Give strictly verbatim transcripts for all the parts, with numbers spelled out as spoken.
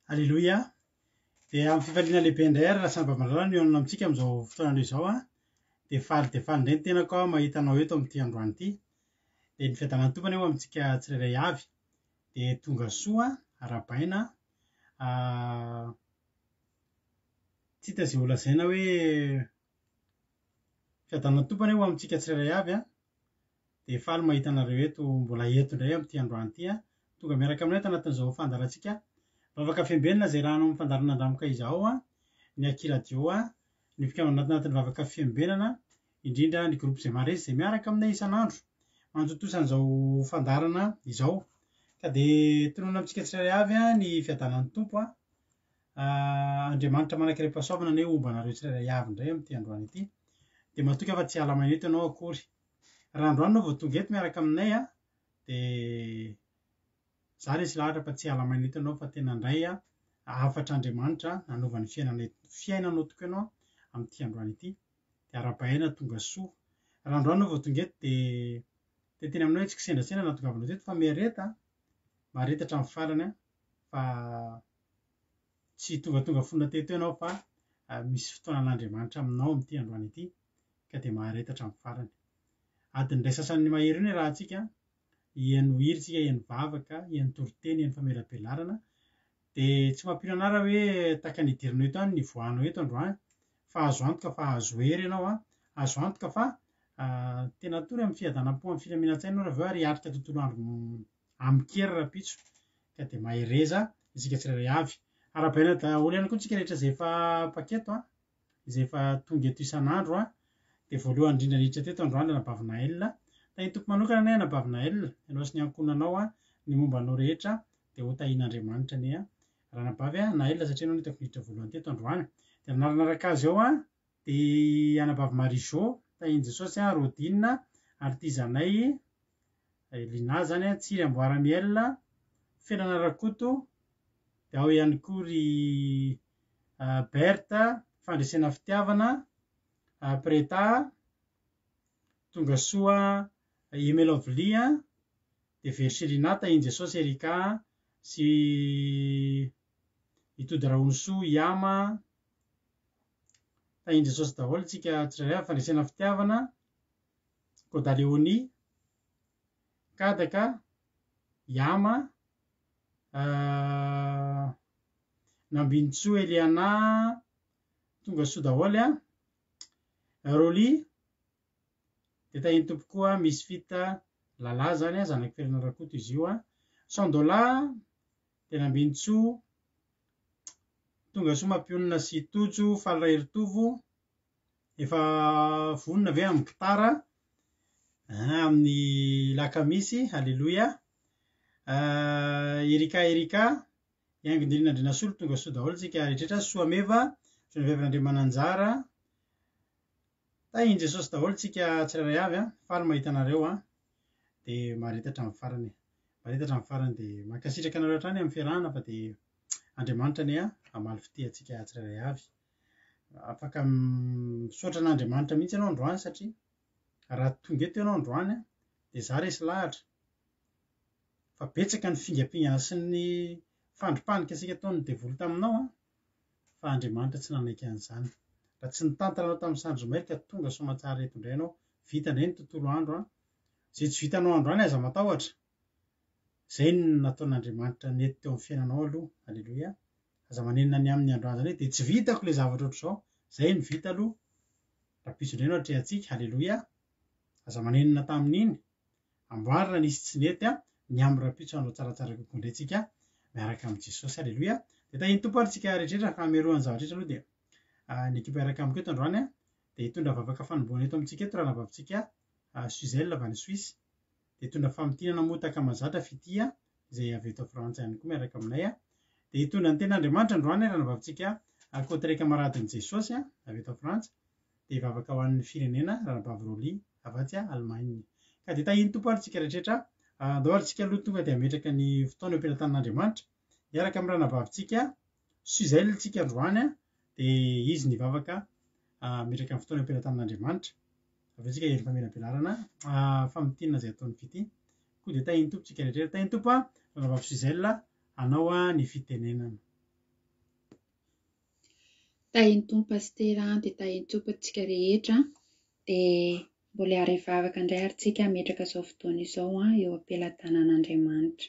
Alléluia. Dia amin'ny fifaliana lehibe indray ary raha samy babalala eo amintsika amin'izao fotoana izao a. Dia faly dia faly indray ny tenako a mahita anao eto amin'ity androany ity. Dia ny fiadanan'ny tompony eo amintsika tsirairay avy. Dia tonga soa arabaina. Tsy hita izay ho lazaina hoe fiadanan'ny tompony eo amintsika tsirairay avy a. Dia faly mahita anareo eto mbola eto indray amin'ity androany ity a. Tonga miaraka aminay tanatin'izao fandarantsika. Vavaka fiambenana izay rahanao amin'ny fandarana andramoka izao a. Ny akiradio a. Ny mpikambana anatin'ny vavaka fiambenana. Indrindra ny groupe izay maresy izay miaraka aminay isan'andro. Manjotosan'izao fandarana izao. Ka dia tonoina amintsika tsirairay avy a ny fiadanan'ny tompo a. Andriamanitra manankiram-pahasoavana ane omba anareo tsirairay avy indray amin'ity androany ity. Dia matoka fa tsy hala maneto ianao akory. Raha androany ianao vao tonga eto miaraka aminay a. Dia izaho resy lahatra fa tsy hala maneto ianao fa tena indray a hafatra Andriamanitra nanaova ny fiainanay fiainanao tokoa ianao amin'ity androany ity. Dia arabaina tonga soa. Raha androany ianao vao tonga eto dia dia teny aminao hoe tsy kisendrasendra nahatongavanao teto fa miareta. Mareta hatramin'ny farany a. Fa tsy tonga tonga fonina teto ianao fa misy fotoana an'Andriamanitra aminao amin'ity androany ity. Ka dia mahareta hatramin'ny farany. Adiny iray sasan'ny mahery ny rahantsika. Ihaino hira tsika, ihaino vavaka, ihaino toriteny, ihaino famelabelarana. Dia tsy mampino anara hoe tahaka ny idiranao eto ihany ny voanao eto androany. Fa azo antoka fa azo hery ianao a. Azo antoka fa tena tory amin'ny fiadanam-po amin'ny filaminan-tsaina ianao raha vao ary hiarika tontolo andro amikery rapitso. Ka dia mahereza isika tsirairay avy. Arabaina daholo ihany koa tsika rehetra izay efa paketo a. Izay efa tonga eto isan'andro a. Dia voalohany indrindra indrindra teto androany anabavinaelina. Tahin'ny tompo manokana ane anabavinaelina. Ianao sy ny ankohonanao a. Ny mombanao rehetra dia ho tahian'Andriamanitra ane a. Ranabavy a naelina satria ianao nitako niditra voalohany teto androany. Dia naranaraka azy ao a. Dia anabavy Marijô tahian Jesosy a Rodinina ary ity zanay Lina zany a Tsiry Amboaramielina Felana Rakoto. Dia ao ihany koa ry Berta Fandresena Fitiavana Preta tonga soa Emelovlia. Dia Verselina tahian Jesosy Erika sy Itody Rahonosoa Iama tahian Jesosy daholo tsika tsirairay Fandresena Fitiavana Kodaleoni Kadaka Iama Nambinitsoa Eliana tonga soa daholo a. Roli dia tahian tompo koa misy fita Lala zany a zanaky Felana Rakoto izy io a. Sandola dia Nambinitsoa tonga soa Mampionona sy Tojo Faliray Ritovo efa vonona ve amin'ny gitara amin'ny lakamisy. Alléluia. Erika Erika Iangondrina Andrinasolo tonga soa daholo tsika rehetrarehetra. Soameva Soamevan'Andriamananjara tahian Jesosy daholo tsika tsirairay avy a. Faly mahita anareo a. Dia mareta hatramin'ny farany. Mareta hatramin'ny farany dia mankasitraka anareo hatrany amin'ny fiarahana fa dia Andriamanitra ane a hamaly fitehantsika tsirairay avy. Afaka misaotra an'Andriamanitra mihitsy ianao androany satria raha tonga eto ianao androany a dia izaho resy lahatra fa betsaka ny fingapingana sy ny fandrompanika isika ataon'ny devoly taminao a. Fa Andriamanitra tsy nanaiky an'izany. Raha tsy nitantaranao tamin'ny Sandromailika tonga soa mahatsara eto indray ianao. Vita indray ny tontolo andro a. Izay tsy vitanao androany aza matahotra. Izay no nataon'Andriamanitra nety teo amin'ny fiainanao aloha. Alléluia. Aza manenina ny amin'ny androany izany hoe dia tsy vitako ilay zavatra ohatr'izao. Izay ny vita aloha. Rapitso indray no hatrehantsika. Alléluia. Aza manenina tamin'iny. Amboarina nisy tsy nety a. Ny amin'ny rapitso andro tsaratsara kokoa indray tsika miaraka amin'ny Jesosy. Alléluia. Dia tahian tompo ary tsika rehetrarehetra hameroan'ny zavatra rehetra aloha dia ny ekipa miaraka amiko eto androany a. Dia hitondra vavaka fanombohana eto amintsika eto raha navavintsika Suzelle avy any Suisse. Dia hitondra famontinana motaka mazatra Fitia izay avy eto Frantsa ihany koa miaraka aminay a. Dia hitondra ny ten'Andriamanitra androany raha navavintsika Côte Camaradin'i Jesosy a avy eto Frantsa. Dia vavaka ho an'ny firenena Ranabavy Roly avatsy a Allemagne. Ka dia tahian tompo ary tsika rehetrarehetra andao ary tsika aloha tonga dia ametraka ny fotoana eo ampelantan'Andriamanitra miaraka amin'ny Ranabavintsika Suzelle tsika androany a. Dia izy ny vavaka ametraka amin'ny fotoana eo ampelantan'Andriamanitra. Avy tsika hery famelabelarana famontinana izay ataon'ny fity. Koa dia tahian tompo tsika rehetrarehetra. Tahian tompo a Ranabavy Suzelle anao a ny fitenenana. Tahin'ny tompo pastera dia tahin'ny tompontsika rehetra dia mbola ary hivavaka indray ary tsika metraka izao fotoana izao eo am-pelatanan'Andriamanitra.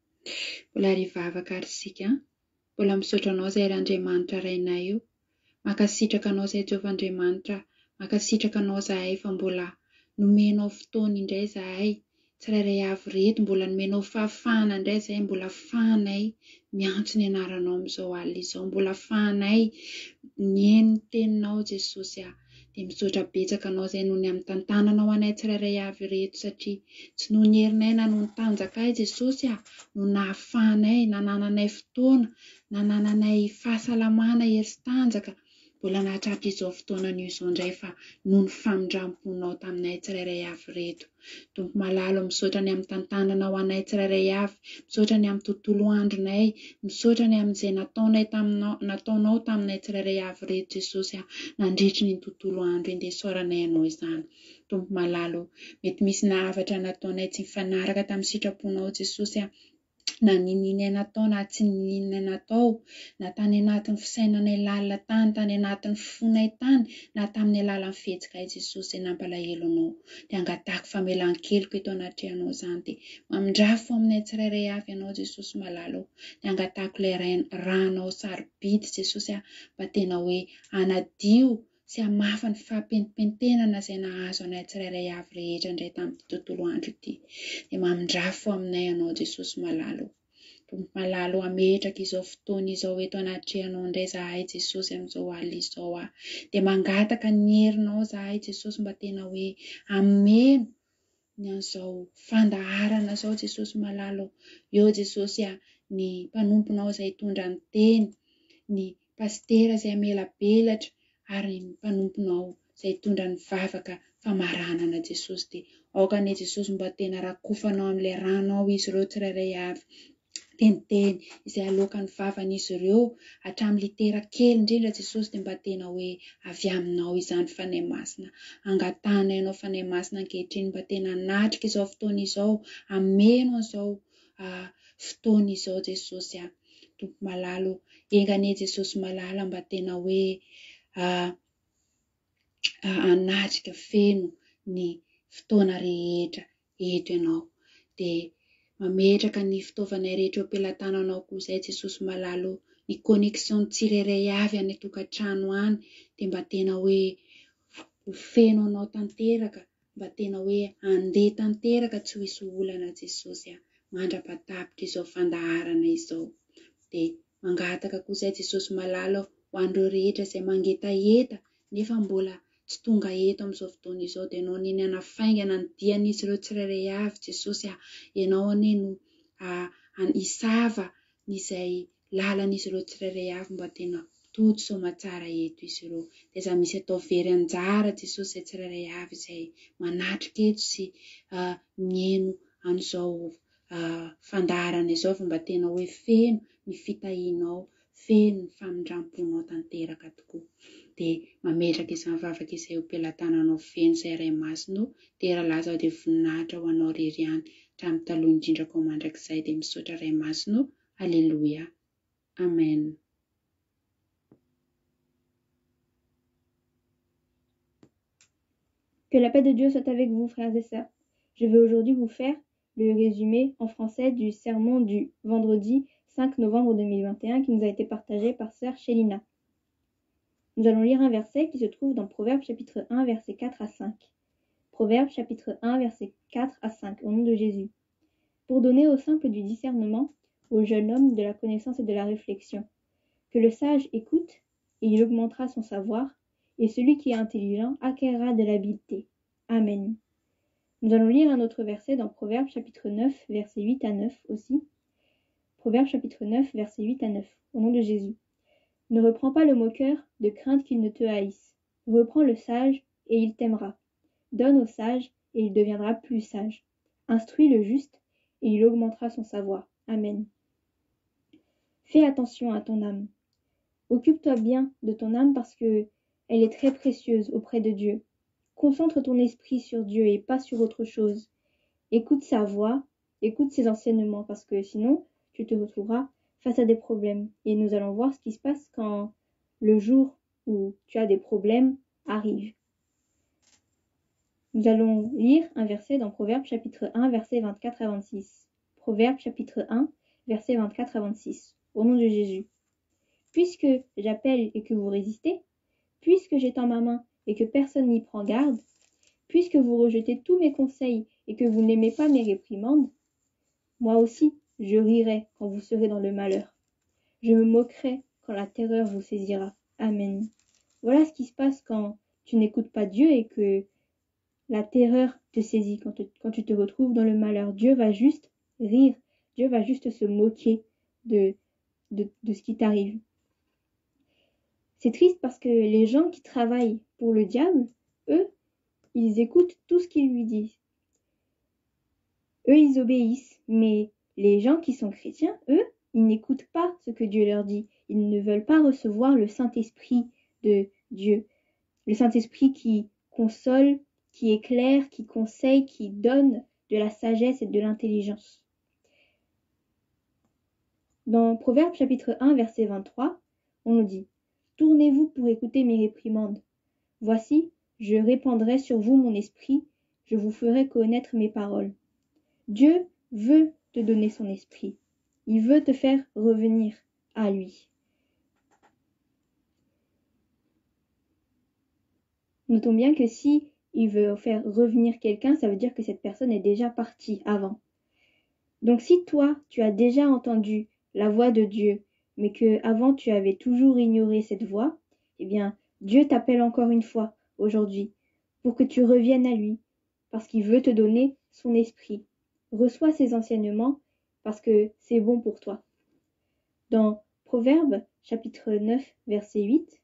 Mbola ary hivavaka ary tsika, mbola misaotra anao izay Andriamanitra rainay io. Mankasitraka anao izay Jehovah'Andriamanitra, mankasitraka anao izahay fa mbola nomenao fotoana indray izahay, tsirairay avy reto mbola nomenao fahafahana indray izahay, mbola ahafahanay miantso ny anaranao amin'izao alina izao, mbola ahafahanay mihaino ny teninao Jesosy aho. Dia misaotra betsaka anao izay noho ny amin'ny tantananao anay tsirairay avy reto, satria tsy noho ny herinay na noho ny tanjakay Jesosy aho no nahafahanay, nanananay fotoana, nanananay fahasalamana hery sy tanjaka, mbola nahatratra izao fotoana izao indray fa noho ny famindramponao taminay tsirairay avy reto. Tompo malalo, misaotra ny amin'ny tantananao anay tsirairay avy, misaotra ny amin'ny tontolo andronay, misaotra ny amin'izay nataonay taminao, nataonao taminay tsirairay avy reto Jesosy aho, nandritry ny tontolo andro indesoranay anao izany. Tompo malalo, mety misy nahavatra nataonay tsy mifanaraka tamin'ny sitraponao Jesosy aho, na ninonay natao na tsy ninonay natao, na tany anatin'ny fisainanay lalina tany, tany anatin'ny fonay tany, na tamin'ny alalan'ny fihetsika Jesosy izay nampalahelo anao. Dia angatahako famelan-keloka eto anatrehanao izany, dia mamindrafo aminay tsirairay avy ianao Jesosy malalo. Dia angatahako ilay ranao sarobidy Jesosy aho, mba tena hoe hanadio sy hamafa ny fahampentimpentenana izay nahazo anay tsirairay avy rehetra indray tamin'ity tontolo andro ity. Dia mamindrafo aminay ianao Jesosy malalo. Tompo malalo, ametraka izao fotoana izao eto anatrehanao indray izahay Jesosy amin'izao alina izao aho. Dia mangataka ny herinao izahay Jesosy, mba tena hoe hameno ny an'izao fandaharana izao Jesosy malalo. Eo Jesosy aho, ny mpanomponao izay hitondra ny teny, ny pastera izay amelabelatra, ary ny mpanomponao izay hitondra ny vavaka famaranana Jesosy. Dia aokane Jesosy, mba tena rakofanao amin'ilay ranao izy ireo tsirairay avy, teniteny izay alokan'ny vavan'izy ireo hatramin'ny litera kely indrindra Jesosy, dia mba tena hoe avy aminao izany fanahy masina. Angatanay ianao fanahy masina ankehitriny, mba tena natrika izao fotoana izao, ameno izao uh, fotoana izao Jesosy aho. Tompo malalo, engane Jesosy malala, mba tena hoe uh, uh, anatrika feno ny fotoana rehetra eto ianao. Dia mametraka ny fitaovanay rehetra eo am-pelatananao koa izay Jesosy malalo, ny connexion tsirairay avy any tokantrano any, dia mba tena hoe ho feno anao tanteraka, mba tena hoe andeha tanteraka tsy ho hisy olana Jesosy aho, mandra-patapitra izao fandaharana izao. Dia mangataka koa izay Jesosy malalo ho andreo rehetra izay mangetaeta nefa mbola tsy tonga eto amin'izao fotoana izao, dia ianao neny hanafaingana ny dian'izy ireo tsirairay avy Jesosy aho, ianao anie no uh, hisava n'izay lalan'izy ireo tsirairay avy, mba tena todo soamatsara eto izy ireo. Dia izaho misy atao very anjara Jesosy izay tsirairay avy izay manatrika eto sy uh, mihaino an'izao uh, fandaharana izao, fa mba tena hoe feno ny fitahianao, feno ny famindramponao tanteraka tokoa. Dia mametraka izany vavaka izay ho am-pelatananao feno izay iray masina, dia rahalaza dia voninahitra ho anao rery ihany hatramin'ny taloha indrindrako mandrakizay, dia misaotra iray masina. Alléluia. Amen. Que la paix de Dieu soit avec vous, frères et sœurs. Je vais aujourd'hui vous faire le résumé en français du sermon du vendredi cinq novembre deux mille vingt et un qui nous a été partagé par sœur Chélina. Nous allons lire un verset qui se trouve dans Proverbes chapitre un, versets quatre à cinq. Proverbes chapitre un, versets quatre à cinq, au nom de Jésus. Pour donner au simple du discernement, au jeune homme de la connaissance et de la réflexion. Que le sage écoute, et il augmentera son savoir, et celui qui est intelligent acquérera de l'habileté. Amen. Nous allons lire un autre verset dans Proverbes chapitre neuf, versets huit à neuf aussi. Proverbes chapitre neuf, versets huit à neuf, au nom de Jésus. Ne reprends pas le moqueur de crainte qu'il ne te haïsse. Reprends le sage, et il t'aimera. Donne au sage, et il deviendra plus sage. Instruis le juste, et il augmentera son savoir. Amen. Fais attention à ton âme. Occupe-toi bien de ton âme parce que elle est très précieuse auprès de Dieu. Concentre ton esprit sur Dieu et pas sur autre chose. Écoute sa voix, écoute ses enseignements parce que sinon, tu te retrouveras face à des problèmes. Et nous allons voir ce qui se passe quand le jour où tu as des problèmes arrivent. Nous allons lire un verset dans Proverbes chapitre un, versets vingt-quatre à vingt-six. Proverbes chapitre un, versets vingt-quatre à vingt-six. Au nom de Jésus. Puisque j'appelle et que vous résistez, puisque j'étends ma main et que personne n'y prend garde, puisque vous rejetez tous mes conseils et que vous n'aimez pas mes réprimandes, moi aussi je rirai quand vous serez dans le malheur. Je me moquerai quand la terreur vous saisira. Amen. Voilà ce qui se passe quand tu n'écoutes pas Dieu et que la terreur te saisit, quand, te, quand tu te retrouves dans le malheur. Dieu va juste rire, Dieu va juste se moquer de, de, de ce qui t'arrive. C'est triste parce que les gens qui travaillent pour le diable, eux, ils écoutent tout ce qu'ils lui disent. Eux, ils obéissent, mais les gens qui sont chrétiens, eux, ils n'écoutent pas ce que Dieu leur dit. Ils ne veulent pas recevoir le Saint-Esprit de Dieu. Le Saint-Esprit qui console, qui éclaire, qui conseille, qui donne de la sagesse et de l'intelligence. Dans Proverbes chapitre un, verset vingt-trois, on nous dit « Tournez-vous pour écouter mes réprimandes. Voici, je répandrai sur vous mon esprit, je vous ferai connaître mes paroles. » Dieu veut te donner son esprit. Il veut te faire revenir à lui. Notons bien que si il veut faire revenir quelqu'un, ça veut dire que cette personne est déjà partie avant. Donc si toi, tu as déjà entendu la voix de Dieu, mais que avant tu avais toujours ignoré cette voix, eh bien, Dieu t'appelle encore une fois aujourd'hui pour que tu reviennes à lui, parce qu'il veut te donner son esprit. Reçois ses enseignements parce que c'est bon pour toi. Dans Proverbes chapitre neuf, verset huit,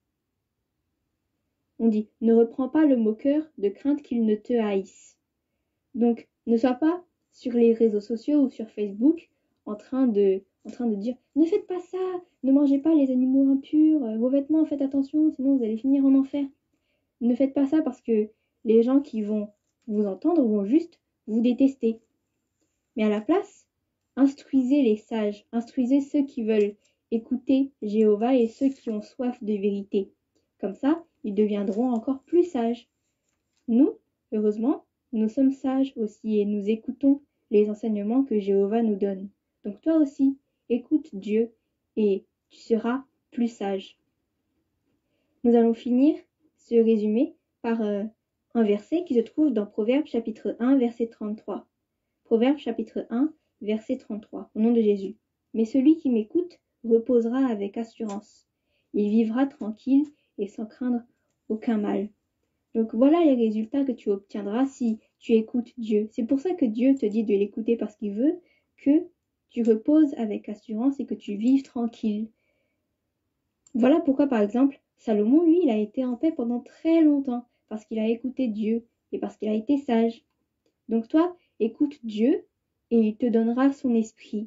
on dit « Ne reprends pas le moqueur de crainte qu'il ne te haïsse. » Donc, ne sois pas sur les réseaux sociaux ou sur Facebook en train de, en train de dire « Ne faites pas ça, ne mangez pas les animaux impurs, vos vêtements, faites attention, sinon vous allez finir en enfer. » Ne faites pas ça parce que les gens qui vont vous entendre vont juste vous détester. Mais à la place, instruisez les sages, instruisez ceux qui veulent écouter Jéhovah et ceux qui ont soif de vérité. Comme ça, ils deviendront encore plus sages. Nous, heureusement, nous sommes sages aussi et nous écoutons les enseignements que Jéhovah nous donne. Donc toi aussi, écoute Dieu et tu seras plus sage. Nous allons finir ce résumé par euh, un verset qui se trouve dans Proverbes chapitre un, verset trente-trois. Proverbes chapitre un, verset trente-trois, au nom de Jésus. « Mais celui qui m'écoute reposera avec assurance. Il vivra tranquille et sans craindre aucun mal. » Donc voilà les résultats que tu obtiendras si tu écoutes Dieu. C'est pour ça que Dieu te dit de l'écouter, parce qu'il veut que tu reposes avec assurance et que tu vives tranquille. Voilà pourquoi, par exemple, Salomon, lui, il a été en paix pendant très longtemps, parce qu'il a écouté Dieu et parce qu'il a été sage. Donc toi, écoute Dieu et il te donnera son esprit.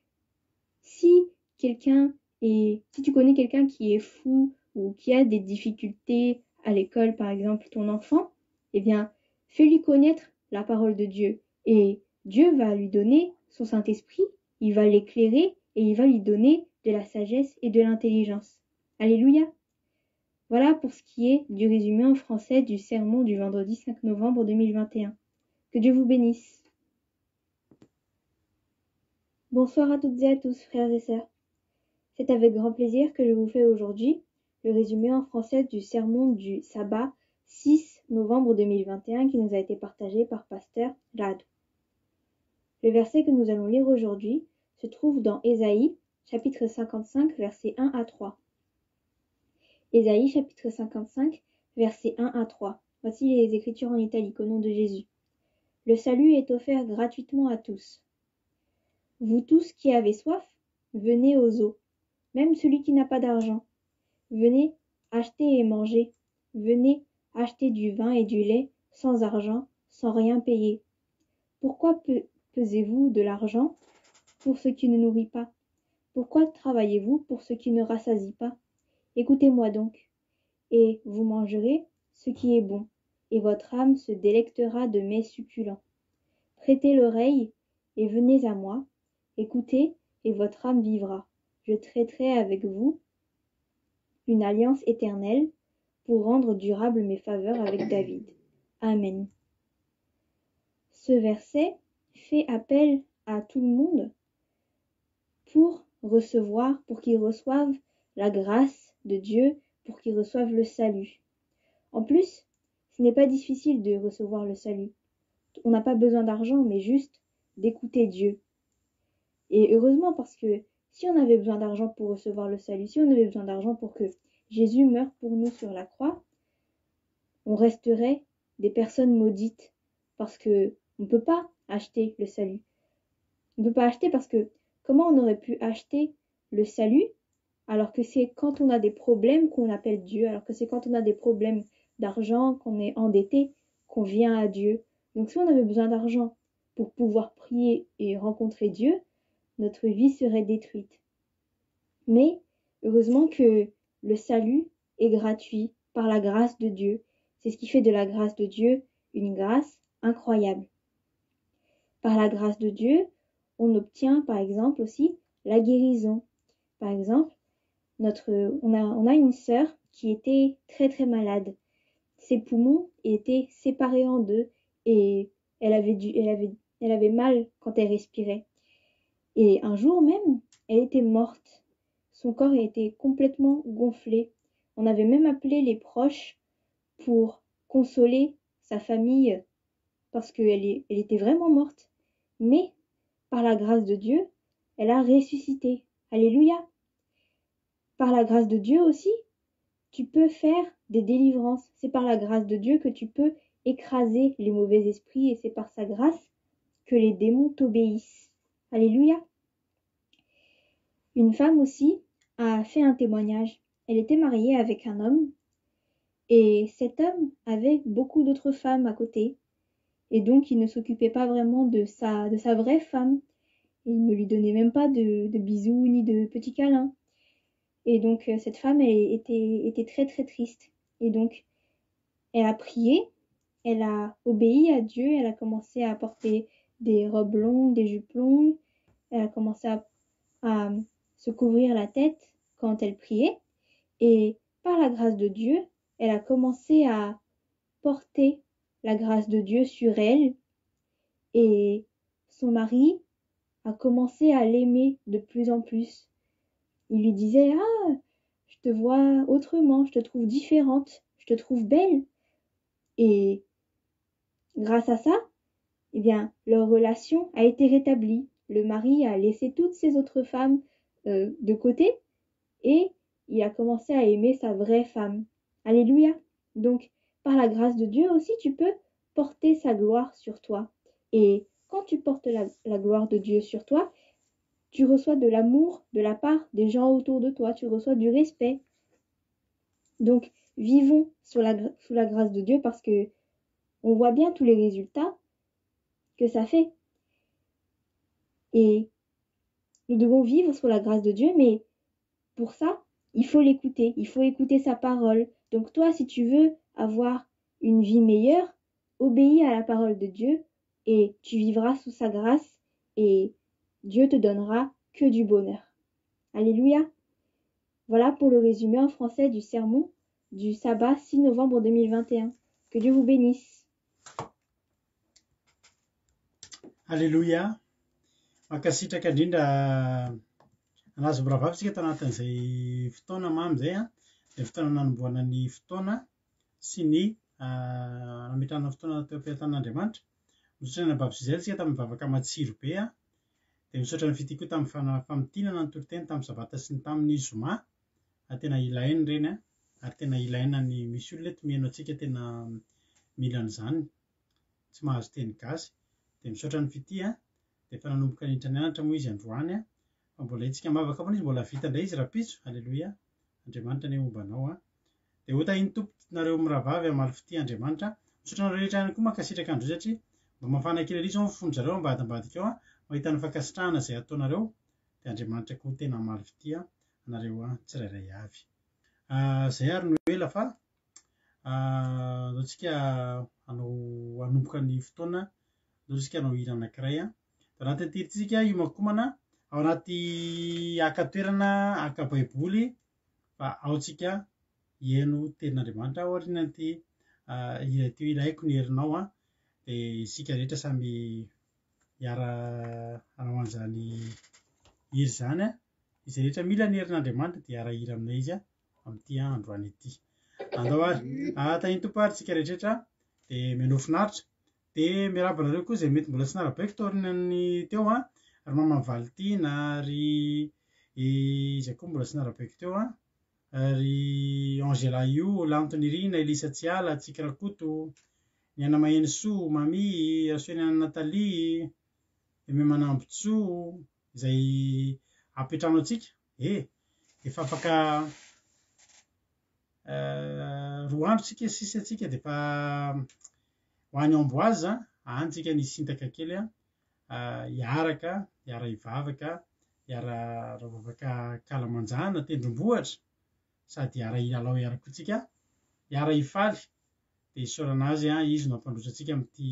Si quelqu'un est, si tu connais quelqu'un qui est fou ou qui a des difficultés à l'école, par exemple ton enfant, eh bien, fais-lui connaître la parole de Dieu et Dieu va lui donner son Saint-Esprit, il va l'éclairer et il va lui donner de la sagesse et de l'intelligence. Alléluia! Voilà pour ce qui est du résumé en français du sermon du vendredi cinq novembre deux mille vingt et un. Que Dieu vous bénisse. Bonsoir à toutes et à tous, frères et sœurs. C'est avec grand plaisir que je vous fais aujourd'hui le résumé en français du sermon du sabbat six novembre deux mille vingt et un qui nous a été partagé par Pasteur Rad. Le verset que nous allons lire aujourd'hui se trouve dans Ésaïe, chapitre cinquante-cinq, versets un à trois. Ésaïe, chapitre cinquante-cinq, versets un à trois. Voici les écritures en italique au nom de Jésus. Le salut est offert gratuitement à tous. Vous tous qui avez soif, venez aux eaux, même celui qui n'a pas d'argent. Venez, achetez et mangez. Venez, achetez du vin et du lait, sans argent, sans rien payer. Pourquoi pe- pesez-vous de l'argent pour ce qui ne nourrit pas? Pourquoi travaillez-vous pour ce qui ne rassasie pas? Écoutez-moi donc, et vous mangerez ce qui est bon, et votre âme se délectera de mets succulents. Prêtez l'oreille, et venez à moi. Écoutez, et votre âme vivra. Je traiterai avec vous une alliance éternelle, pour rendre durables mes faveurs avec David. Amen. Ce verset fait appel à tout le monde pour recevoir, pour qu'ils reçoivent la grâce de Dieu, pour qu'ils reçoivent le salut. En plus, ce n'est pas difficile de recevoir le salut. On n'a pas besoin d'argent, mais juste d'écouter Dieu. Et heureusement, parce que si on avait besoin d'argent pour recevoir le salut, si on avait besoin d'argent pour que Jésus meure pour nous sur la croix, on resterait des personnes maudites, parce que on ne peut pas acheter le salut. On ne peut pas acheter parce que comment on aurait pu acheter le salut alors que c'est quand on a des problèmes qu'on appelle Dieu, alors que c'est quand on a des problèmes d'argent, qu'on est endetté, qu'on vient à Dieu. Donc si on avait besoin d'argent pour pouvoir prier et rencontrer Dieu, notre vie serait détruite. Mais heureusement que le salut est gratuit par la grâce de Dieu. C'est ce qui fait de la grâce de Dieu une grâce incroyable. Par la grâce de Dieu, on obtient par exemple aussi la guérison. Par exemple, notre, on, a, on a une sœur qui était très très malade. Ses poumons étaient séparés en deux et elle avait, dû, elle avait, elle avait mal quand elle respirait. Et un jour même, elle était morte. Son corps était complètement gonflé. On avait même appelé les proches pour consoler sa famille parce qu'elle elle était vraiment morte. Mais par la grâce de Dieu, elle a ressuscité. Alléluia. Par la grâce de Dieu aussi, tu peux faire des délivrances. C'est par la grâce de Dieu que tu peux écraser les mauvais esprits et c'est par sa grâce que les démons t'obéissent. Alléluia. Une femme aussi a fait un témoignage. Elle était mariée avec un homme et cet homme avait beaucoup d'autres femmes à côté et donc il ne s'occupait pas vraiment de sa, de sa vraie femme. Il ne lui donnait même pas de, de bisous ni de petits câlins. Et donc cette femme elle était, était très très triste. Et donc elle a prié, elle a obéi à Dieu, elle a commencé à porter des robes longues, des jupes longues, elle a commencé à, à se couvrir la tête quand elle priait. Et par la grâce de Dieu, elle a commencé à porter la grâce de Dieu sur elle. Et son mari a commencé à l'aimer de plus en plus. Il lui disait « Ah, je te vois autrement, je te trouve différente, je te trouve belle. » Et grâce à ça, eh bien, leur relation a été rétablie. Le mari a laissé toutes ses autres femmes euh, de côté et il a commencé à aimer sa vraie femme. Alléluia. Donc, par la grâce de Dieu aussi, tu peux porter sa gloire sur toi. Et quand tu portes la, la gloire de Dieu sur toi, tu reçois de l'amour de la part des gens autour de toi, tu reçois du respect. Donc, vivons sous la, sous la grâce de Dieu parce que on voit bien tous les résultats que ça fait. Et nous devons vivre sous la grâce de Dieu, mais pour ça, il faut l'écouter, il faut écouter sa parole. Donc toi, si tu veux avoir une vie meilleure, obéis à la parole de Dieu et tu vivras sous sa grâce et Dieu te donnera que du bonheur. Alléluia. Voilà pour le résumé en français du sermon du sabbat six novembre deux mille vingt et un. Que Dieu vous bénisse. Alléluia. Makasitraka indrindra anazy boravavisika tanatin'izay fotoana mamy zay a, ilay fotoana nanomboana ny fotoana sy ny nametrahana fotoana teo am-piatan'Andriamanitra. Misaotra ny babizay isika tamin'ny vavaka matsiro be a, dia misaotra ny fity koa tamin'ny famotinana ny toriteny tamin'ny sabata sy ny tamin'ny zoma. Tena ilaina ireny a, ary tena ilaina ny misy olona eto mihaino antsika tena mila an'izany, tsy mahazo teny gasy. Dia misaotra ny fity a, dia efa nanomboka niditra nianatra moa izy androany a, fa mbola itsika mavaka foana izy, mbola vita indray izy rapitso. Alleluia. Andriamanitra ny mombanao a. Dia hotahiny tomponareo mirahavavy amaly fity Andriamanitra. Misaotra nareo rehetra ihany koa mankasitraka andro satria mba mafana kely ery izao ny fononjareo ambadimbadika ao a, mahita ny fankasitrahana izay ataonareo. Dia Andriamanitra koa tena amaly fity a anareo a tsirairay avy. Izay ary no ela fa antsika hanao hanomboka ny fotoana, antsika hanao hira anankiray a. Dia anaty tiritsika iomakomana ao anaty aka toerana aka baiboly fa ao tsika hieno tenin'Andriamanitra ao aorianan'ity ity ilaiko ny herinao a dia isika rehetra samy hiara hanao an'izany hira izany a izay rehetra mila ny herin'Andriamanitra dia hiara-hira aminay izy a amin'ity andro any ity. Andao ary tahiny tompo ary tsika rehetrarehetra dia mianao finaritra dia miarahaba anareo koa izay mety mbola tsy narabaiko tao aorianany teo a ary Mama Valentine ary izay koa mbola tsy narabaiko teo a ary Angela io, Lantonirina, Elisa Tsiala, Tsikirakoto, ny Ana Maheno Soa, Mami, Rasoeny Ana Natalia, Eme Manambotsoa izay ampitrano antsika. Eh, efa afaka roa andro tsika sisa atsika dia efa ho any Amboaza antsika nisintaka kely a hiaraka, hiara hivavaka, hiara ravavaka kalamanjana, tendrombohitra sady hiara hilalao ihany koa tsika, hiara hifaly dia isaorana azy a izy no hampandroatra antsika amin'ity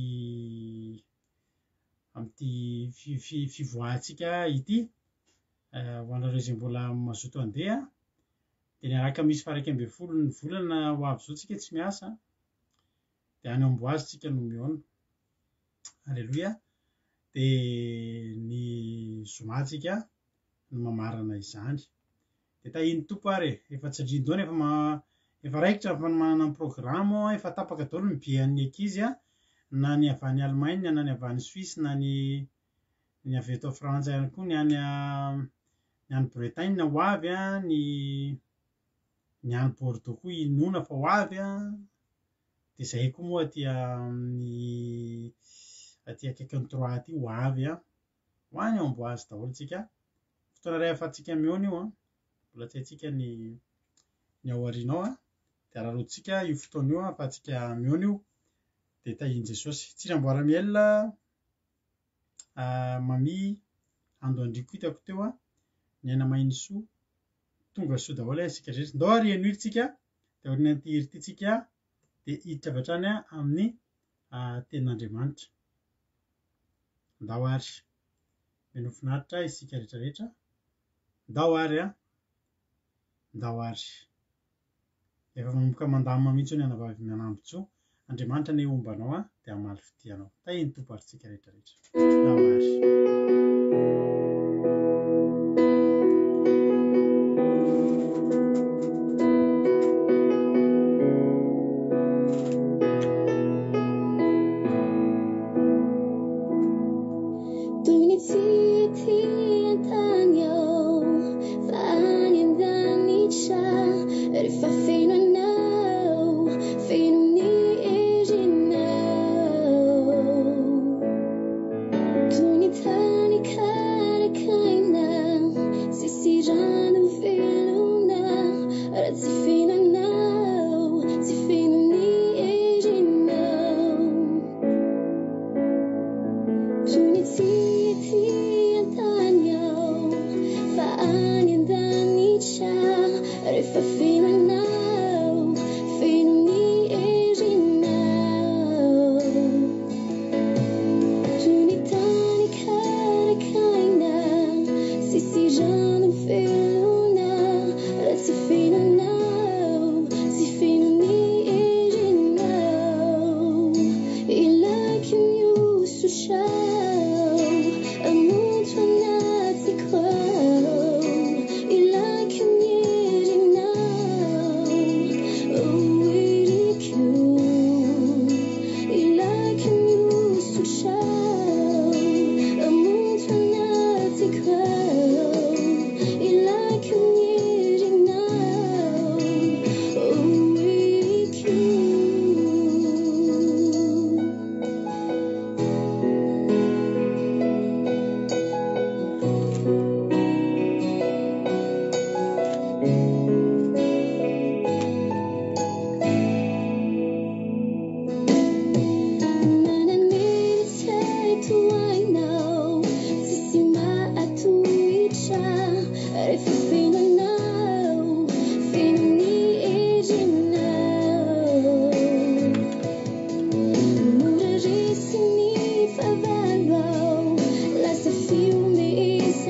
amin'ity fivoahantsika ity ho anareo izay mbola mazoto handeha dia niaraka misy faha-raika ambin'ny folo ny volana ho avy izao tsika tsy miasa dia any Amboazy tsika no mihaona. Alleloia. Dia ny zomantsika no mamarana izany. Dia tahiny tompo ary efa tsy adrinodao efa ma efa raikitra efa manana ny programa efa tapaka daholo ny bian'ny ankizy a na ny avy any Allemagne na ny avy any Suisse na ny ny avy eto Frantsa ihany koa ny any ny any Bretagne ho avy a ny ny any Bordeaux koa inona fa ho avy a dia izay koa moa aty amin'ny aty akaikin'ny Troa aty ho avy a ho any Amboazy daholo tsika. Fotoana iray ahafahantsika mihaona io a mbola tsy haintsika ny ny ao aoriana ao a dia araroantsika io fotoana io ahafahantsika mihaona io dia tahiny Jesosy. Tsiramboara-miel Mami Andoandriko hitako teo a ny Ana Maheno Soa tonga soa daholo isika rehetra. Ndao ary hihaino hira tsika dia aorianan'ity hira ity tsika dia hiditra avy hatrany amin'ny tenin'Andriamanitra. Ndao ary mianao finaritra isika rehetrarehetra. Ndao ary a ndao ary efa manomboka mandamina mihitsy ny anavavy Manambotsoa. Andriamanitra ny ombanao a dia hamaly fitianao. Tahiny tompo ary tsika rehetrarehetra. Ndao ary.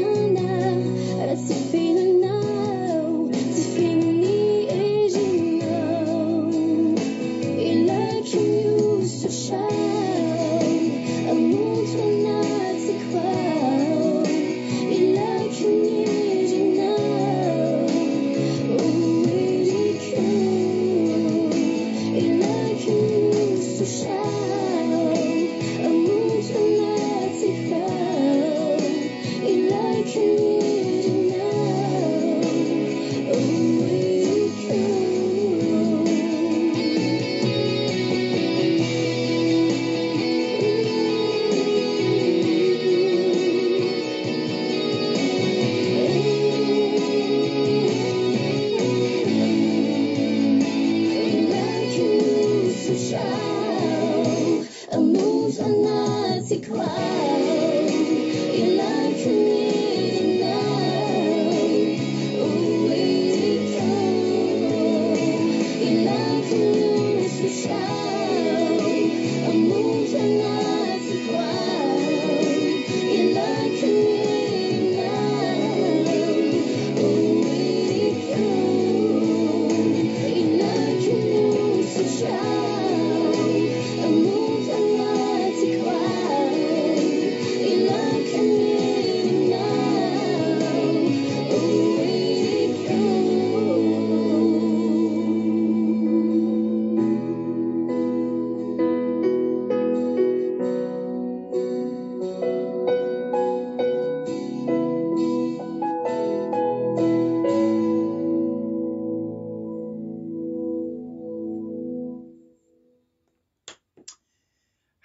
Fino now, ti fino ni e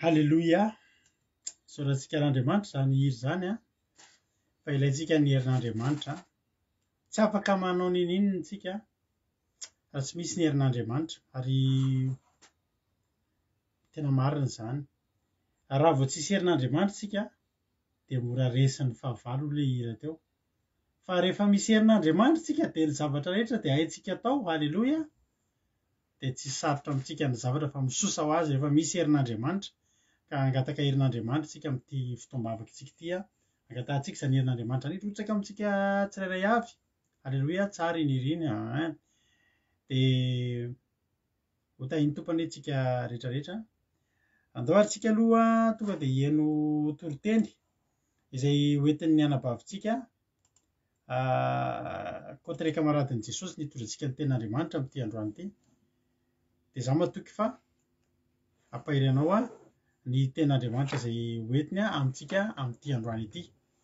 Halleluia. Soratsika n'Andriamanitra zany iry zany a. Fa ilaitsika ny herin'Andriamanitra. Tsy afaka manao ninino tsika raha tsy misy ny herin'Andriamanitra ary tena marina zany. Raha vao tsisy herin'Andriamanitra tsika dia mora resin'ny fahavalo ilay hira teo. Fa rehefa misy herin'Andriamanitra tsika dia ny zavatra rehetra dia haintsika atao. Halleluia. Dia tsy sarotra amintsika ny zavatra fa misosa ho azy rehefa misy herin'Andriamanitra. Ka angataka herin'Andriamanitra tsika amin'ity fotoam-bavaka tsika ity a. Angatantsika izany herin'Andriamanitra ny rotsaka amintsika tsirairay avy. Halleluia, tsara iny iriny a. Dia hotahiny tompany tsika rehetrarehetra. Andao ary tsika aloha tonga dia hihaino toro-teny izay hoentin'ny anabavintsika. Koa kamaradin'i Jesosy nitondrantsika ny tenin'Andriamanitra amin'ity androany ity. Dia izaho matoky fa ampahiry anao a ny tenin'Andriamanitra izay hoentiny amintsika amin'ity androany ity.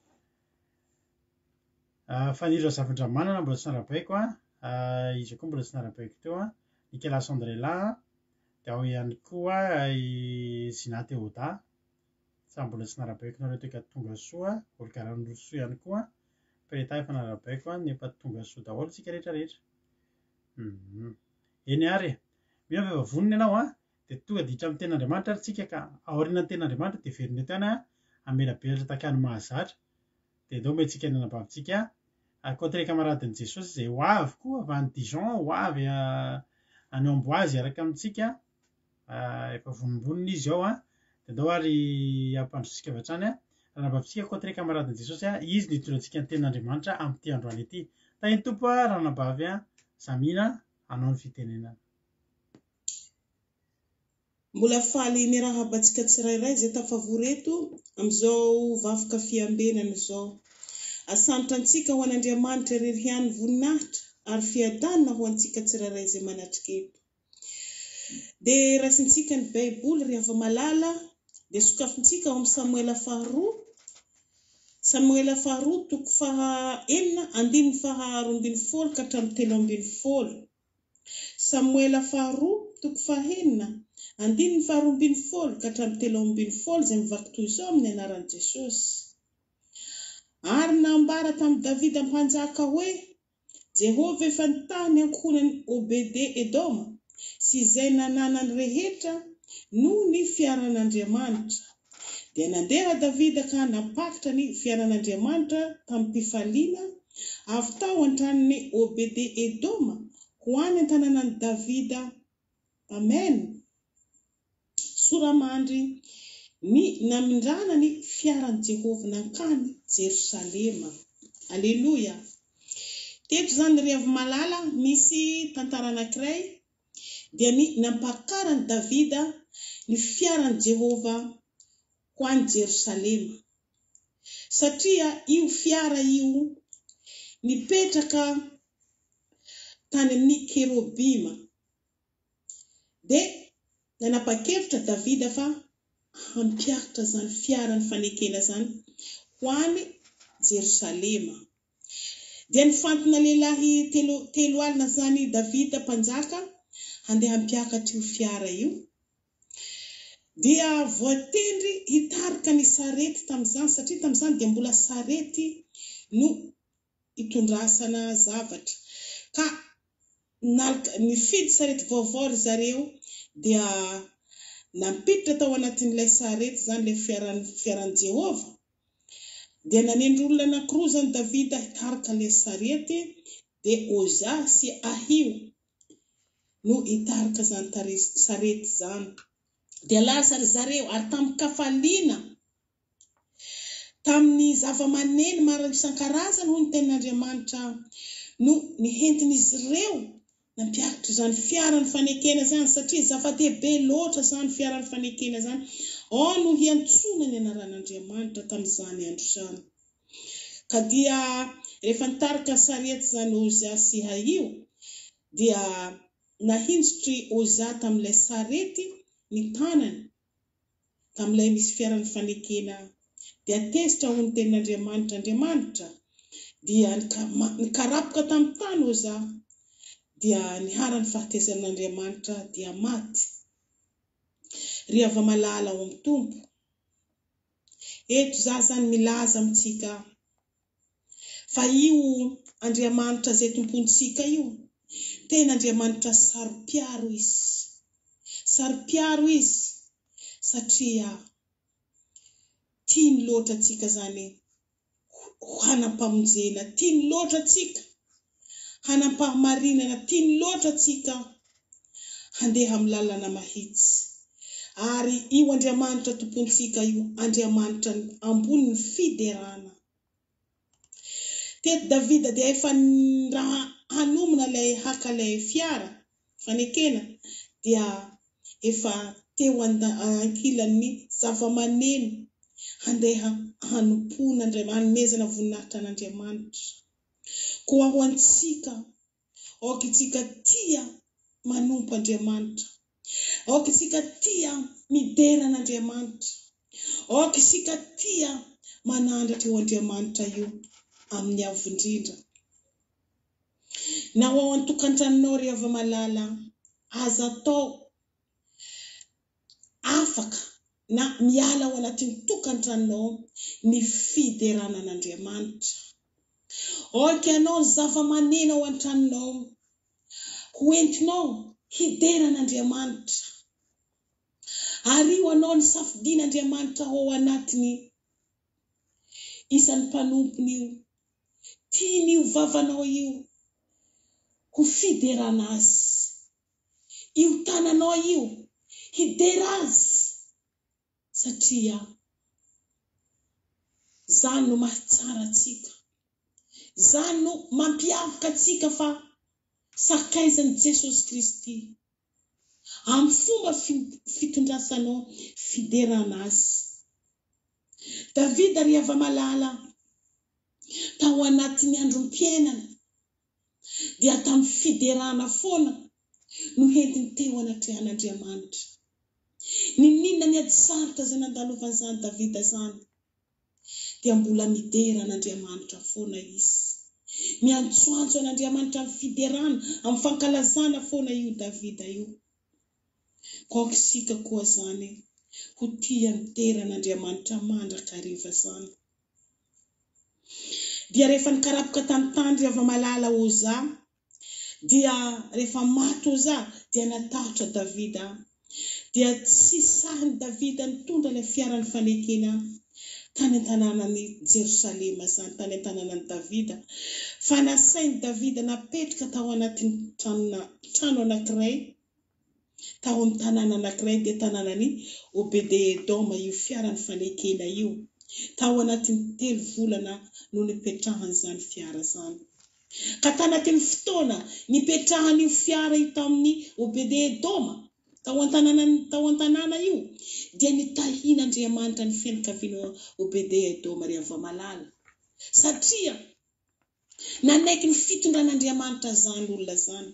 Fanindro zavatra manana mbola tsy narabaiko a. Izy koa mbola tsy narabaiko teo a. Nicolas Andrela dia ao ihany koa i Zina Teoda. Sa mbola tsy narabaiko nareo teo ka tonga soa. Olgarano Rousseau ihany koa. Preta efa narabaiko a. Nefa tonga soa daholo tsika rehetra rehetra. Eny ary. Miavy efa vonona ianao a. Dia tonga ditra amin'ny tenin'Andriamanitra ary tsika ka aorian'ny tenin'Andriamanitra dia verina eto ihany a. Amelabelatra takany mahazatra. Dia andao mentsika ny anabavintsika. Ankoatry kamaradin'i Jesosy izay ho avy koa avy any Dijon, ho avy any Amboise araka amintsika. Efa vonimbonina izy ao a. Dia andao ary ampandrotsika avy hatrany a. Ranabavintsika ankoatry kamaradin'i Jesosy a. Izy nitondrantsika ny tenin'Andriamanitra amin'ity androany ity. Tahiny tompo a ranabavy a. Samina hanao ny fitenenana. Mbola faly miarahabantsika tsirairay izay tafavoreto amin'izao vafoka fiambenana izao. Asantra antsika ho an'Andriamanitra irery ihany voninahitra ary fiadanana ho antsika tsirairay izay manatrika eto. Dia raisintsika ny Baiboly ry hava malala dia sokafintsika ao amin'ny Samuela faharoa. Samuela faharoa toko faha enina andininy faha roa ambin'ny folo ka hatramin'ny telo ambin'ny folo. Samuela faharoa toko faha enina andininy faha roa ambin'ny folo ka hatramin'ny telo ambin'ny folo izay mivaky toy izao amin'ny anaran'i Jesosy. Ary nambara tamin'i Davida mpanjaka hoe Jehovah efa nitany ankohonan'i Obede Edoma sy izay nananany rehetra noho ny fiaran'Andriamanitra. Dia nandeha Davida ka napakitra ny fiaran'Andriamanitra tamin'ny mpifaliana avy tao an-tranon'ny Obede Edoma ho any an-tanànan'i Davida. Amen. Soramandry ny namindrana ny fiaran'i Jehovah nankany Jerosalema. Alleluia. Teto zany ry avy malala misy tantara anankiray dia ny nampakarany Davida ny fiaran'i Jehovah ho any Jerosalema. Satria io fiara io nipetraka tany amin'ny kerobima. Dia nanapa-kevitra Davida fa hampiakatra zany fiarany fanekena zany ho any Jerosalema. Dia nifantona lehilahy telo, telo alina zany Davida mpanjaka handeha hampiakatra io fiara io. Dia voatendry hitarika ny sarety tamin'izany satria tamin'izany dia mbola sarety no hitondrasana zavatra. Ka nifidy sarety vaovao ry zareo dia nampiditra tao anatin'ilay sarety zany ilay fiaran fiaran'i Jehovah. Dia nanendry olona anankiroa zany Davida hitarika ilay sarety dia Oza sy Ahio no hitarika zany sarety zany. Dia lasa ry zareo ary tamin'ny kafaliana tamin'ny zava-maneno maro isan-karazany ho ny tenin'Andriamanitra no nihentin'izy ireo nampiakatra zany fiarany fanekena zany satria zava-dehibe loatra zany fiarany fanekena zany. Ao no hiantsona ny anaran'Andriamanitra tamin'izany andro izany. Ka dia rehefa nitarika sarety zany Oza sy Ahio dia nahinjitry Oza tamin'ilay sarety ny tanany tamin'ilay misy fiarany fanekena. Dia tezitra ho ny tenin'Andriamanitra. Andriamanitra dia nikarapoka tamin'ny tany Oza. Dia niharany fahatezan'Andriamanitra dia maty. ry ava-malala ao amin'ny tompo. Eto za zany milaza amintsika fa io Andriamanitra zay tompontsika io tena Andriamanitra sarom-piaro izy. Sarom-piaro izy satria tiany loatra tsika zany hanam-pamonjena, tiany loatra tsika hanam-pahamarinana, tiany loatra tsika handeha amin'ny lalana mahitsy. Ary io Andriamanitra tompontsika io Andriamanitra ambony fiderana. Teto Davida dia efa raha hanomina ilay haka ilay fiara fanekena dia efa teo ankilan'ny zava-maneno handeha hanompona hanomezana voninahitra an'Andriamanitra. Koa ho antsika aoka tsika tia manompo Andriamanitra, aoka tsika tia miderana Andriamanitra, aoka tsika tia manandratra eo Andriamanitra io amin'ny avondrindra. Na ao an-tokantranonao ry ava-malala aza atao afaka na miala ao anatin'ny tokantranonao ny fiderana an'Andriamanitra. Aoka ianao zava-maneno ao an-tranonao hoentinao hiderana Andriamanitra. Ary io anao ny safidin'Andriamanitra ao anatiny isan'ny mpanompony io. Tiany io vavanao io ho fiderana azy. Io tananao io hidera azy satria zany no mahatsara tsika. Zany no mampiavaka tsika fa sakaizan'i Jesosy Kristy. Amin'ny fomba fitondrasanao fiderana azy. Davida ry ava-malala tao anatin'ny androm-piainana dia tamin'ny fiderana foana no entiny teo anatrehan'Andriamanitra. Ninona ny ady sarotra izay nandalovan'i zany Davida zany dia mbola midera an'Andriamanitra foana izy. Miantsoantso an'Andriamanitra amin'ny fiderana, amin'ny fankalazana foana io Davida io. Kaoka isika koa zany ho tia midera an'Andriamanitra mandrakariva zany. Dia rehefa nikarapoka tany ry ava-malala Oza, dia rehefa maty Oza dia natahotra Davida. Dia tsy sahin'i Davida nitondra ilay fiaran'ny fanekena tany an-tanànan'i Jerosalema zany, tany an-tanànan'i Davida. Fa nasain'i Davida napetraka tao anatin'ny trano anankiray, tao amin'ny tanàna anankiray dia tanànan'i Obed-Edoma io fiaran'ny fanekena io. Tao anatin'ny telo volana no nipetrahany zany fiara zany. Ka tanatin'ny fotoana nipetrahany io fiara io tamin'ny Obed-Edoma, tao an-tanàna tao an-tanàna io, dia nitahian'Andriamanitra ny fianakavian'ny Obed-Edoma ry ava-malala. Satria nanaiky ny fitondran'Andriamanitra zany olona zany.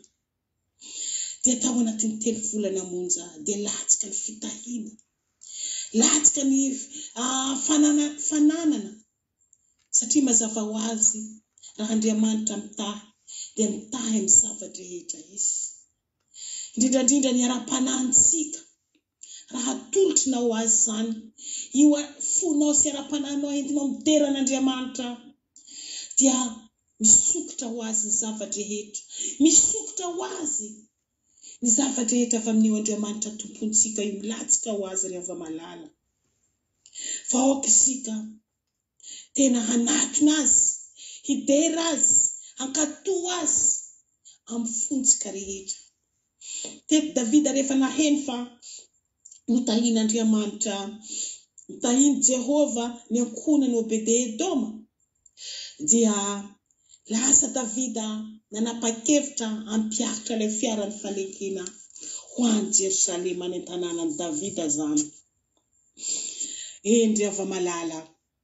Dia tao anatin'ny telo volana monja dia latsaka ny fitahiana. Latsaka ny fanana, fananana. Satria mazava ho azy raha Andriamanitra mitahy dia mitahy amin'ny zavatra rehetra izy. Indrindrandrindra ny ara-panahintsika raha atolotrina ho azy zany, io fonao sy ara-panahinao entinao midera an'Andriamanitra dia misokotra ho azy ny zavatra rehetra. Misokotra ho azy ny zavatra rehetra avy amin'io Andriamanitra tompontsika io, milatsaka ho azy ry ava-malala. Fa aoka isika tena hanatona azy, hidera azy, hankatoa azy amin'ny fontsika rehetra. Teto Davida rehefa naheno fa nitahian'Andriamanitra, nitahiany Jehova ny ankonany Obed-Edoma, dia lasa Davida nanapa-kevitra hampiakatra ilay fiaran'ny fanekena ho any Jerosalema any an-tanànan'i Davida zany. Eny ry ava-malala,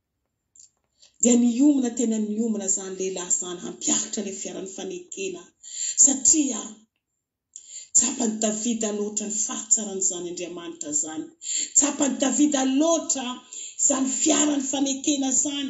dia niomana tena niomana zany lehilahy zany hampiakatra ilay fiaran'ny fanekena satria tsapany Davida loatra ny fahatsarany zany Andriamanitra zany. Tsapany Davida loatra zany fiaran'ny fanekena zany.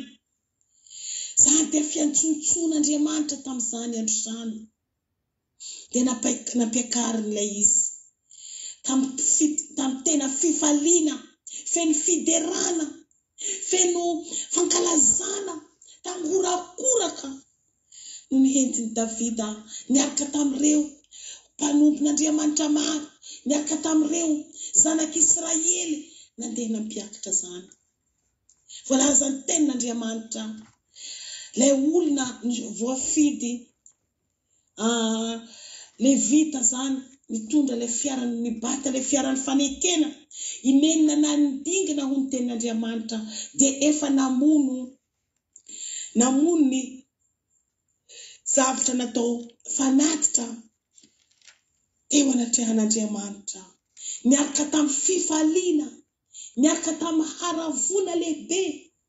Zany dia fiantsontson'Andriamanitra tamin'izany andro zany. Dia nampiakarin'ilay izy tamin'ny tamin'ny tena fifaliana, feno fiderana, feno fankalazana, tangorakoraka no nihentiny Davida niaraka tamin'ireo mpanompon'Andriamanitra maro, niaraka tamin'ireo zanak'Israely nandeha nampiakatra zany. Voalaza ny tenin'Andriamanitra, ilay olona voafidy uh, Levita zany mitondra ilay fiarany, mibata ilay fiarany fanekena, imenina na nidingina ho ny tenin'Andriamanitra dia efa namono namono ny zavatra natao fanatitra teo anatrehan'Andriamanitra, niaraka tamin'ny fifaliana, niaraka tamin'ny haravona lehibe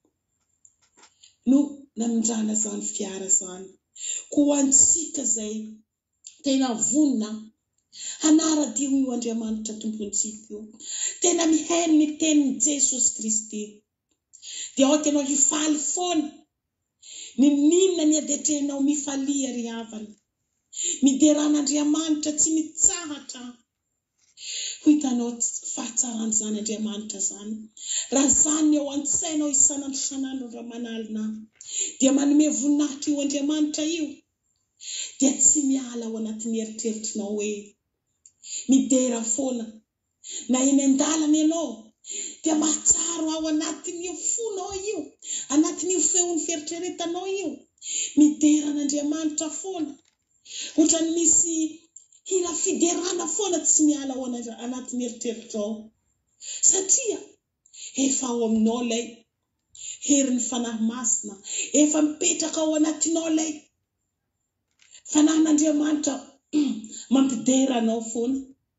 no namindrana zany fiara zany. Koa antsika zay tena vonina hanaradio io Andriamanitra tompontsika io, tena miheno ny tenin'i Jesosy Kristy, dia ao tenao hifaly foana ny ninona ny adetrenao mifalia ry havana, mideran'Andriamanitra tsy mitsahatra. Ho hitanao fahatsarany zany Andriamanitra zany, raha zany ao an-tsainao isanandro isanandro raha manalina, dia manome voninahitra io Andriamanitra io, dia tsy miala ao anatin'ny eritreritrinao hoe midera foana. Na eny an-dalana ianao dia mahatsaro ao anatin'io fonao io, anatin'io feon'ny fieritreretanao io, mideran'Andriamanitra foana. Ohatran'ny misy hira fiderana foana tsy miala ao anatin'ny eritreritrao, satria efa ao aminao ilay herin'ny fanahy masina, efa mipetraka ao anatinao ilay fanahyn'Andriamanitra mampidera anao foana.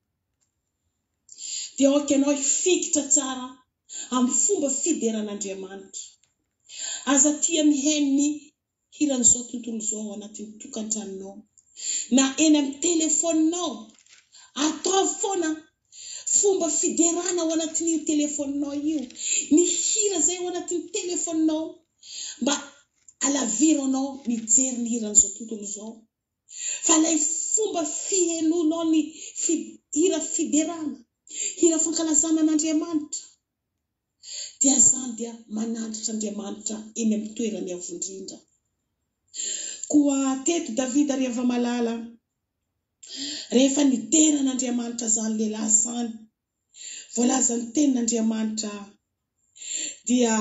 Dia ao ianao hifikitra tsara amin'ny fomba fideran'Andriamanitra. Aza tia miheno ny hiran'izao tontolo izao ao anatin'ny tokantranonao, na eny amin'ny telefoninao, atao foana fomba fiderana ao anatin'io telefoninao io, ny hira zay ao anatin'ny telefoninao, mba alaviranao mijery ny hiran'izao tontolo izao. Fa ilay fomba fihenonao ny hira fiderana, hira fankalazana an'Andriamanitra, dia zany dia manandritra Andriamanitra eny amin'ny toerany avondrindra. Koa teto Davida rehefa malala, rehefa nideran'Andriamanitra zany lehilahy zany, voalaza ny tenin'Andriamanitra, dia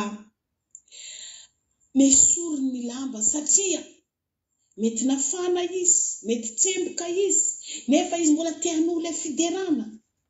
nesoriny ny lamba, satria mety nafana izy, mety tsemboka izy, nefa izy mbola te hanao ilay fiderana.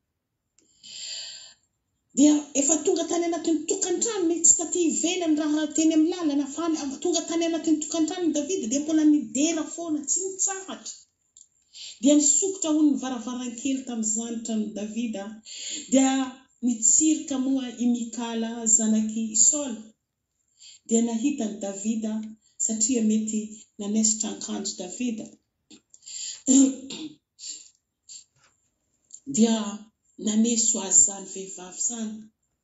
Dia efa tonga tany anatin'ny tokantrano, tsy taty ivelany raha teny amin'ny lalana, fa tonga tany anatin'ny tokantrano Davida, dia mbola nidera foana, tsy nitsahatra. Dia nisokotra ho ny varavarankely tamin'izany trano Davida, dia nitsirika moa i Mikala zanaky Saul, dia nahitany Davida satria mety nanesitra akanjo Davida. Dia naneso azy zany vehivavy zany.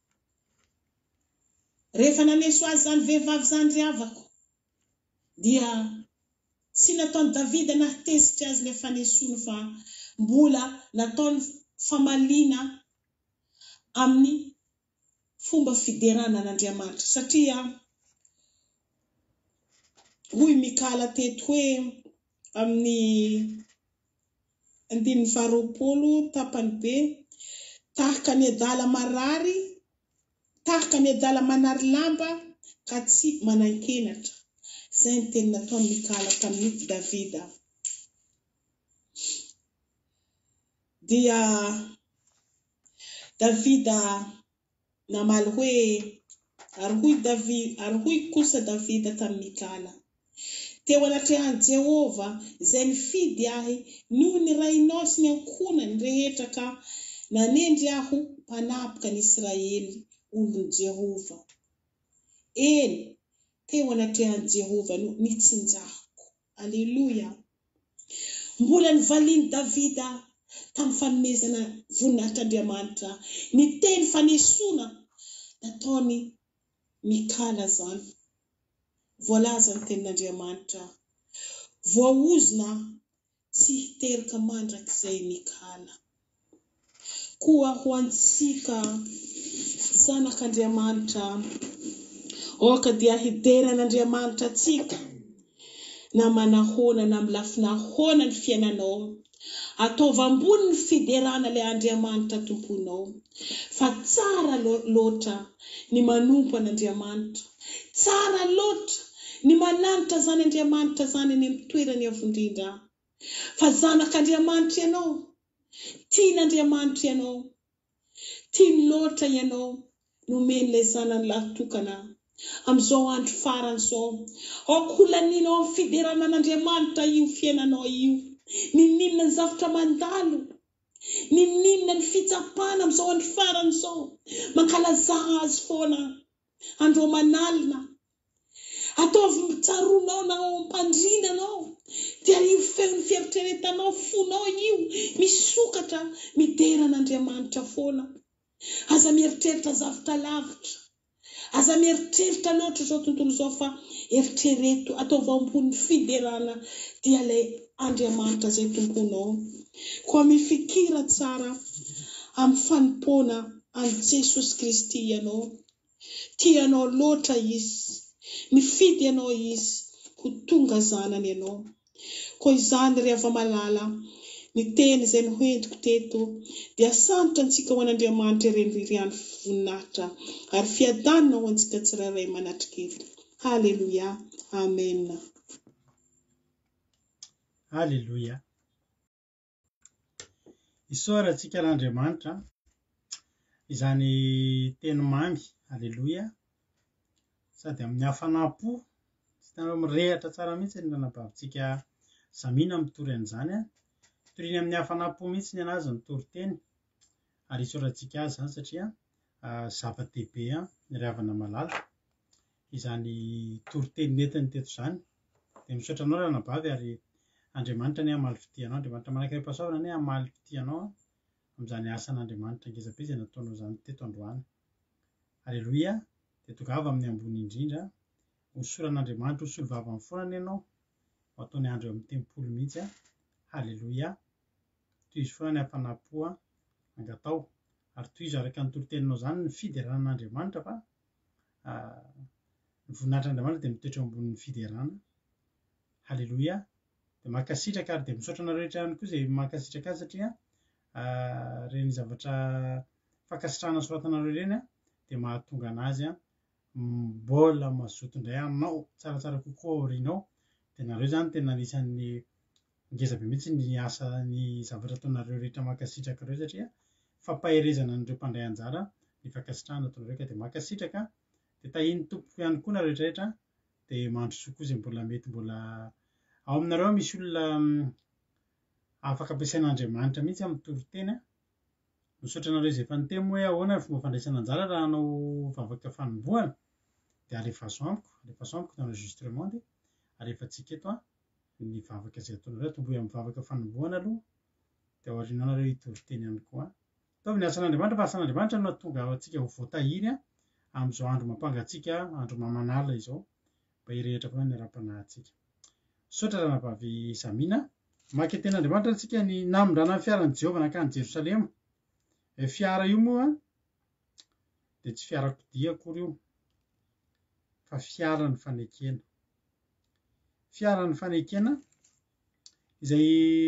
Rehefa naneso azy zany vehivavy zany ry havako, dia tsy nataony Davida nahatezitra azy le fanesoana, fa mbola nataony famaliana amin'ny fomba fiderana an'Andriamanitra, satria hoy Mikala teto hoe amin'ny andininy faharoapolo tapany be, tahaka ny adala marary, tahaka ny adala manary lamba, ka tsy manan-kenatra. Zay ny teny nataony Mikala tamin'ny Davida. Dia Davida namaly hoe, ary hoy Davida, ary hoy kosa Davida tamin'ny Mikala, teo anatrehan'i Jehova izay nifidy ahy noho ny rainao sy ny ankonany rehetra, ka nanendry aho mpanapoka ny Israely, olon'i Jehova. Eny, teo anatrehan'i Jehova no nitsinjahako. Alleluia. Mbola nivaliany Davida tamin'ny fanomezana voninahitr'Andriamanitra ny teny fanesoana nataony Mikala zany. Voalaza ny tenin'Andriamanitra, voaozona tsy hiterika mandrakizay Mikala. koa ho antsika zanak'Andriamanitra oka dia hideran'Andriamanitra atsika na manahona na milafina ny fiainanao. Ataova ambony ny fiderana le Andriamanitra tomponao. Fa tsara loatra ny manompo an'Andriamanitra. Tsara loatra ny mananitra zany Andriamanitra zany ny toerany avondrindra. Fa zanak'Andriamanitra ianao, tian'Andriamanitra ianao, tiany loatra ianao nomeny le zanany latokana. Amizao andro farany zao, okolaninao amin'ny fideranan'Andriamanitra io fiainanao io. Nininona ny zavatra mandalo, nininona ny fitsapana amizao andro farany zao. Mankalaza azy foana, andro manalina. Ataovy mitsaronao na mpandrinanao, dia io feon'ny fieritreretanao fonao io misokatra mideran'Andriamanitra foana. Aza mieritreritra zavatra lavitra. Aza mieritreritra loatra zao tontolo zao fa eritrereto ataova ambony fiderana dia le Andriamanitra zay tomponao. Koa mifikira tsara amin'ny fanimpona an Jesosy Kristy ianao. Tianao loatra izy, nifidy ianao izy ho tonga zanany ianao. Koa izany rehefa malala ny teny izay nohendriko teto dia santra antsika ho an'Andriamanitra ireny voninahitra ary fiadanana ho antsika tsirairay manatriketo. Halleluja. Amen. Halleluja. Isaorantsika l'Andriamanitra izany teny mamy. Halleluja. Sady amin'ny hafanampo sy tanao mirehatra tsara mihitsy ny nanabavintsika Samina mitory an'izany. Toriny amin'ny hafanampo mihitsy ny anazy ny toriteny. Ary isaorantsika azy zany satria zava-dehibe ny ravana malala izany toriteny netiny teto zany. Dia misaotra anao ranabavy ary Andriamanitra ny hamaly fitianao. Andriamanitra manankiray pasaorana ny hamaly fitianao amin'izany asan'Andriamanitra ngezabe izay nataonao zany teto androany. Halleluja. Dia tongava amin'ny ambony indrindra. Hosoran'Andriamanitra hosolo vava amin'ny fonany ianao. Ataony andro amin'ny tempolo mihitsy. Halleluja. Toy izy foana ny hafanampo angatao. Ary toy izy araka ny toriteninao zany ny fideranan'Andriamanitra fa ny voninahitr'Andriamanitra dia mitoetra ambony fiderana. Halleluja. Dia mankasitraka ary dia misaotra anareo rehetra ihany koa izay mankasitraka azy satria ireny zavatra fankasitrahana soratanareo ireny dia mahatonga anazy mbola mazoto indray aminao tsaratsara kokoa aorianao. Dia nareo zany tena anisan'ny ngezabe mihitsy ny asa ny zavatra ataonareo rehetra mankasitraka ireo satria fampaherezana an'ireo mpandray anjara ny fankasitrahana ataonareo ka dia mankasitraka. Dia tahiny tompo ihany koa nareo rehetra dia mandrosoa koa izay mbola mety mbola ao aminareo misy olona afaka ampiasain'Andriamanitra mihitsy amin'ny toriteny. Misaotra anareo izay efa niteny hoe ahoana ny fomba fandraisana anjara raha hanao vavaka fanombohana. Dia alefaso amiko, alefaso amiko dans l'enregistrement dia alefantsika eto ny vavaka izay ataonareo tombohy amin'ny vavaka fanombohana aloha. Dia aorianao nareo hitoriteny ihany koa. Ataovy ny asan'Andriamanitra fa asan'Andriamanitra no nahatonga antsika ho voatahiry amin'izao andro mampangatsiaka, andro mamanala izao mba hirehitra foana ny ara-panahintsika. Misaotra ranabavy Samina. Maka ten'Andriamanitra antsika ny namindrana ny fiaran'i Jehovah nakany Jerosalema. E fiara io moa dia tsy fiarakodia akory io fa fiaran'ny fanekena. Fiaran'ny fanekena izay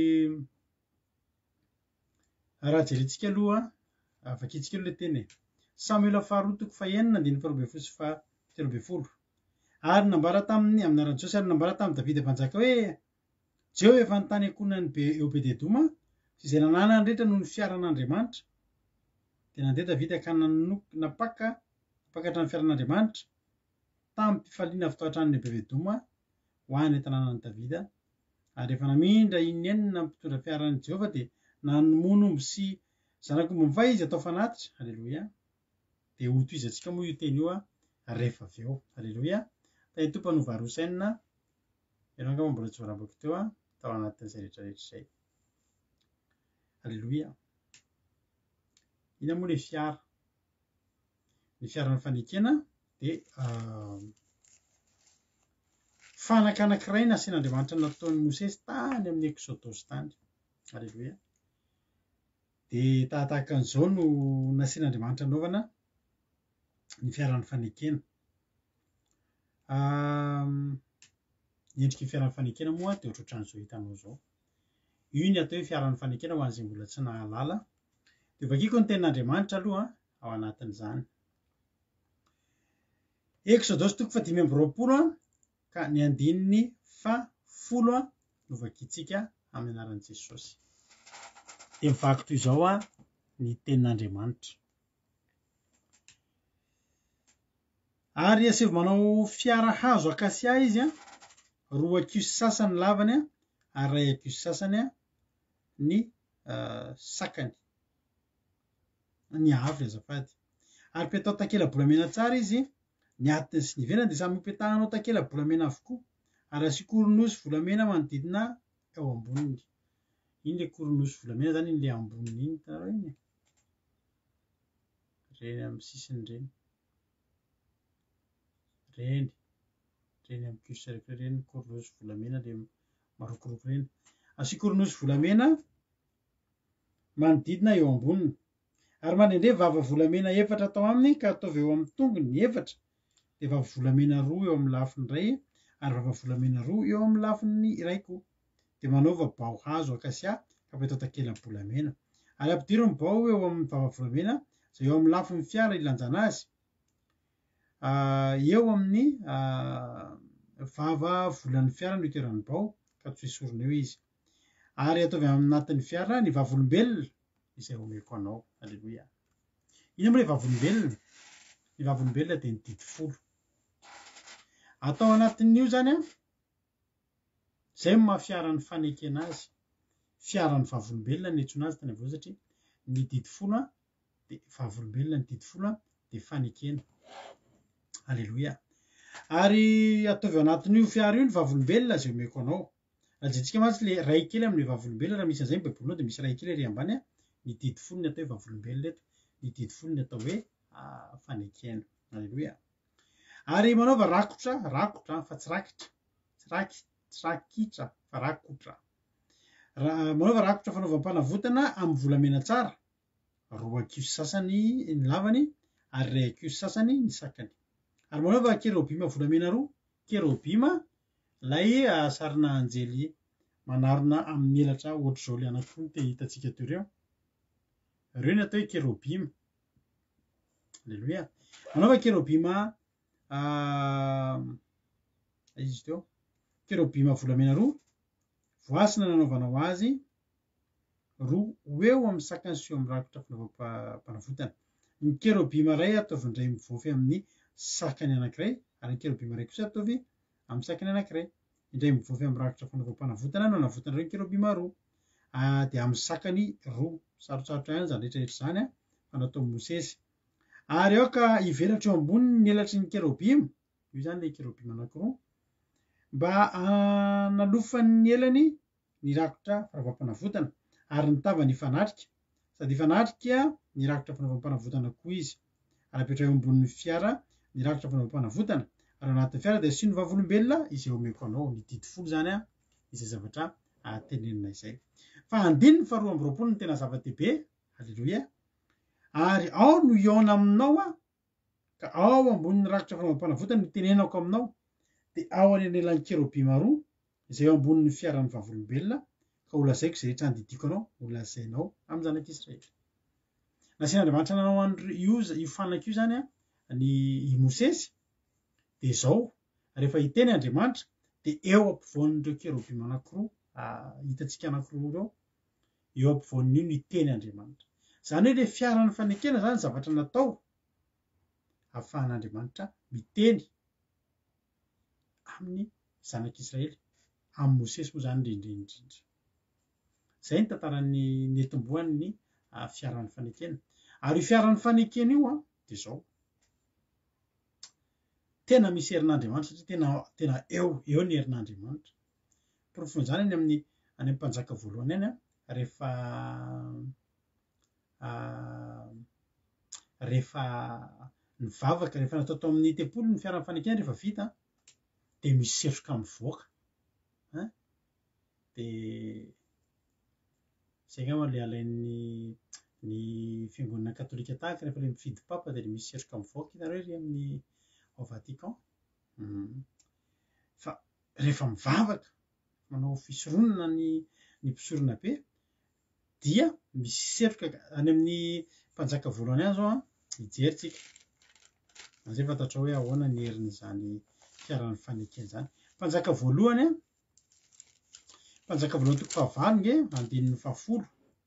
raha jerentsika aloha vakitsika aloha ilay teny. Samuela faharoa toko fahaenina andininy faharoa ambin'ny folo sy fahatelo ambin'ny folo. Ary nambara tamin'ny amin'ny anaran'i Jesosy ary nambara tamin'i Davida mpanjaka hoe Jehova efa nitany ankonany be Obed-Edoma sy izay nananany rehetra noho ny fiaran'Andriamanitra. Dia nandeha Davida ka napaka napakatra ny fiaran'Andriamanitra tamin'ny mpifaliana avy tao an-tranon'i Obed-Edoma ho any tanànan'i Davida. Ary efa namindra inenina mpitondra fiaran'i Jehova dia namono omby sy zanak'omby mivay izy atao fanatitra. Halleluja. Dia ho toy izantsika moa io teny io rehefa avy eo. Halleluja. Tay tompo no varosaina. Ianao angamba mbola tsy voarambako teo tao anatin'izay rehetra rehetra izay. Halleluja. Ina moa ilay fiara? Ny fiaran'ny fanekena dia fanaka anankiray nasian'Andriamanitra nataon'i Mosesy tany amin'ny Exodosy tany. Halleluja. dia tahaka an'izao no nasian'Andriamanitra anaovana ny fiaran'ny fanekena. Endriky fiaran'ny fanekena moa dia ohatrohatran'izao hitanao zao. Io ny atao hoe fiaran'ny fanekena ho an'izay mbola tsy nahalala. Dia vakiko ny tenin'Andriamanitra aloha ao anatin'izany. Exodosy toko faha dimy amby roapolo ka ny andininy faha folo no vakitsika amin'ny anaran'i Jesosy. Dia mivaky toy izao ny tenin'Andriamanitra. Ary asevy manao fiara hazo akasia izy roa akiosy sasany lavany ary ray akiosy sasany ny sakany. Ny avy azafady. Ary petao takela-bolamena tsara izy, ny atiny sy ny ivelany dia samy hopetahanao takela-bolamena avokoa. Ary asio koronosy volamena manodidina eo amboniny. Iny le koronosy volamena zany iny le amboniny iny hitanareo iny. Reny amin'ny sisiny reny. Reny. Reny amin'ny kiosy rehetra reny koronosy volamena le marokoroko reny. Asio koronosy volamena manodidina eo amboniny. Ary mandehandeha vava volamena efatra atao aminy ka ataovy eo amin'ny tongony ny efatra. Dia vava volamena roa eo amin'ny lafiny iray ary vava volamena roa eo amin'ny lafiny iray koa. Dia manaova bao hazo akasia ka petao takela-bolamena. Ary ampidiriny ny bao eo amin'ny vava volamena izay eo amin'ny lafiny fiara ilanjana azy. Eo amin'ny vava volan'ny fiara no itoeran'ny bao ka tsy esorina eo izy. Ary ataovy amin'ny anatin'ny fiara ny vavolombelona izay omeko anao. Alleluia. Ino moa le vavolombelona? Ny vavolombelona dia ny didi folo. Atao anatin'io zany izay mahafiaran'ny fanekena azy. Fiaran'ny vavolombelona ny antsoina azy tany avoa satria ny didi folo dia vavolombelona, ny didi folo dia fanekena. Alleluia. Ary ataovy anatin'io fiara io ny vavolombelona izay omeko anao. Lazaintsika mantsy le ray kely amin'ny vavolombelona raha misy an'izay ny baibolinao dia misy ray kely ery ambany ny didi folo ny atao hoe vavolombelona eto. Ny didi folo ny atao hoe fanekena. Alleluia. Ary manaova rakotra, rakotra fa tsy rakitra. Tsy rakitra, tsy rakitra fa rakotra. Manaova rakotra fanaovam-panavotana amin'ny volamena tsara. Roa akiosy sasany ny lavany ary ray akiosy sasany ny sakany. Ary manaova kerobima volamena roa, kerobima ilay sarina anjely manarona amin'ny elatra ohatr'izao le anankiroa te hitantsika teo ireo. Ireo ny atao hoe kerobima. Alleluia. Manaova kerobima izy teo. Kerobima volamena roa, voasina nanaovanao azy, roa eo amin'ny sakany sy eo amin'ny rakotra fanaovam-panavotana. Ny kerobima iray ataovy indray mivofy amin'ny sakany anankiray ary ny kerobima iray kosa ataovy amin'ny sakany anankiray. Indray mivofy amin'ny rakotra fanaovam-panavotana no anavotana ireo kerobima roa. Dia amin'ny sakany roa. Sarotsarotra ihany izany rehetrarehetra izany fa natao Mosesy. Ary ao ka hivelatra eo amboniny ny elatry ny kerobima, io izany ilay kerobima anankiroa, mba hanalofany ny elany ny rakotra fanaovam-panavotana ary ny tavany hifanatrika. Sady hifanatrika ny rakotra fanaovam-panavotana koa izy. Ary apetraka eo ambonin'ny fiara ny rakotra fanaovam-panavotana ary anatin'ny fiara dia asiny vavolombelona izay omeko anao. Ny didi folo zany izay zavatra tenenina izay. Fa andininy faharoa amby roapolo ny tena zava-dehibe. Alleluia. Ary ao no iaona aminao ka ao ambonin'ny rakotra fanaovam-panavotana no tenenako aminao. Dia ao anelan'ny kerobima roa izay eo ambonin'ny fiaran'ny vavolombelona ka ho lazaiko izay rehetra andidiko anao, ho lazainao amin'ny zanak'Israely. Nasian'Andriamanitra nanao io fanak io zany ny Mosesy dia izao rehefa hiteny Andriamanitra dia eo ampovoan'ireo kerobima anankiroa hitantsika anankiroa ireo, eo ampovoan'io no hiteny Andriamanitra. Izany hoe ilay fiaran'ny fanekena zany zavatra natao ahafahan'Andriamanitra miteny amin'ny zanak'Israely, amin'ny Mosesy moa zany indrindra indrindra. Izay ny tantaran'ny nentim-boan'ny fiaran'ny fanekena. Ary io fiaran'ny fanekena io dia izao. Tena misy herin'Andriamanitra satria tena tena eo eo ny herin'Andriamanitra. Porofon'izany any amin'ny any amin'ny mpanjaka voalohany any rehefa rehefa nivavaka, rehefa natao tao amin'ny tempolo ny fiaran'ny fanekena rehefa vita dia misy setroka mivoaka. Dia izay angamba ilay alain'ny ny fiangonana katolika tahaka rehefa le mifidy papa dia misy setroka mivoaka itanareo ry amin'ny ao Vatican. Fa rehefa mivavaka manao fisoronana ny ny mpisorona be dia misy setroka any amin'ny mpanjaka voalohany any zao a hijery tsika izay fantatra hoe ahoana ny herin'izany fiaran'ny fanekena zany. Mpanjaka voalohany a mpanjaka voalohany toko fahavalo nge andinin'ny fahafolo.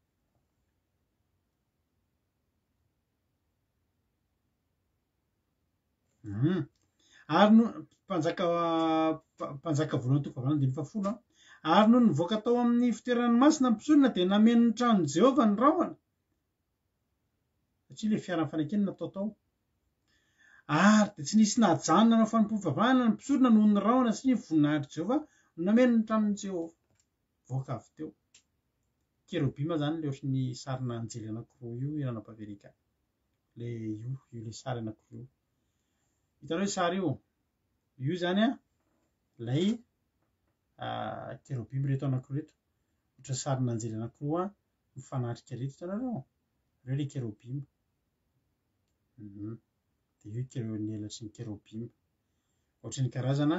Mm. Ary no mpanjaka mpanjaka voalohany toko fahavalo andinin'ny fahafolo a ary no nivoaka tao amin'ny fitoeran'ny masina mpisorona dia nameno ny tranon'i Jehovah ny rahona satria le fiaran'ny fanekena natao tao. Ary dia tsy nisy nahajanona nanao fanompoam-pivavahana ny mpisorona noho ny rahona satria voninahitry Jehovah no nameno ny tranon'i Jehovah. Voaka avy teo. Kerobima zany le ohatry ny sarina anjely anankiroa io iranam-pahaverika. Le io io le sary anankiroa io. Hitanao sary io. Io zany a lay kerobima reto anankiroa reto. Ohatry sarina anjely anankiroa mifanatrika reto hitanareo. Ireo le kerobima. Mhm. Dia io kero ny elatry ny kerobima. Ohatry ny karazana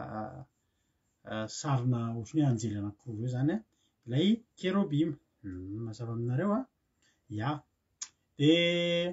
sarina ohatry ny anjely anankiroa io zany a ilay kerobima. Mazava aminareo a. Ya. Dia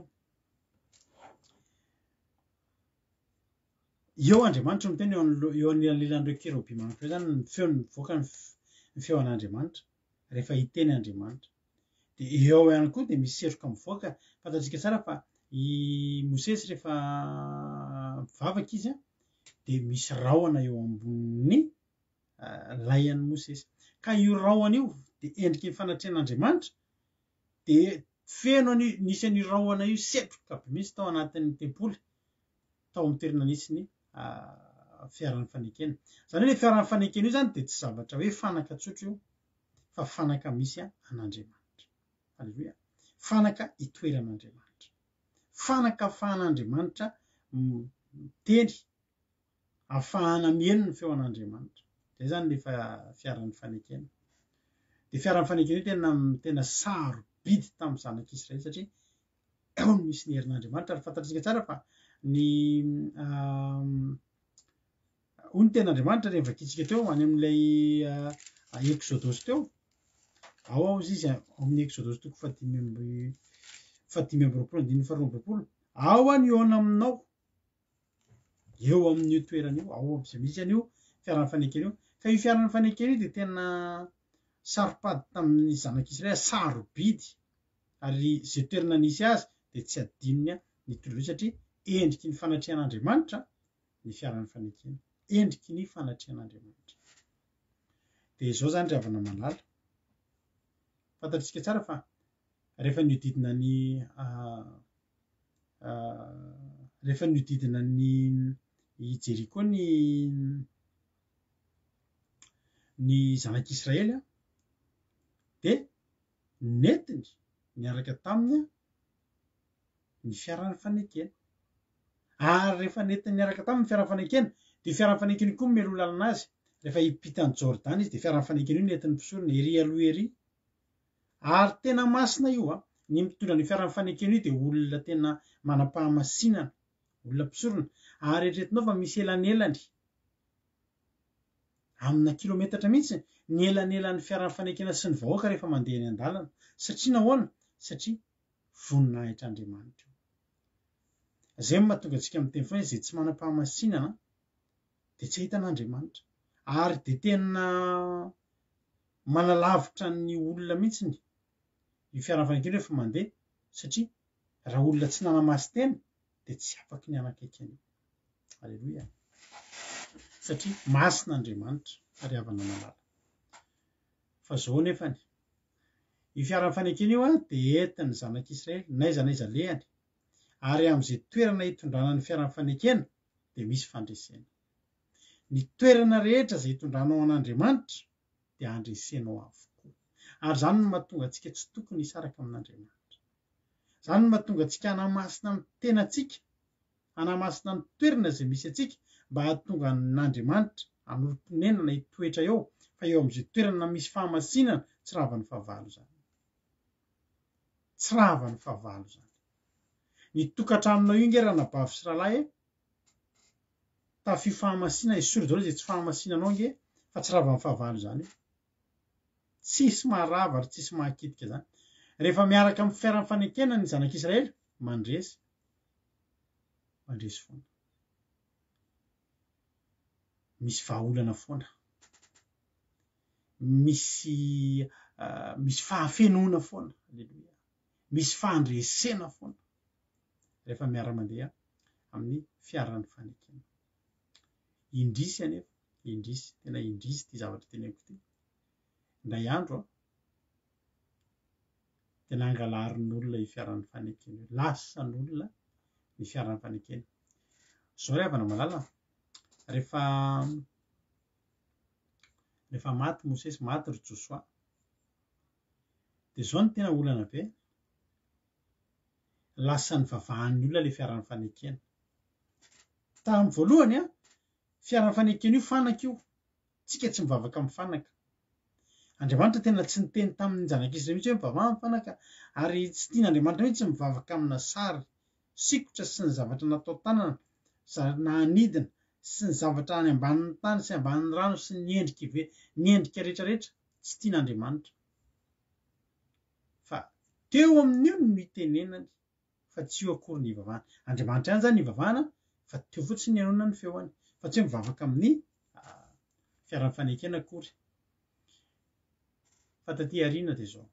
eo Andriamanitra miteny eo anilan'ireo kerobima anankiroa zany ny feo mivoaka ny feo an'Andriamanitra rehefa hiteny Andriamanitra. Dia eo ihany koa dia misy setroka mivoaka. Fantatsika tsara fa i Mosesy rehefa mivavaka izy a dia misy rahona eo ambonin'ny laian'i Mosesy. Ka io rahona io dia endriky ny fanatrehan'Andriamanitra dia feno nisy an'io rahona io setroka be mihitsy tao anatin'ny tempoly tao amin'ny toerana nisy ny fiaran'ny fanekena. Zany hoe fiaran'ny fanekena io zany dia tsy zavatra hoe fanaka tsotra io fa fanaka misy an'Andriamanitra. Halleluia. Fanaka itoeran'Andriamanitra. Fanaka ahafahan'Andriamanitra miteny ahafahana mihaino ny feo an'Andriamanitra. Izay zany le fiaran'ny fanekena. Dia fiaran'ny fanekena io tena tena sarobidy tamin'ny zanak'Israely satria eo no misy ny herin'Andriamanitra. Ary fantatsika tsara fa ny hoy ny ten'Andriamanitra rehefa vakitsika teo any amin'ilay Exodosy teo. Ao ao izy amin'ny Exodosy toko fahadimy amby fahadimy amby roapolo andininy faharoa amby roapolo. Ao any eo aminao. Eo amin'io toerana io ao aby izay misy an'io fiaran'ny fanekena io. Ka io fiaran'ny fanekena io dia tena saropady tamin'ny zanak'Israely sarobidy. Ary izay toerana nisy azy dia tsy adinony ny toloha satria endriky ny fanatrehan'Andriamanitra ny fiaran'ny fanekena. Endriky ny fanatrehan'Andriamanitra. Dia izao zany ravana malala. Fantatsika tsara fa rehefa niodidina ny rehefa niodidina ny i Jeriko ny ny zanak'Israely a dia netiny niaraka taminy ny fiaran'ny fanekena. Ary rehefa netiny niaraka taminy fiaran'ny fanekena dia fiaran'ny fanekena koa nomelo lalana azy. Rehefa hipitan'ny Jordana izy dia fiaran'ny fanekena io netiny mpisorona ery aloha ery. Ary tena masina io a. Ny mitondra ny fiaran'ny fanekena io dia olona tena manam-pahamasinana, olona mpisorona. Ary eritreretinao fa misy elanelany amina kilometatra mihitsy ny elanelan'ny fiaran'ny fanekena sy ny vahoaka rehefa mandeha eny an-dalana. Satria nahoana? Satria voninahitr'Andriamanitra. Izay no mahatonga antsika miteny foana izay tsy manam-pahamasinana dia tsy ahitan'Andriamanitra. Ary dia tena manalavitra ny olona mihitsy ny fiaran'ny fanekena rehefa mandeha satria raha olona tsy nanamaso-tena dia tsy afaka ny hanakaiky an'io. Halleluia. Satria masin'Andriamanitra ary havana malala. Fa izao nefany io fiaran'ny fanekena io a dia entin'ny zanak'Israely n'aiza n'aiza lehany. Ary amin'izay toerana hitondrana ny fiaran'ny fanekena dia misy fandresena. Ny toerana rehetra izay hitondranao an'Andriamanitra dia handresenao avokoa. Ary zany no mahatonga antsika tsy tokony hisaraka amin'Andriamanitra. Zany no mahatonga antsika hanamasina ny tenantsika, hanamasina ny toerana izay misy antsika mba hahatonga n'Andriamanitra hanoromponenana hitoetra eo fa eo amin'izay toerana misy fahamasinana tsy ravan'ny fahavalo zany. tsy rava ny fahavalo zany. Ny tokantranonao io ngerana bavy sy rahalahy tafio fahamasina isoro daholo zay tsy fahamasinanao nge fa tsy rava ny fahavalo zany io. Tsisy maharava ary tsisy mahakitika zany. Rehefa miaraka amin'ny fiaran'ny fanekena ny zanak'Israely mandresy mandresy foana. Misy vahaolana foana. Misy uh, misy fahafenoana foana. Alleluia. Misy fahandresena foana. Rehefa miara-mandeha amin'ny fiaran'ny fanekena. Indrisy anefa, indrisy, tena indrisy ty zavatra teneniko ty. Ndray andro tena angalarin'olona i fiaran'ny fanekena. Lasan'olona ny fiaran'ny fanekena. Zao ry havana malala. Rehefa rehefa maty Mosesy, maty ry Josoa. Dia zao ny tena olana be. Lasan'ny vavahan'ny olona le fiaran'ny fanekena. Tamin'ny voalohany a, fiaran'ny fanekena io fanaka io. Tsika tsy mivavaka amin'ny fanaka. Andriamanitra tena tsy niteny tamin'ny zanak'Israely mihitsy hoe mivavaha amin'ny fanaka, ary tsy tian'Andriamanitra mihitsy mivavaka amina sary sikotra sy ny zavatra natao tanana, na anidina sy ny zavatra any ambanin'ny tany sy ambanin'ny rano sy ny endrika ve ny endrika rehetra rehetra tsy tian'Andriamanitra. Fa teo amin'io no itenenany fa tsy io akory ny ivavahana. Andriamanitra ihany zany ivavahana fa teo fotsiny ianona ny feoany fa tsy hoe mivavaka amin'ny fiaran'ny fanekena akory. Fa taty aoriana dia zao.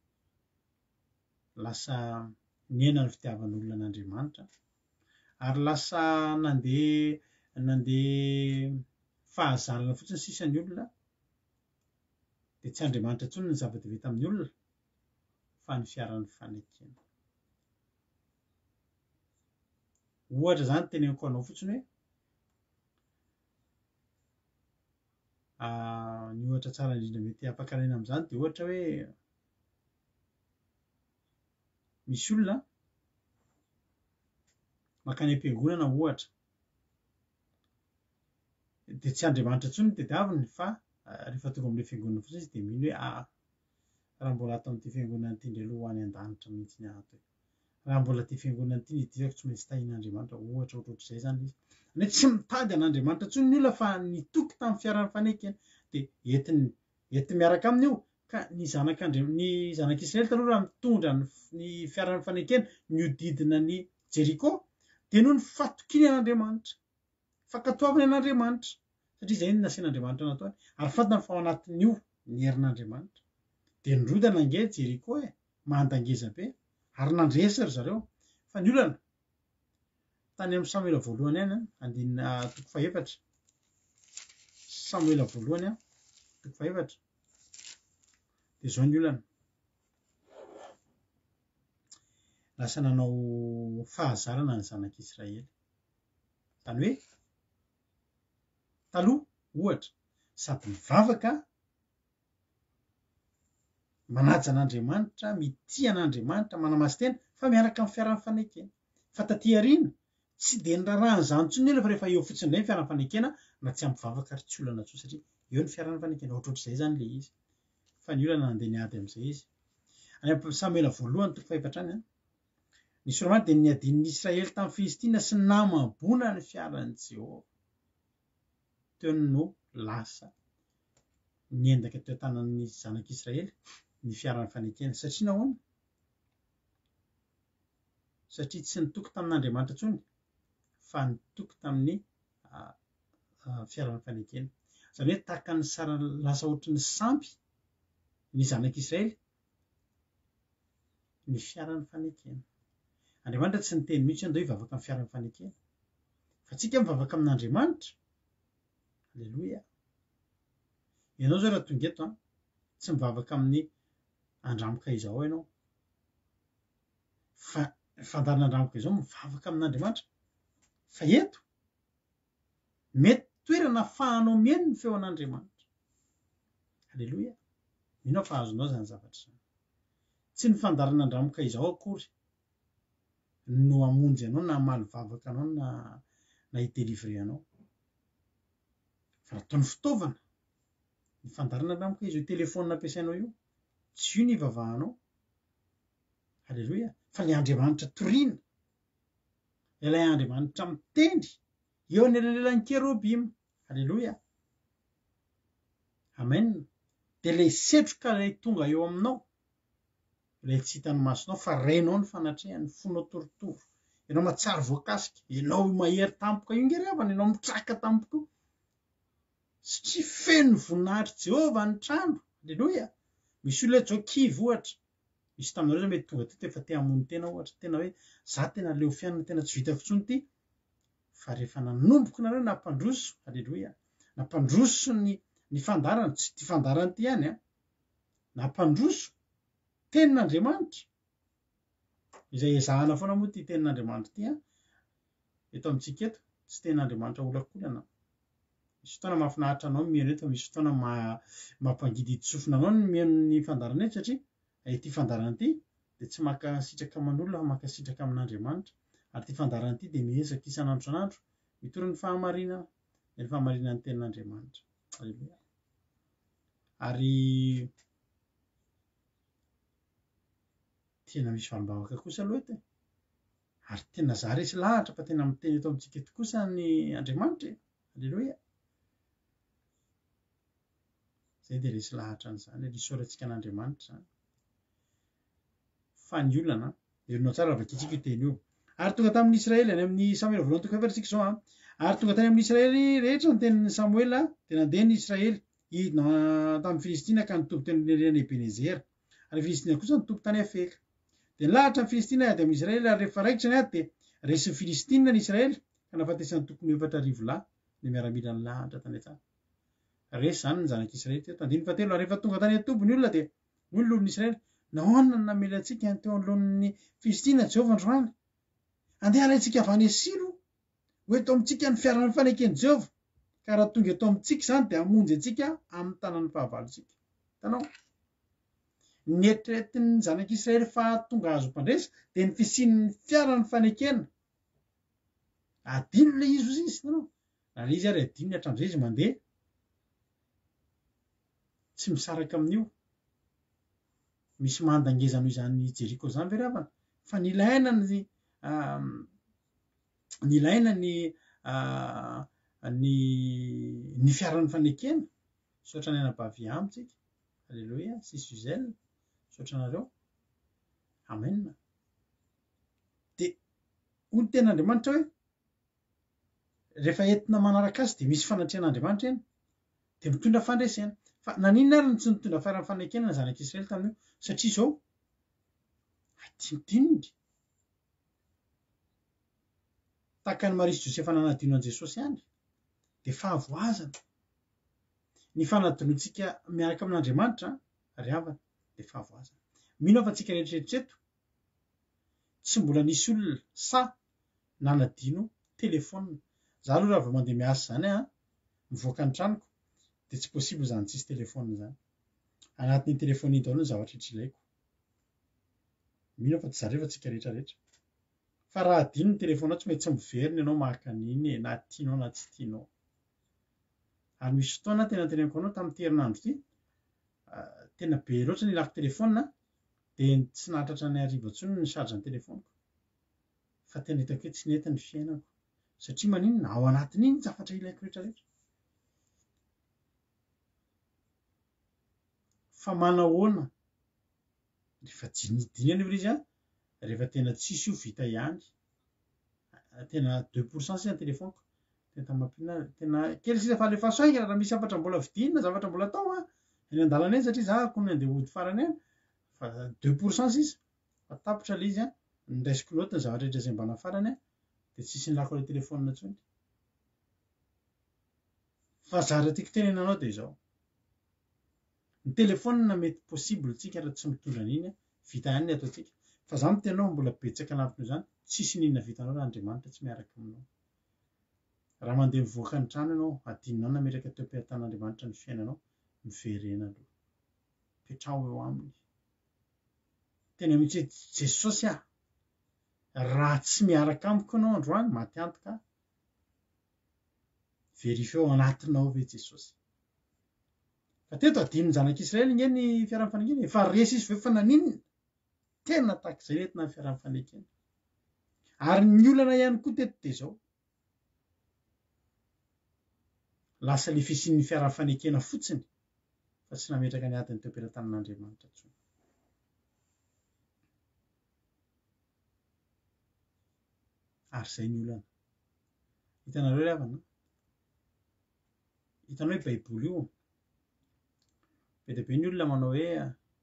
Lasa niena ny fitiavan'olona an'Andriamanitra ary lasa nandeha nandeha fahazarana fotsiny sisan'ny olona dia tsy Andriamanitra intsony ny zava-dehibe tamin'ny olona fa ny fiaran'ny fanekena. Ohatra zany teneniko anao fotsiny hoe uh, ny ohatra tsara indrindra mety ampakarena amin'izany dia ohatra hoe misy olona makany am-piangonana ohatra dia tsy Andriamanitra intsony ny tediaviny fa uh, rehefa tonga amin'ilay fiangonana fotsiny izy dia mino hoe ah, raha mbola ato amin'ity fiangonana ity indray aloha ho any an-danitra mihitsy ny ato. Raha mbola ty fiangonana ity nidivako tsy maintsy tahin'Andriamanitra, ohatra ohatrohatr'izay zany izy. Ny tsy mitady an'Andriamanitra intsony ny olona fa nitoky tamin'ny fiaran'ny fanekena dia entiny enti miaraka aminy io ka ny zanak'Andriamanitra, ny zanak'Israely taloha raha mitondra ny fiaran'ny fanekena niodidina ny Jeriko dia noho ny fatokiny an'Andriamanitra, fankatoavany an'Andriamanitra satria izay ny nasian'Andriamanitra nataony ary fantany fa ao anatin'io ny herin'Andriamanitra dia nirodana ange Jeriko e, mandangeza be ary nandresy ry zareo fa ny olana tany amin'ny Samuela voalohany any andinina toko fahaefatra. Samuela voalohany a toko fahaefatra dia zao ny olana. Lasa nanao fahazarana ny zanak'Israely. Zany hoe taloha ohatra sady mivavaka manaja an'Andriamanitra, mitia an'Andriamanitra, manamaso tena fa miaraka amin'ny fiaran'ny fanekena. Fa taty aoriana tsy dia nirarahany izany intsony ny olona fa rehefa eo fotsiny indray ny fiaran'ny fanekena na tsy ampivavaka ary tsy olana intsony satria eo ny fiaran'ny fanekena. Ohatrohatr'izay zany ilay izy. Fa ny olana nandeha niady amin'izay izy. Any amin'ny Samuela voalohany toko fahaefatra any, ny soramany dia niadin'ny Israely tamin'ny Filistina sy namabona ny fiaran'i Jehovah. Teo no lasa niendaka teo tanan'ny zanak'Israely ny fiaran'ny fanekena satria nahoana? Satria tsy nitoky tamin'Andriamanitra intsony fa nitoky tamin'ny uh, uh, fiaran'ny fanekena. Izany hoe tahaka ny sara lasa ohatry ny sampy ny zanak'Israely ny fiaran'ny fanekena. Andriamanitra tsy niteny mihitsy andao hivavaka amin'ny fiaran'ny fanekena fa tsika mivavaka amin'Andriamanitra. Alleluia. Ianao zao raha tonga eto tsy mivavaka amin'ny andramoka izao ianao fa fandarina andramoka izao mivavaka amin'Andriamanitra fa eto mety toerana ahafahanao mihaino ny feo an'Andriamanitra. Alleluia. Mino fa azonao zany zavatra zany. Tsy ny fandarina andramoka izao akory no hamonjy anao na malivavaka anao na na hidelivre anao fa ataony fitaovana. Ny fandarina andramoka izy io telefaonina ampiasainao io tsy io ny ivavahanao. Halleloia. Fa ilay Andriamanitra toriana. Ilay Andriamanitra mitendry eo anelanelan'ny kerobima. Halleloia. Amen. Dia ilay setroka ilay tonga eo aminao, ilay tsy hitan'ny masonao fa renao ny fanatrehany, fonao torotoro. Ianao matsara voakasika, ianao mahery tampoka io ngeravana, ianao mitraka tampoka io. Satria feno voninahitra Jehova ny trano. Halleloia. Misy olona zao kivy ohatra. Misy taminareo mety tonga teto efa te hamono tena ohatra, tena hoe za tena leo fiainana tena tsy vitako intsony ity. Fa rehefa nanomboka nareo nampandroso, halleloia, nampandroso ny ny fandarana, tsy ty fandarana ty ihany a, nampandroso tenin'Andriamanitra. Izay ezahana foana moa ty tenin'Andriamanitra ty a. Eto amintsika eto tsy tenin'Andriamanitra olakolana. Misy fotoana mahafinaritra anao ny mihaino eto, misy fotoana mampangididy sofina anao ny mihaino ny fandarana eto, satria ity fandarana ity dia tsy maka sitraka aman'olona fa maka sitraka amin'Andriamanitra. Ary ity fandarana ity dia miezaka isan'andro isan'andro mitoro ny fahamarinana, ny fahamarinan'ny tenin'Andriamanitra. Halleluia. Ary tena misy valim-bavaka kosa aloha eto. Ary tena za resy lahatra fa tena miteny eto amintsika eto kosa ny Andriamanitra. Halleluia. Zay dia resy lahatra an'izany, ilay isaorantsika an'Andriamanitra zany. Fa ny olana, herinao tsara vakitsika io teny io. Ary tonga tamin'ny Israely any amin'ny Samuel voalohany toko efatra tsika zao a. Ary tonga tany amin'ny Israely rehetra ny tenin'ny Samuela dia nandeha ny Israely tamin'ny Filistina ka nitoby teny ny Ebenezera. Ary Filistina kosa nitoby tany Afeka. Dia nilahatra ny Filistina ady amin'ny Israely ary rehefa raikitra ny ady dia resy Filistina ny Israely ka nahafatesany tokony efatra arivo lahy ny miaramila ny lahatra tany ata. Resy zany ny zanak'Israely teto. Andiny fahatelo rehefa tonga tany atoby ny olona dia hoy ny loron'ny Israely, nahoana ny namela antsika teo anoloan'ny Filistina Jehova androany? Andeha alaitsika avy any Asiro ho eto amintsika ny fiarana fanekeny Jehova. Ka raha tonga eto amintsika zany dia hamonjy antsika amin'ny tanàn'ny fahavalontsika. Hitanao? Ny eritreretin'ny zanak'Israely fa tonga azo mpandresa dia ny fisian'ny fiarana fanekena. Adino ilay izy izy, hitanao? Raha izy ary adino hatrandray izy mandeha, tsy misaraka amin'io. Misy mandangezana izany Jeriko zany veravana. Fa nilaina ny nilaina ny ny ny fiaran'ny fanekena. Saotra ny anabavy amintsika. Halleluia. Sy Suzel. Saotra nareo. Amen. Dia hoy ny tenin'Andriamanitra hoe rehefa entina manaraka azy dia misy fanatrehan'Andriamanitra eny dia mitondra fandresena. Fa naninona ary tsy nitondra fiaran'ny fanekena ny zanak'Israely tamin'io? Satria izao adinodinony. Tahaka ny Marisy Josefa nanadino an' Jesosy ihany dia fahavoazana. Ny fanadinoantsika miaraka amin'Andriamanitra ry havana dia fahavoazana. Mino fa antsika rehetrarehetra eto tsy mbola nisy olona sa nanadino telefona. Za aloha raha vao mandeha miasa zany a, mivoaka ny tranoko dia tsy possible zany tsisy telefona zany. Anatin'ny telefona iny daholo ny zavatra rehetra ilaiko. Mino fa tsy zareo fa antsika rehetra rehetra. Fa raha adino ny telefona tsy mety tsy miverina ianao maka an'iny na tianao na tsy tianao. Ary misy fotoana tena teneniko anao tamin'ity herinandro ity, tena be loatra ny ilako telefona dia tsy nahatratra ny hariva intsony ny charge-ny telefoniko. Fa tena hitako hoe tsy nety ny fiainako. Satria maninona ao anatin'iny zavatra ilaiko rehetra rehetra. Fa manahoana rehefa dinidiny any izy a, rehefa tena tsisy io vita ihany, tena deux pourcent sisa ny telefoniko. Tena mampina tena kely sisa fa alefaso aika raha misy zavatra mbola vidinina, zavatra mbola atao a eny an-dalana eny, satria za akonany andeha hody farany eny fa deux pourcent sisa fa tapitra ilay izy a, niraisiko loatra ny zavatra rehetra izay mba nafarany a dia tsisy nilako ilay telefona intsony. Fa zara tiako tenenanao dia izao, ny telefona mety possible tsika raha tsy mitondra an'iny vita ihany ny ataontsika. Fa za mitenao mbola betsaka anampiny izany, tsisy n'inona vitanao raha Andriamanitra tsy miaraka aminao. Raha mandeha mivoaka ny trano ianao, adinonao nametraka teo am-petan'Andriamanitra ny fiainanao, miverena aloha. Petraho eo aminy. Tena mihitsy Jesosy a, raha tsy miaraka amiko ianao androany, maty antoka. Verifio ao anatinao ve Jesosy. Fa teto adino ny zanak'Israely nge ny fiaran'ny fanekena, efa resy izy ve fa naninona? tena tahak'izay nentina ny fiarahan'ny fanekena. Ary ny olana ihany koa teto de zao. Lasa le fisian'ny fiarahan'ny fanekena fotsiny fa tsy nametraka ny adiny teo am-pelantanan'Andriamanitra intsony. Ary zay ny olana. Hitanareo ry havana? Hitanao hoe Baiboly io. Be dia be ny olona manao hoe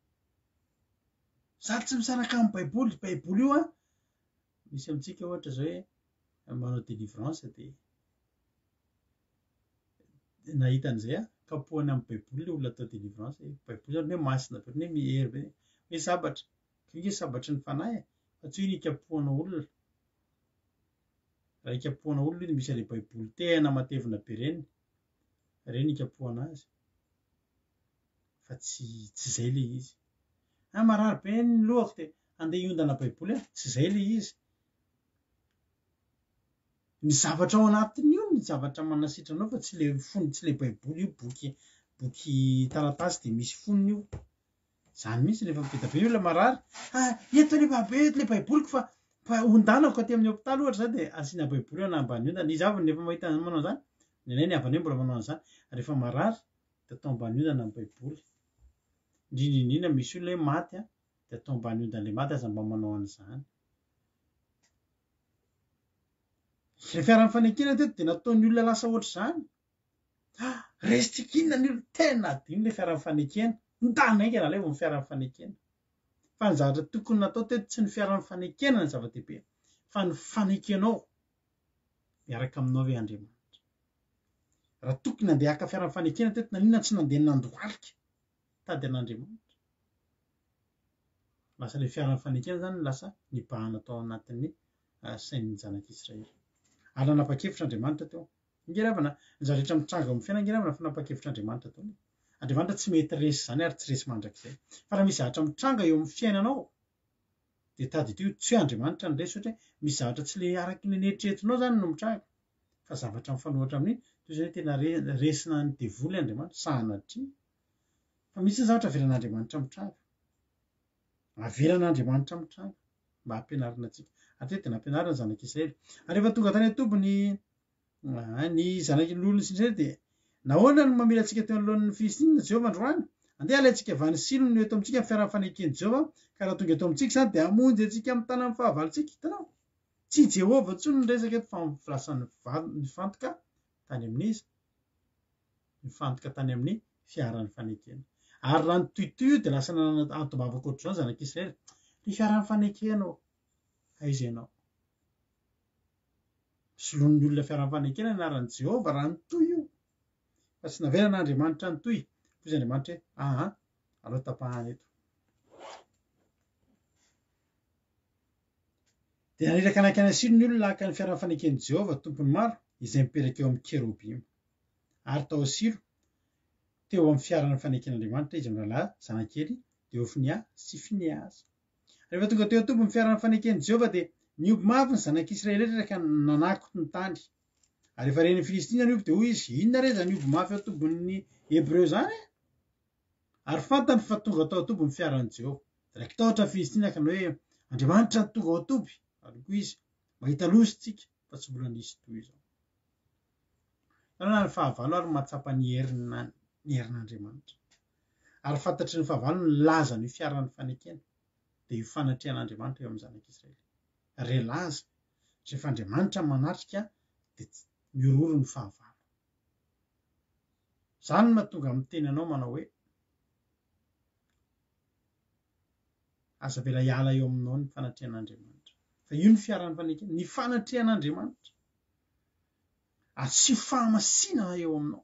sady tsy misaraka amin'ny Baiboly, Baiboly io a. Misy amintsika ohatra zao hoe manao délivrance dia nahita an'izay a kapohany amin'ny Baiboly le olona atao délivrance. Baiboly zany hoe masina be, hoe mihery be, hoe sabatra. Inge sabatry ny fanahy fa tsy hoe nikapohana olona. Raha ikapohana olona io dia misy ilay Baiboly tena matevina be reny. Reny ikapohana azy. Fa tsy tsy izay le izy. Ah marary be ny lohako dia andeha hiondana Baiboly a. Tsy izay le izy. Ny zavatra ao anatiny io ny zavatra manasitrana anao fa tsy le fonony, tsy le Baiboly io boky boky taratasy dia misy fonony io. Zany mihitsy rehefa be dia be ny olona marary. Ah eto le babe eto le Baiboliko fa fa ondanako aty amin'ny hopitaly ohatra zany dia asiana Baiboly eo ambany ondana. Izy avy rehefa mahita manao zany. Ny anay ny havany hoe mbola manao an'izany. Rehefa marary dia atao ambany ondana ny Baiboly. Indrindra indrindra misy olona hoe maty a dia atao ambany ondana ilay maty aza mba manao an'izany. Ilay fiarahan'ny fanekena teto dia nataon'ny olona lasa ohatr'izany. Ah resitsika inona ny olona tena adino ilay fiarahan'ny fanekena. Nitana aingana ilay vao ny fiarahan'ny fanekena. Fa ny zavatra tokony natao teto tsy ny fiarahan'ny fanekena ny zava-dehibe fa ny fanekenao miaraka aminao ve Andriamanitra. Raha tokony handeha haka fiarahan'ny fanekena teto na inona tsy nandeha nandohalika tady an'Andriamanitra. Lasa ilay fiarahan'ny fanekena zany lasa nibahana tao anatin'ny sain'ny zanak'Israely. Ary nanapa-kevitr'Andriamanitra teo. Ingeravana ny zavatra mitranga amin'ny fiainana ingeravana fa nanapa-kevitr'Andriamanitra teo. Andriamanitra tsy mety resy zany ary tsy resy mandrakizay. Fa raha misy zavatra mitranga eo amin'ny fiainanao dia tady ity tsy hoe Andriamanitra ny resy ohatra hoe misy zavatra tsy le araka ny eritreretinao zany no mitranga. Fa zavatra mifanohitra amin'iny toy izay tena resina ny devoly Andriamanitra sahanatria. Fa misy ny zavatra avelan'Andriamanitra mitranga. Avelan'Andriamanitra mitranga mba hampianarina antsika. Atety dia nampianarina ny zanak'Israely. Ary rehefa tonga tany an-tombony ny zanak'olona sy ny Israely dia nahoana no mamela antsika teo anoloan'ny Filistina Jehovah androany? Andeha alaintsika avy any Silo no eto amintsika amin'ny fiarahan'ny faneken'i Jehovah ka raha tonga eto amintsika izany dia hamonjy antsika amin'ny tanàn'ny fahavalontsika. Hitanao? Tsy Jehovah intsony ny resaka eto fa nivolasany nifantoka tany amin'izy. Nifantoka tany amin'ny fiarahan'ny fanekena. Ary raha nytohitoy io dia lasa nanana antom-bavaka ohatr'izany zanak'Israely. Ny fiarahan'ny fanekena aiza ianao? Soloin'ny olona fiarahan'ny fanekena ny anaran'i Jehovah raha nytoy io. Fa tsy navelan'Andriamanitra nytoy. Toy izay Andriamanitra hoe aha alao tapahana eto. Dia naneraka anakany Silo ny olona nahaka ny fiarahan'ny faneken'i Jehovah tompony maro izay mipetraka eo amin'ny kerobima. Ary tao Silo teo amin'ny fiarahan'ny faneken'Andriamanitra izy amin'ny rahalahy zanakely dia Hofnia sy Finiasy. Rehefa tonga teo an-tompony fiarahan'ny faneken'i Jehovah dia nioby mafy ny zanak'Israely rehetra nanako ny tany. Ary rehefa ren'ny Filistina nioby dia hoy izy inona re izany nioby mafy ao an-tombon'ny Hebreo zany? Ary fantany fa tonga tao an-toby ny fiarahan'i Jehovah. Direct tahotra ny Filistina ka hoe Andriamanitra ny tonga ao an-toby. Ary koa izy mahita loso tsika fa tsy mbola nisy toy izao. Tanana ny fahavalo ary mahatsapa ny herina ny herin'Andriamanitra. Ary fantatry ny fahavalo ny laza ny fiarahan'ny fanekena dia io fanatrian'Andriamanitra eo amin'ny zanak'Israely. Relaza rehefa Andriamanitra manatrika dia miororo ny fahavalo. Izany mahatonga amin'ny tenanao manao hoe aza avela hiala eo aminao ny fanatrian'Andriamanitra. Fa io ny fiarahan'ny fanekena, ny fanatrian'Andriamanitra. Asio fahamasinana eo aminao.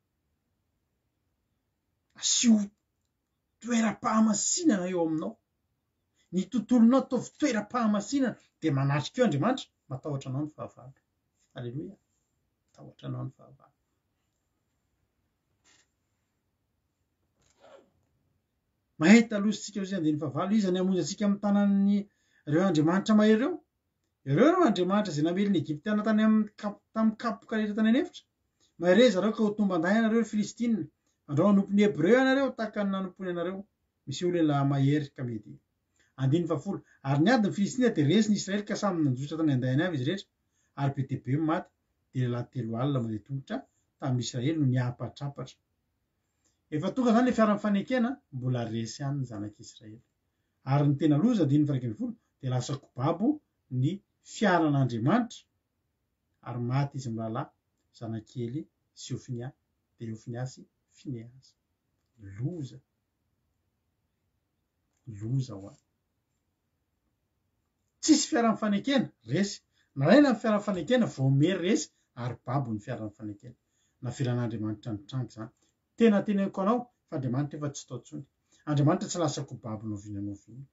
Asio toeram-pahamasinana eo aminao. Ny tontolonao ataovy toeram-pahamasinana dia manatrika eo Andriamanitra, matahotra anao ny fahavalo. Alleluia. Matahotra anao ny fahavalo. Mahita lositsika ho izay andeha ny fahavalo, izy hamonjy antsika amin'ny tanan'ny ireo Andriamanitra mahery ireo. Ireo no Andriamanitra izay namely ny Egyptiana tany amin'ny tamin'ny kapoka rehetra tany anefitra. Mahare zareo ka ho tomba anday ianareo Filistina. Andao hanompo ny Hebreo ianareo tahaka ny nanompoany ianareo. Misy olona mahery ka mety. andiny fafolo ary ny ady ny Filistina dia resy ny Israely ka samy nanjotra tany andahiny avy izy rehetra ary be dia be maty dia lehilahy telo alina mandeha tongotra tamin'ny Israely no niapatrapatra. Efa tonga zany le fiara mifanekena mbola resy ihany ny zanak'Israely ary ny tena loza dimy faha iraika ambin'ny folo dia lasa kobabo ny fiaran'Andriamanitra ary maty izy mirahalahy zanakely sy Ofnia dia Ofniasy Fineasy. Loza loza ho azy. Tsisy fiara mifanekena resy nalaina ny fiara mifanekena voamery resy ary babo ny fiara mifanekena nafiran'Andriamanitra ny trango zany. Tena teneniko anao fa Andriamanitra efa tsy tao intsony. Andriamanitra tsy lasa kobabo noviana noviana.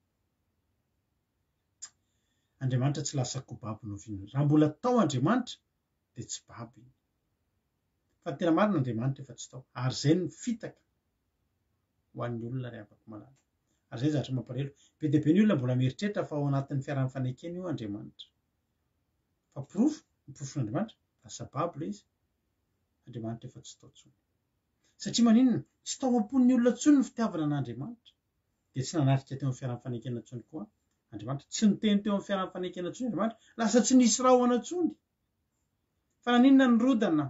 Andriamanitra tsy lasa kobabo noviana. Raha mbola tao Andriamanitra dia tsy babo iny. Fa tena marina Andriamanitra efa tsy tao ary zay ny fitaka ho an'ny olona ray afaka malala. Ary zay zavatra mampalahelo. Be dia be ny olona mbola mieritreritra fa ao anatin'ny fiara mifanekena io Andriamanitra. Fa porofo ny porofon'Andriamanitra lasa babo le izy. Andriamanitra efa tsy tao intsony. Satria maninona tsy tao am-pon'ny olona intsony ny fitiavana an'Andriamanitra. Dia tsy nanatrika teo amin'ny fiara mifanekena intsony koa Andriamanitra. Tsy niteny teo amin'ny fiara mifanekena intsony Andriamanitra. Lasa tsy nisy rahona intsony. Fa naninona ny rodana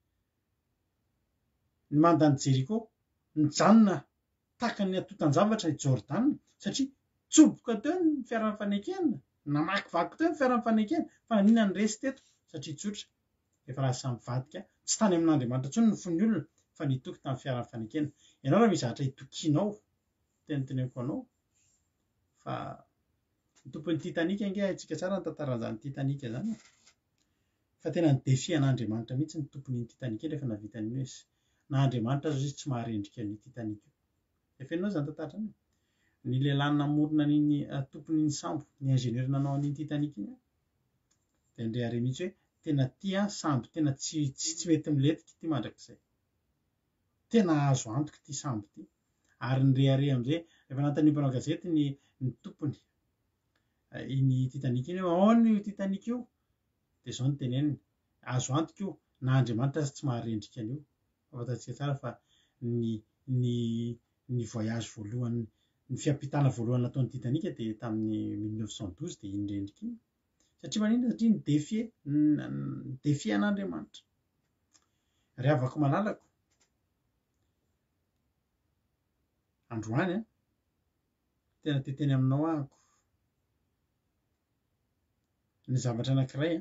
ny mandany Jeriko nijanona taka ny atotan-javatra i Jordana satria tsoboka teo ny fiara mifanekena namakivaky teo ny fiara mifanekena fa naninona ny resy teto satria tsotra efa lasa mivadika tsy tany amin'Andriamanitra intsony ny fon'ny olona fa nitoky tamin'ny fiara mifanekena. Ianao raha misy zavatra hitokianao tena teneniko anao fa ny tompon'ny Titanika ange haintsika tsara ny tantaran'izany Titanika zany fa tena ny défi an'Andriamanitra mihitsy ny tompon'ny Titanika rehefa navita an'iny hoe na Andriamanitra azo izy tsy maharendrika ny Titanika. Efa henonao zany tantara zany. Ny lehilahy namorona an'iny tompon'iny sambo ny ingénieur nanao an'iny Titanika iny dia ndray are mihitsy hoe tena tia sambo tena tsy tsy mety miletika ity mandrakizay. Tena azo antoka ity sambo ity. Ary ny re are amin'izay efa nanontany mpanao gazety ny ny tompony iny Titanika iny hoe ahoana io Titanika io dia izao ny teneniny azo antoka io na Andriamanitra tsy maharendrika an'io. Fantatsika tsara fa ny ny ny voyage voalohany ny fiampitana voalohany nataon'ny Titanika dia tamin'ny mille neuf cent douze dia iny rendrika iny. Satria maninona satria ny défi ny défi an'Andriamanitra. Ry havako malalako androany a tena teteny aminao ahako ny zavatra anankiray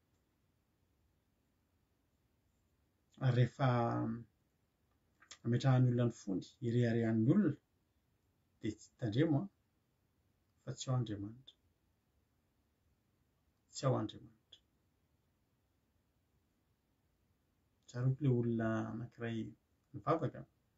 a rehefa ametrahan'ny olona ny fony ireharehan'ny olona dia tsy tandremo a fa tsy ao Andriamanitra. Tsy ao Andriamanitra. Tsaroako ilay olona anankiray mivavaka.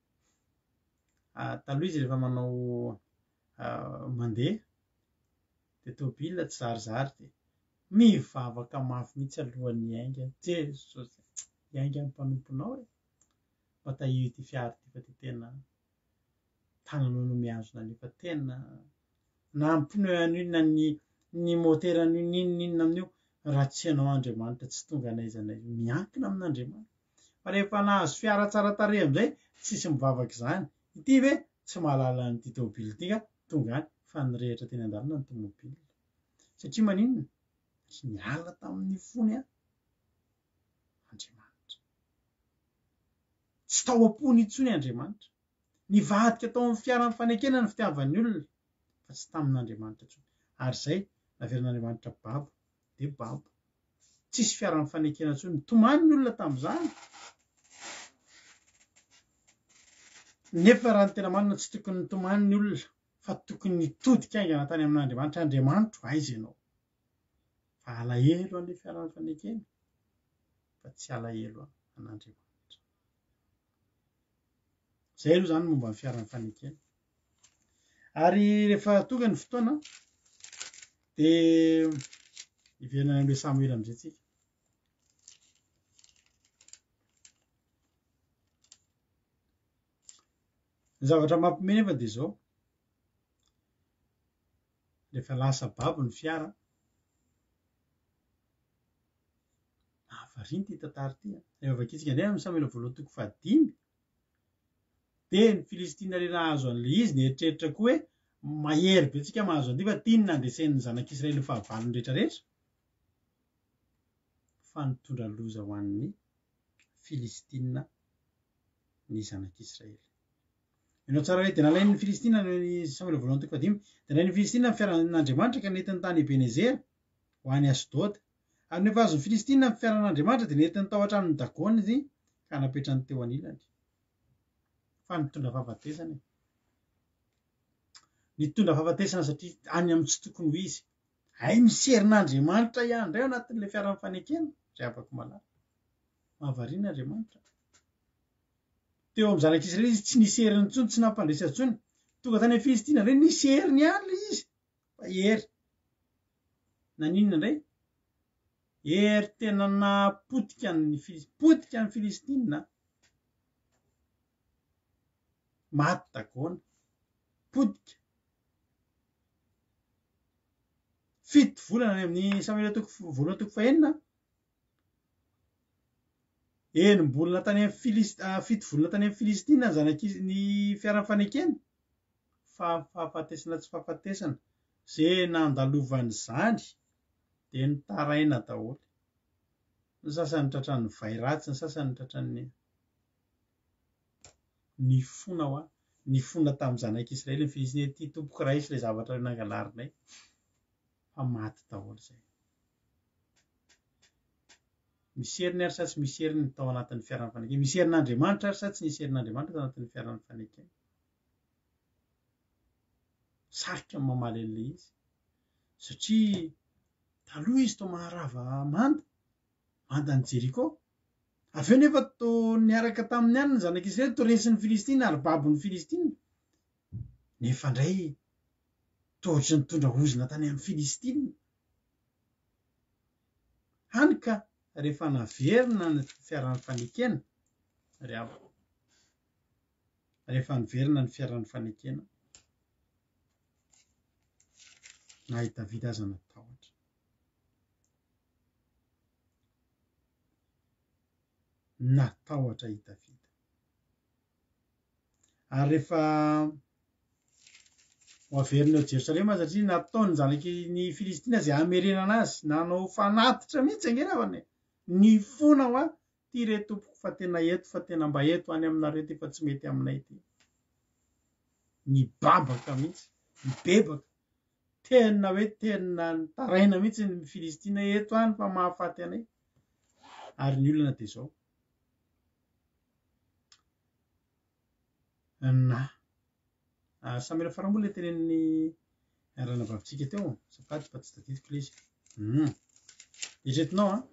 Taloha izy rehefa manao mandeha dia tômôbila tsy zarizary dia mivavaka mafy mihitsy alohan'ny hainga. Jesosy hiainga ny mpanomponao e. Matahiry ity fiara ity fa dia tena tananao no mihazona an'io fa tena na ny pneu an'io na ny ny motera an'io n'inona n'inona amin'io raha tsy ianao Andriamanitra tsy tonga n'aiza n'aiza. Miankina amin'Andriamanitra. Fa rehefa nahazo fiara tsara tarehy amin'izay tsisy mivavaka izany. Ity ve tsy mahalala an'ity tômôbila ity ka tonga any fa nirehitra teny an-dalana ny tômôbila. Satria maninona? Tsy niala tamin'ny fony a Andriamanitra. Tsy tao am-pony intsony Andriamanitra. Nivadika tao amin'ny fiara mifanekena ny fitiavan'ny olona fa tsy tamin'Andriamanitra intsony. Ary izay naveran'Andriamanitra babo dia babo. Tsisy fiara mifanekena intsony nitomany ny olona tamin'izany. Nefa raha ny tena marina tsy tokony nitomany ny olona fa tokony nitodika aingana tany amin'Andriamanitra. Andriamanitra aiza ianao? Fa alahelo an'ilay fiara mifanekena fa tsy alahelo an'Andriamanitra. Izay aloha izany momba ny fiara mifanekena. Ary rehefa tonga ny fotoana dia hiverina amin'ilay Samuel amin'izay tsika. Ny zavatra mampiomehy nefa dia izao. Rehefa lasa babo ny fiara variana ity tantara ity. Rehefa vakitsika indray amin'ny Samuel voalohany toko fahadimy dia ny Filistina ilay nahazo an'ilay izy nieritreritra koa hoe mahery be tsika mahazo andiva tiany nandesen'ny zanak'Israely fahavalony rehetra rehetra fa nitondra loza ho an'ny Filistina ny zanak'Israely. Ianao tsara hoe dia nalain'ny Filistina ny Samuel voalohany toko fahadimy dia nalain'ny Filistina ny fiaran'Andriamanitra ka nentiny tany Ebenezera ho any Asdod. Ary nefa azon'ny Filistina ny fiaran'Andriamanitra dia nentiny tao hatramin'ny Dagona izy ka napetrany teo anilany. Fa nitondra fahafatesana. Nitondra fahafatesana satria any amin'ny tsy tokony ho izy. Hay misy herin'Andriamanitra ihany indray ao anatin'ilay fiaran'ny fanekena izay afaka malala. Mahavariana Andriamanitra. Teo amin'ny zanak'Israely izy tsy nisy heriny intsony, tsy nampandresy intsony. Tonga tany amin'ny Filistina indray nisy heriny ihany ilay izy. Fa hery. Naninona indray? Hery tena napotika ny potika ny Filistina. Maty Dagona. Potika. Fito volana amin'ny Samuel toko voalohany toko fahenina. Enim-bolana tany amin'ny Filistina, fito volana tany amin'ny Filistina zanak'izy ny fiaran'ny fanekena. Fa fahafatesana tsy fahafatesana. Izay nandalovany izany dia nitaraina daholo. Ny sasany tratran'ny vairatsy, ny sasany tratran'ny ny fona ho ny fona tamin'ny zanak'Israely ny Filistina ity tompoko raisy ilay zavatra nangalarinay. Fa maty daholo izay. Misy heriny ary sa tsy misy heriny tao anatin'ny fiaran'ny fanekena. Misy herin'Andriamanitra ary sa tsy nisy herin'Andriamanitra tao anatin'ny fiaran'ny fanekena. Sarotra mamaly an'ilay izy. Satria taloha izy tao maharava manda. Mandan'ny Jeriko. Avy eo nefa tao niaraka tamin'ny ihany ny zanak'Israely tao resin'ny Filistina ary babon'ny Filistina. Nefa indray tohatra nitondra ozina tany amin'ny Filistina. Hany ka rehefa naverina ny fiaran'ny fanekena ry havana. Rehefa naverina ny fiaran'ny fanekena nahy Davida aza natahotra. Natahotra i Davida. Ary rehefa ho averina ao Jerosalema satria nataony zanaky ny Filistina izay hamerenana azy, nanao fanatitra mihitsy angeravany. Ny fona ho ty re tompoko fa tena eto, fa tena mba eto any aminareo ty fa tsy mety aminay ty. Ny babaka mihitsy, ny bebaka. Tena hoe tena taraina mihitsy ny Filistina eto any fa mahafaty anay. Ary ny olona dia izao. Na Samuel farambola tenenin'ny arana vavitsika teo, safady fa tsy tadidiko ilay izy. Hmm. Eretinao a.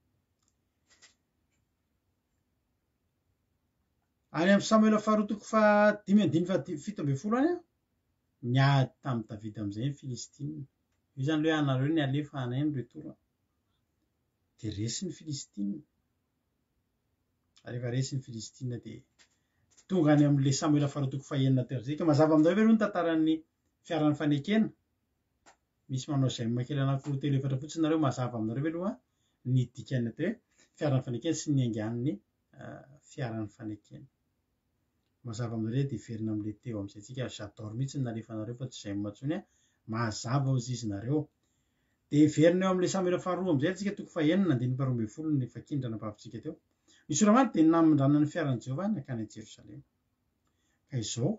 Any amin'ny Samuel faharoa toko fa dimy andiny fa fito ambin'ny folo any a. Niady tamin'ny Davida amin'izay ny Filistina. Io zany hoe anareo ny alefa anainy retoa. Dia resy ny Filistina. Rehefa resy ny Filistina dia tonga any amin'ilay Samuel faharoa toko fahaenina teo izay. Ka mazava amin'izay hoe aloha ny tantaran'ny fiaran'ny fanekena. Misy manao izay makely anankiroa telo efatra fotsiny nareo mazava aminareo hoe aloha ny dikany teo fiaran'ny fanekena sy ny angan'ny fiaran'ny fanekena. Mazava aminareo dia verina amin'ilay teo amin'izay tsika j'adore mihitsy ny nalefanareo fa tsy izay mahatsony a mazava ho zizinareo. Dia verina eo amin'ilay Samuel faharoa amin'izay tsika toko fahaenina andiny faharoa ambin'ny folo ny fakindrana vavitsika teo. Ny soramanty dia namindrana ny fiaran'i Jehovah nakany Jerosalema. Ka izao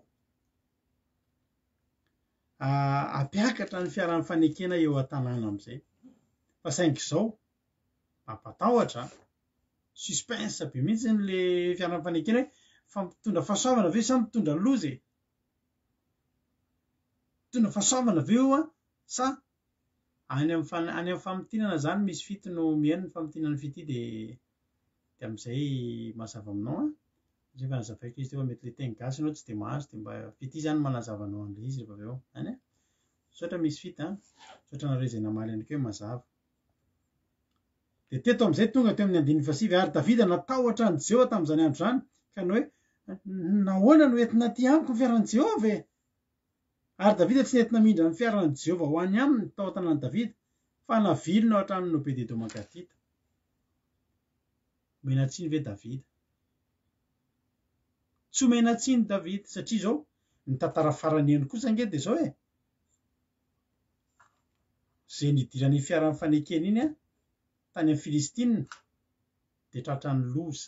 ampiakatra ny fiaran'ny fanekena eo an-tanàna amin'izay. Fa saingy izao mampatahotra, suspense be mihitsy n'ilay fiaran'ny fanekena hoe fa mitondra fahasoavana ve sa mitondra loza e? Mitondra fahasoavana ve io a sa any amin'ny famotinana zany misy fito no mihaino ny famotinana fity dia dia amin'izay mazava aminao a. Rehefa nazavaiko izy teo mety ilay teny gasy ianao tsy dia mahazo dia mba fity zany manazava anao an'ilay izy rehefa avy eo. Any a? Sotra misy fita a. Sotra nareo izay namaly anakeo mazava. Dia teto amin'izay tonga teo amin'ny andiny fasivy ary Davida natahotra ny Jehovah tamin'izany andro izany ka ny hoe nahoana no entina aty amiko ny fiaran'i Jehovah e? Ary Davida tsy nentina mindra ny fiaran'i Jehovah ho any aminy tao an-tanàn'i Davida fa navilina ao hatramin'ny Obed-Edoma Gatita. Omena tsiny ve Davida? Tsy omena tsiny Davida satria izao ny tantara farany eny kosa ange dia izao e. zay nidiran'ny fiaran'ny fanekena iny a tany amin'ny Filistina dia tratran'ny loza.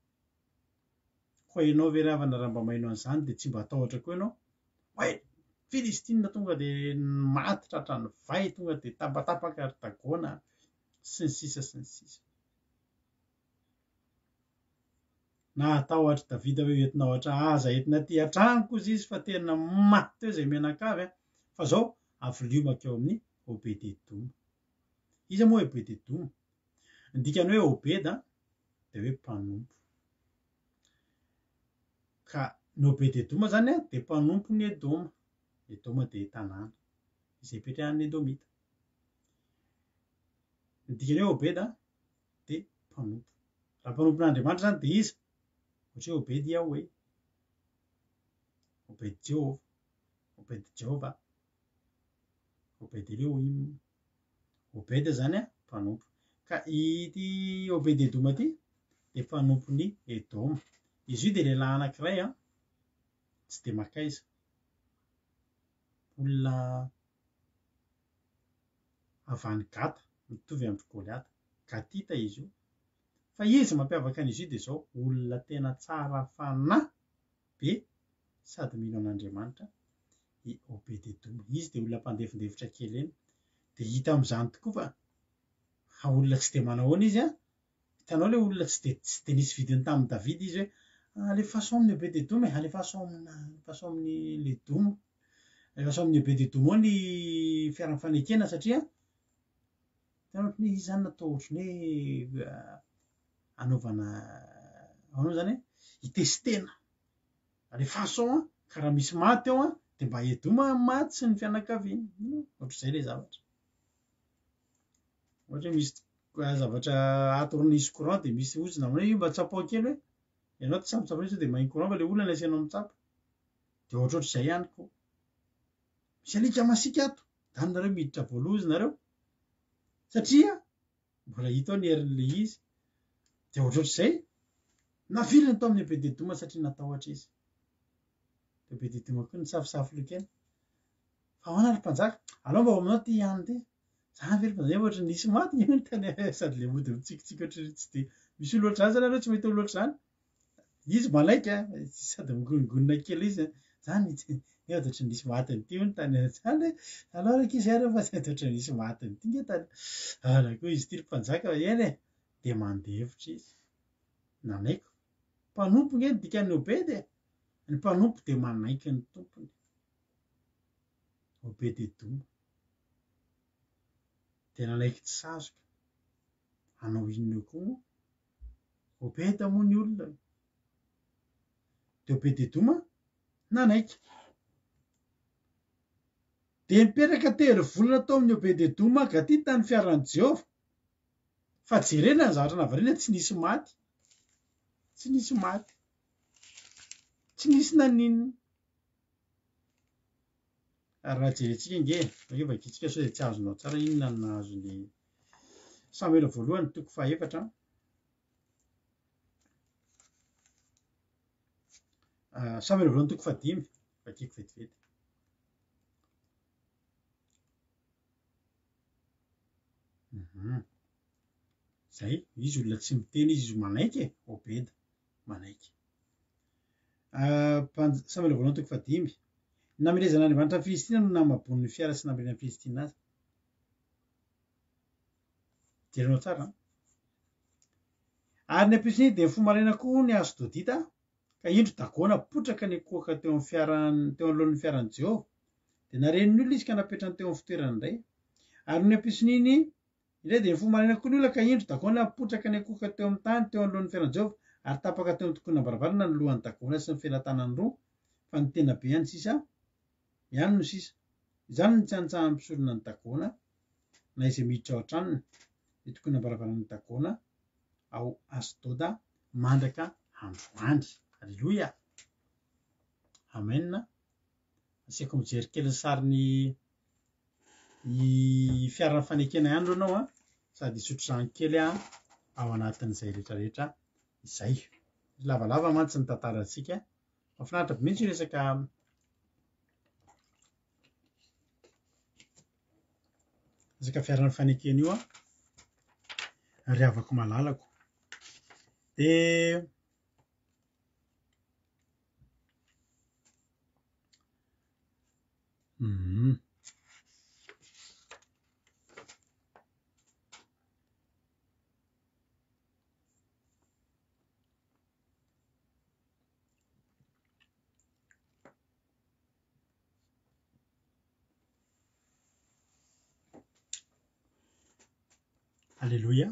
Koa ianao ve ravana raha mba maino an'izany dia tsy mba atahotra koa ianao hoe Filistina tonga dia maty tratran'ny vay, tonga dia tapatapaka ary dagoana sy ny sisa sy ny sisa. Na atahotra Davida hoe entina ohatra aza entina aty an-tranoko izy izy fa tena maty teo izay menakavy a, fa izao aviliomako eo amin'ny Obed-Edoma. Iza moa Obed-Edoma? Ny dikany hoe Obeda dia hoe mpanompo. Ka ny Obed-Edoma zany a dia mpanompo ny Edoma. Edoma dia tanàna izay ipetrahan'ny Edomita. Ny dikany hoe Obeda dia mpanompo. Raha mpanompon'Andriamanitra zany dia iza? Ohatra hoe Obed Yahweh, Obed Jehova, Obed Jehova, Obed Elohim. Obeda zany a mpanompo. Ka ity Obed-Edoma ity dia mpanompon'ny Edoma. Izy io dia lehilahy anankiray a tsy dia makaiza, olona avy any Gata, mitovy amin'ny Goliata, Gatita izy io. Fa izy mampiavaka an'izy io dia izao olona tena tsara fanahy be sady mino an'Andriamanitra i Obed-Edoma. Izy dia olona mpandefindefitra kely eny. Dia hita amin'izany tokoa fa olona tsy dia manao ahoana izy a. Hitanao ilay olona tsy dia tsy dia nisy vidiny tamin'ny Davida izy hoe alefaso amin'ny Obed-Edoma e, alefaso amina alefaso amin'ny Edoma, alefaso amin'ny Obed-Edoma ao ny fiaran'ny fanekena satria hitanao hoe izy zany natao ohatriny hoe anaovana ahoana zany hoe hitestena. Alefaso ao a ka raha misy maty ao a dia mba Edoma maty sy ny fianakaviany. Ohatr'izay ilay zavatra. Ohatra hoe misy zavatra ato nisy courant dia misy ozona amin'io io mba tsapao kely hoe ianao tsambotsabo sao dia mahiny courant fa ilay olona no asianao mitsapa. Dia ohatra ohatr'izay ihany koa. Misy alika masika ato, anareo miditra voaloza nareo satria mbola hita ao ny herin'ilay izy. Dia ohatra ohatr'izay naviliny tao amin'ny Obed-Edoma satria natahotra izy. Dia Obed-Edoma koa nisafosafo lokena. Fa ahoana ry mpanjaka? Alao mba ao aminao ty ihany ty. Zany ve ry mpanjaka ohatra nisy maty ny eo tany sady ilay mody mitsikitsiky ohatry tsy dia misy olo ohatr'izany zany areo tsy mahita olo ohatr'izany. Izy malaika sady migongonona kely izy. Zany eo dia ohatry nisy maty ny ty io ny tany zany. Alao rakizy areo fa tsy ohatry nisy maty ny ty nge tany. Ara koa izy ty ry mpanjaka eny e. Dia mandevitra izy. Nanaiko. Mpanompo nge ny dikan'ny Obed e. Ny mpanompo dia manaiky ny tompony. Obed-Edoma. Dia nanaiky tsy sazoka. Hanao inona eo koa moa? Obeda moa ny olona. Dia Obed-Edoma nanaiky. Dia nipetraka telo volana tao amin'ny Obed-Edoma Gatita ny fiaran'i Jehova. Fa jerena ny zavatra nahavariana tsy nisy maty. Tsy nisy maty. Tsy nisy naninona. Ary raha jerentsika nge, io vakitsika sao dia tsy azonao tsara inona no nahazo ny Samuela voalohany toko fahaefatra. Samuela voalohany toko fahadimy, vakiko vetivety. Zay, izy olona tsy miteny izy manaiky e, Obeda, manaiky. Samuela voalohany toko fahadimy. Namelezana Andriamanitra ny Filistina no namabony ny fiara sy namorena ny Filistina azy. Jerenao tsara. Ary ny ampisin'iny dia fomaraina koa ny Asdodita ka indro dagoana potraka ny koaka teo amin'ny fiarany teo alohan'ny fiaran'i Jehova. Dia nareniny olona izy ka napetrany teo amin'ny fitoerany indray. Ary ny ampisin'iny indray dia fomaraina koa ny olona ka indro dagoana potraka ny koaka teo amin'ny tany teo alohan'ny fiaran'i Jehova ary tapaka teo amin'ny tokonina baravarana ny lohan'ny dagoana sy ny felan-tanany roa fa ny tena be ihany sisa ihany no sisa. Izany no tsanitsahan'ny mpisorona ny dagoana na izay miditra ao an-tranony ny tokonina baravarana ny dagoana ao Asdoda mandraka androany. Halleloia. Amen. Asiako mijery kely ny sariny ny fiaran'ny fanekena ihany ianao a sady isotro rano kely a ao anatin'izay rehetrarehetra izay. Lavalava mantsy ny tantarantsika. Mahafinaritra be mihitsy resaka Zaka fiaran'ny fanekeny io a ry havako malalako de mhm Alléluia.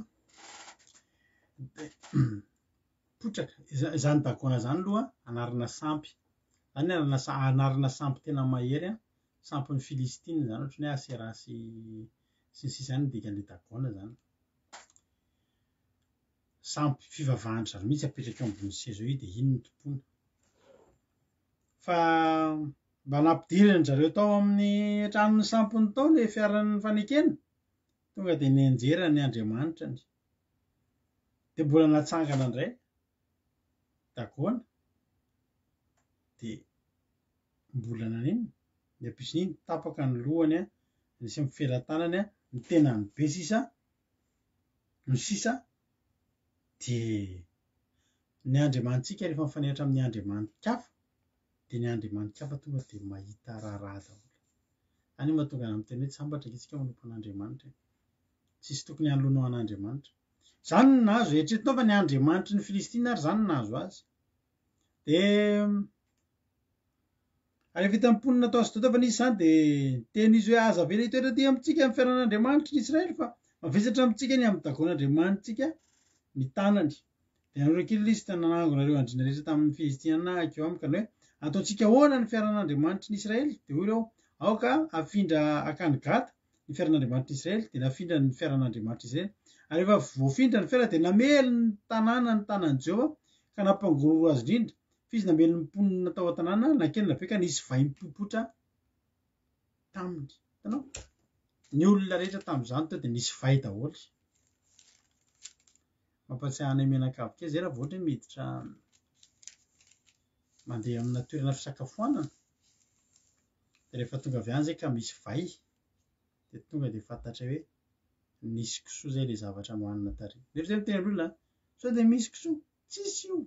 Potraka zany dakona zany aloha anarana sampy zany anarana anarana sampy tena mahery a sampy ny Filistine zany ohatry ny hoe Asera sy sy ny sisa zany dikan'le dakona zany sampy fivavahany zany mihitsy apetraka eo ambony seza io de iny no tompony fa mba nampidiriny zareo tao amin'ny tranony sampony tao le fiaran'ny fanekena tonga de nianjera ny Andriamanitra ny de mbola natsangana indray dakona de mbola nanino de ampisin'iny tapaka ny lohany a ny sy mifera-tanany a ny tenany be sisa ny sisa de ny Andriamanitsika rehefa mifanehatra amin'ny Andriamanikafa de ny Andriamanikafa tonga de mahita raharaha daholo any mahatonga ana miteny hoe sambatra isika manompo an'Andriamanitra tsisy tokony hanolonao an'Andriamanitra zany no nahazo eritreretinao fa ny Andriamanitry ny Filistina ary zany no nahazo azy de ary vita amponina tao sy tao izy zany de teny izy hoe aza vela hitoetra aty amintsika amin'ny fiaran'Andriamanitra ny Israely fa mavesatra amintsika ny amin'ny dagon'Andriamanitsika ny tanany de nanorok'ilina izy tany nanangonareo andriana rehetra tamin'ny Filistina akeo amiko hoe ataontsika ahoana ny fiaran'Andriamanitra ny Israely de hoy ireo aoka afindra akany gata ny fiaran'Andriamanitra ny Israely de nafindra ny fiaran'Andriamanitra Israely ary rehefa voafindra ny fiara de namely ny tanàna ny tanan'i Jehova ka nampangororo azy indrindra fizy namely ny mponina tao an-tanàna nankeny nabe ka nisy vai mipopotra taminy hitanao ny olona rehetra tamin'izany tao de nisy vai daholo mampatsiahy anay menakavy kely zay raha vao ohatra hoe miditra mandeha amina toerana fisakafoanana de rehefa tonga avy any zay ka misy vai de tonga de fantatra hoe nisy kisoa zay le zavatra nohanina tary nefa zay miteny amin'olona sao de misy kisoa tsisy io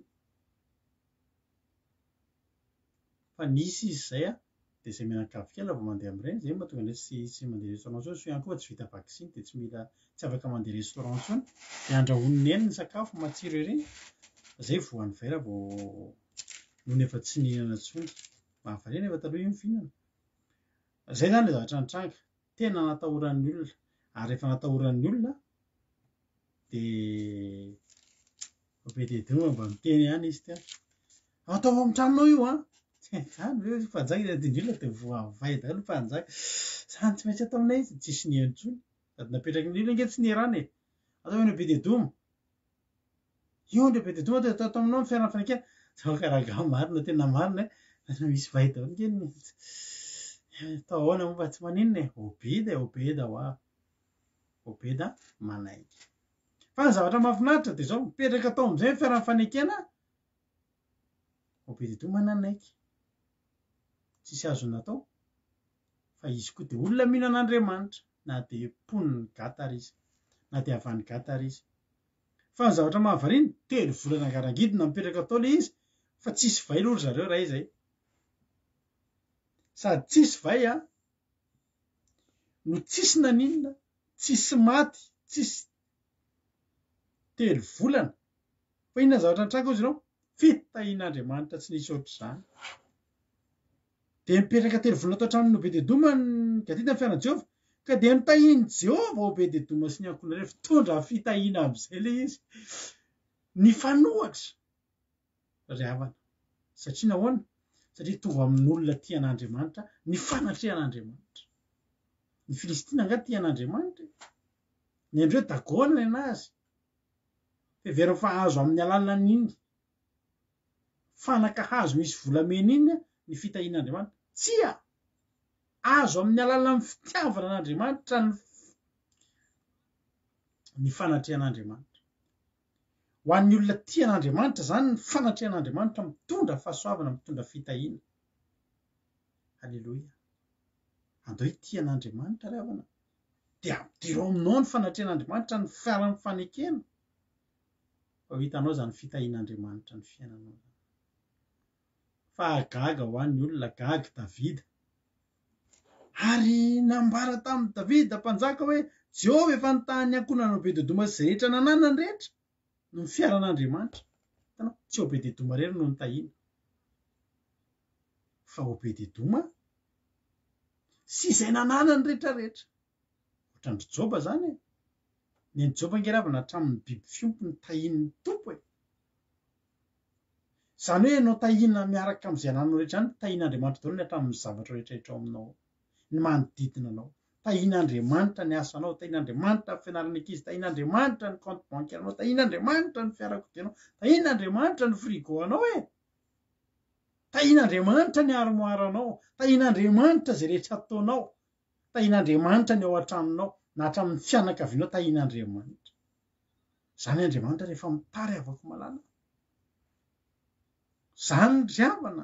fa nisy izy zay a de zay menakavy kely vao mandeha amin'ireny zay mahatonga anay tsy tsy mandeha restaurant so ihany koa tsy vita vaksiny de tsy mila tsy afaka mandeha restaurant intsony de andrahoiny eny ny sakafo matsiro ery zay voan'ny vai raha vao noho efa tsy nihinana intsony mahavariana efa taloha io mihinana zay zany le zavatra nitranga tena natahoran'ny olona ary rehefa natahoran'ny olona de Obed-Edom mba miteny ihany izy tena atao amin'ny tranonao io a zany hoe fanjaka indrindra de voavay daholo fanjaka zany tsy maintsy atao aminay izy tsisy niantsony sady napetraky ny olona nge tsy nierana e atao hoe Obed-Edom io ny Obed-Edom atao atao aminao ny fiaran'ny fanekena zao karagaha marina tena marina e misy vai daholo ngeny atao ahoana moa mba tsy maninona e Obeda Obeda ho ah Obeda manaiky fa ny zavatra mahafinaritra de zao mipetraka atao amin'izay fiaran'ny fanekena Obed-Edom nanaiky tsisy azo natao fa izy koa de olona mihinan'Andriamanitra na de mponiny gata ary izy na de avany gata ary izy fa ny zavatra mahavariana telo volana angarangidina mipetraka atao le izy fa tsisy vai lory zareo raha izay sady tsisy vai a no tsisy naninona tsisy maty tsisy telo volana fa inona zavatra nitranga izy ireo fitahian'Andriamanitra tsy nisy ohatr'izany de mipetraka telo volana tao an-tranon'ny Obed-Edom ny gadita ny fiaran'i Jehova ka de nitahiny Jehova Obed-Edom sy ny ankohonany rehefa tondra fitahiana amin'izay le izy nifanohatra ry havana satria nahoana satria tonga amin'olona tian'Andriamanitra ny fanatrehan'Andriamanitra ny Filistina nga tian'Andriamanitra ny andreo dagona ny anazy fe vera fa azo amin'ny alalan'iny fanaka hazo misy volamena iny ny fitahian'Andriamanitra tsia azo amin'ny alalan'ny fitiavana an'Andriamanitra ny ny fanatrehan'Andriamanitra ho an'ny olona tian'Andriamanitra zany ny fanatrehan'Andriamanitra mitondra fahasoavana mitondra fitahiana Alleloia andao hitian'Andriamanitra ry havana dia ampidirao aminao ny fanatrehan'Andriamanitra ny fiarany fanekena. Fa hitanao zany fitahian'Andriamanitra ny fiainanao. Fa gaga ho an'ny olona, gaga Davida. Ary nambara tamin'ny Davida mpanjaka hoe Jehovah efa nitany ankonana Obed-Edoma sy rehetra nananany rehetra no ny fiaran'Andriamanitra. Hitanao, tsy Obed-Edoma rery no nitahiana. Fa Obed-Edoma sy izay nananany rehetra rehetra. Ohatran'ny Joba zany e. Ny Joba ngeravana hatramin'ny biby fiompy ny tahian'ny tompo e. Zany hoe no tahiana miaraka amin'izay nanao rehetra ny tahian'Andriamanitra daholo ny hatramin'ny zavatra rehetra rehetra ao aminao, ny manodidina anao. Tahian'Andriamanitra ny asanao, tahian'Andriamanitra ny fianarana ankizy, tahian'Andriamanitra ny compte bancaire-nao, tahian'Andriamanitra ny fiarakodianao, tahian'Andriamanitra ny frigo-anao e. Tahian'Andriamanitra ny armoire-anao, tahian'Andriamanitra izay rehetra ataonao, tahian'Andriamanitra ny ao an-tranonao, na hatramin'ny fianakavianao tahian'Andriamanitra. Zany Andriamanitra rehefa mitary avako malala. Zany ry havana.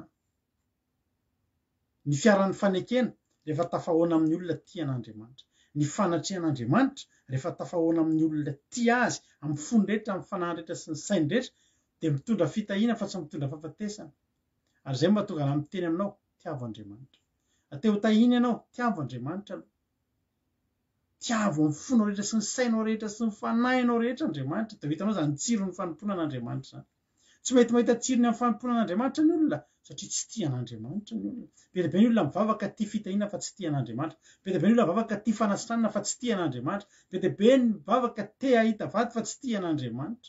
Ny fiaran'ny fanekena rehefa tafahoana amin'ny olona tia an'Andriamanitra. Ny fanatrehan'Andriamanitra rehefa tafahoana amin'ny olona tia azy, amin'ny fony rehetra, amin'ny fanahy rehetra sy ny sainy rehetra, dia mitondra fitahiana fa tsy mitondra fahafatesana. Ary izay mahatonga anahy miteny aminao, tiavo Andriamanitra. Ateo tahiana ianao, tiavo Andriamanitra. Tiavo amin'ny fonao rehetra sy ny sainao rehetra sy ny fanahinao rehetra Andriamanitra. Dia hitanao zany tsiro ny fanomponan'Andriamanitra. Tsy mety mahita tsirony amin'ny fanomponan'Andriamanitra ny olona satria tsy tia an'Andriamanitra ny olona. Be dia be ny olona mivavaka tia fitahiana fa tsy tia an'Andriamanitra. Be dia be ny olona mivavaka tia fanasitranana fa tsy tia an'Andriamanitra. Be dia be ny mivavaka tia ahita vaty fa tsy tia an'Andriamanitra.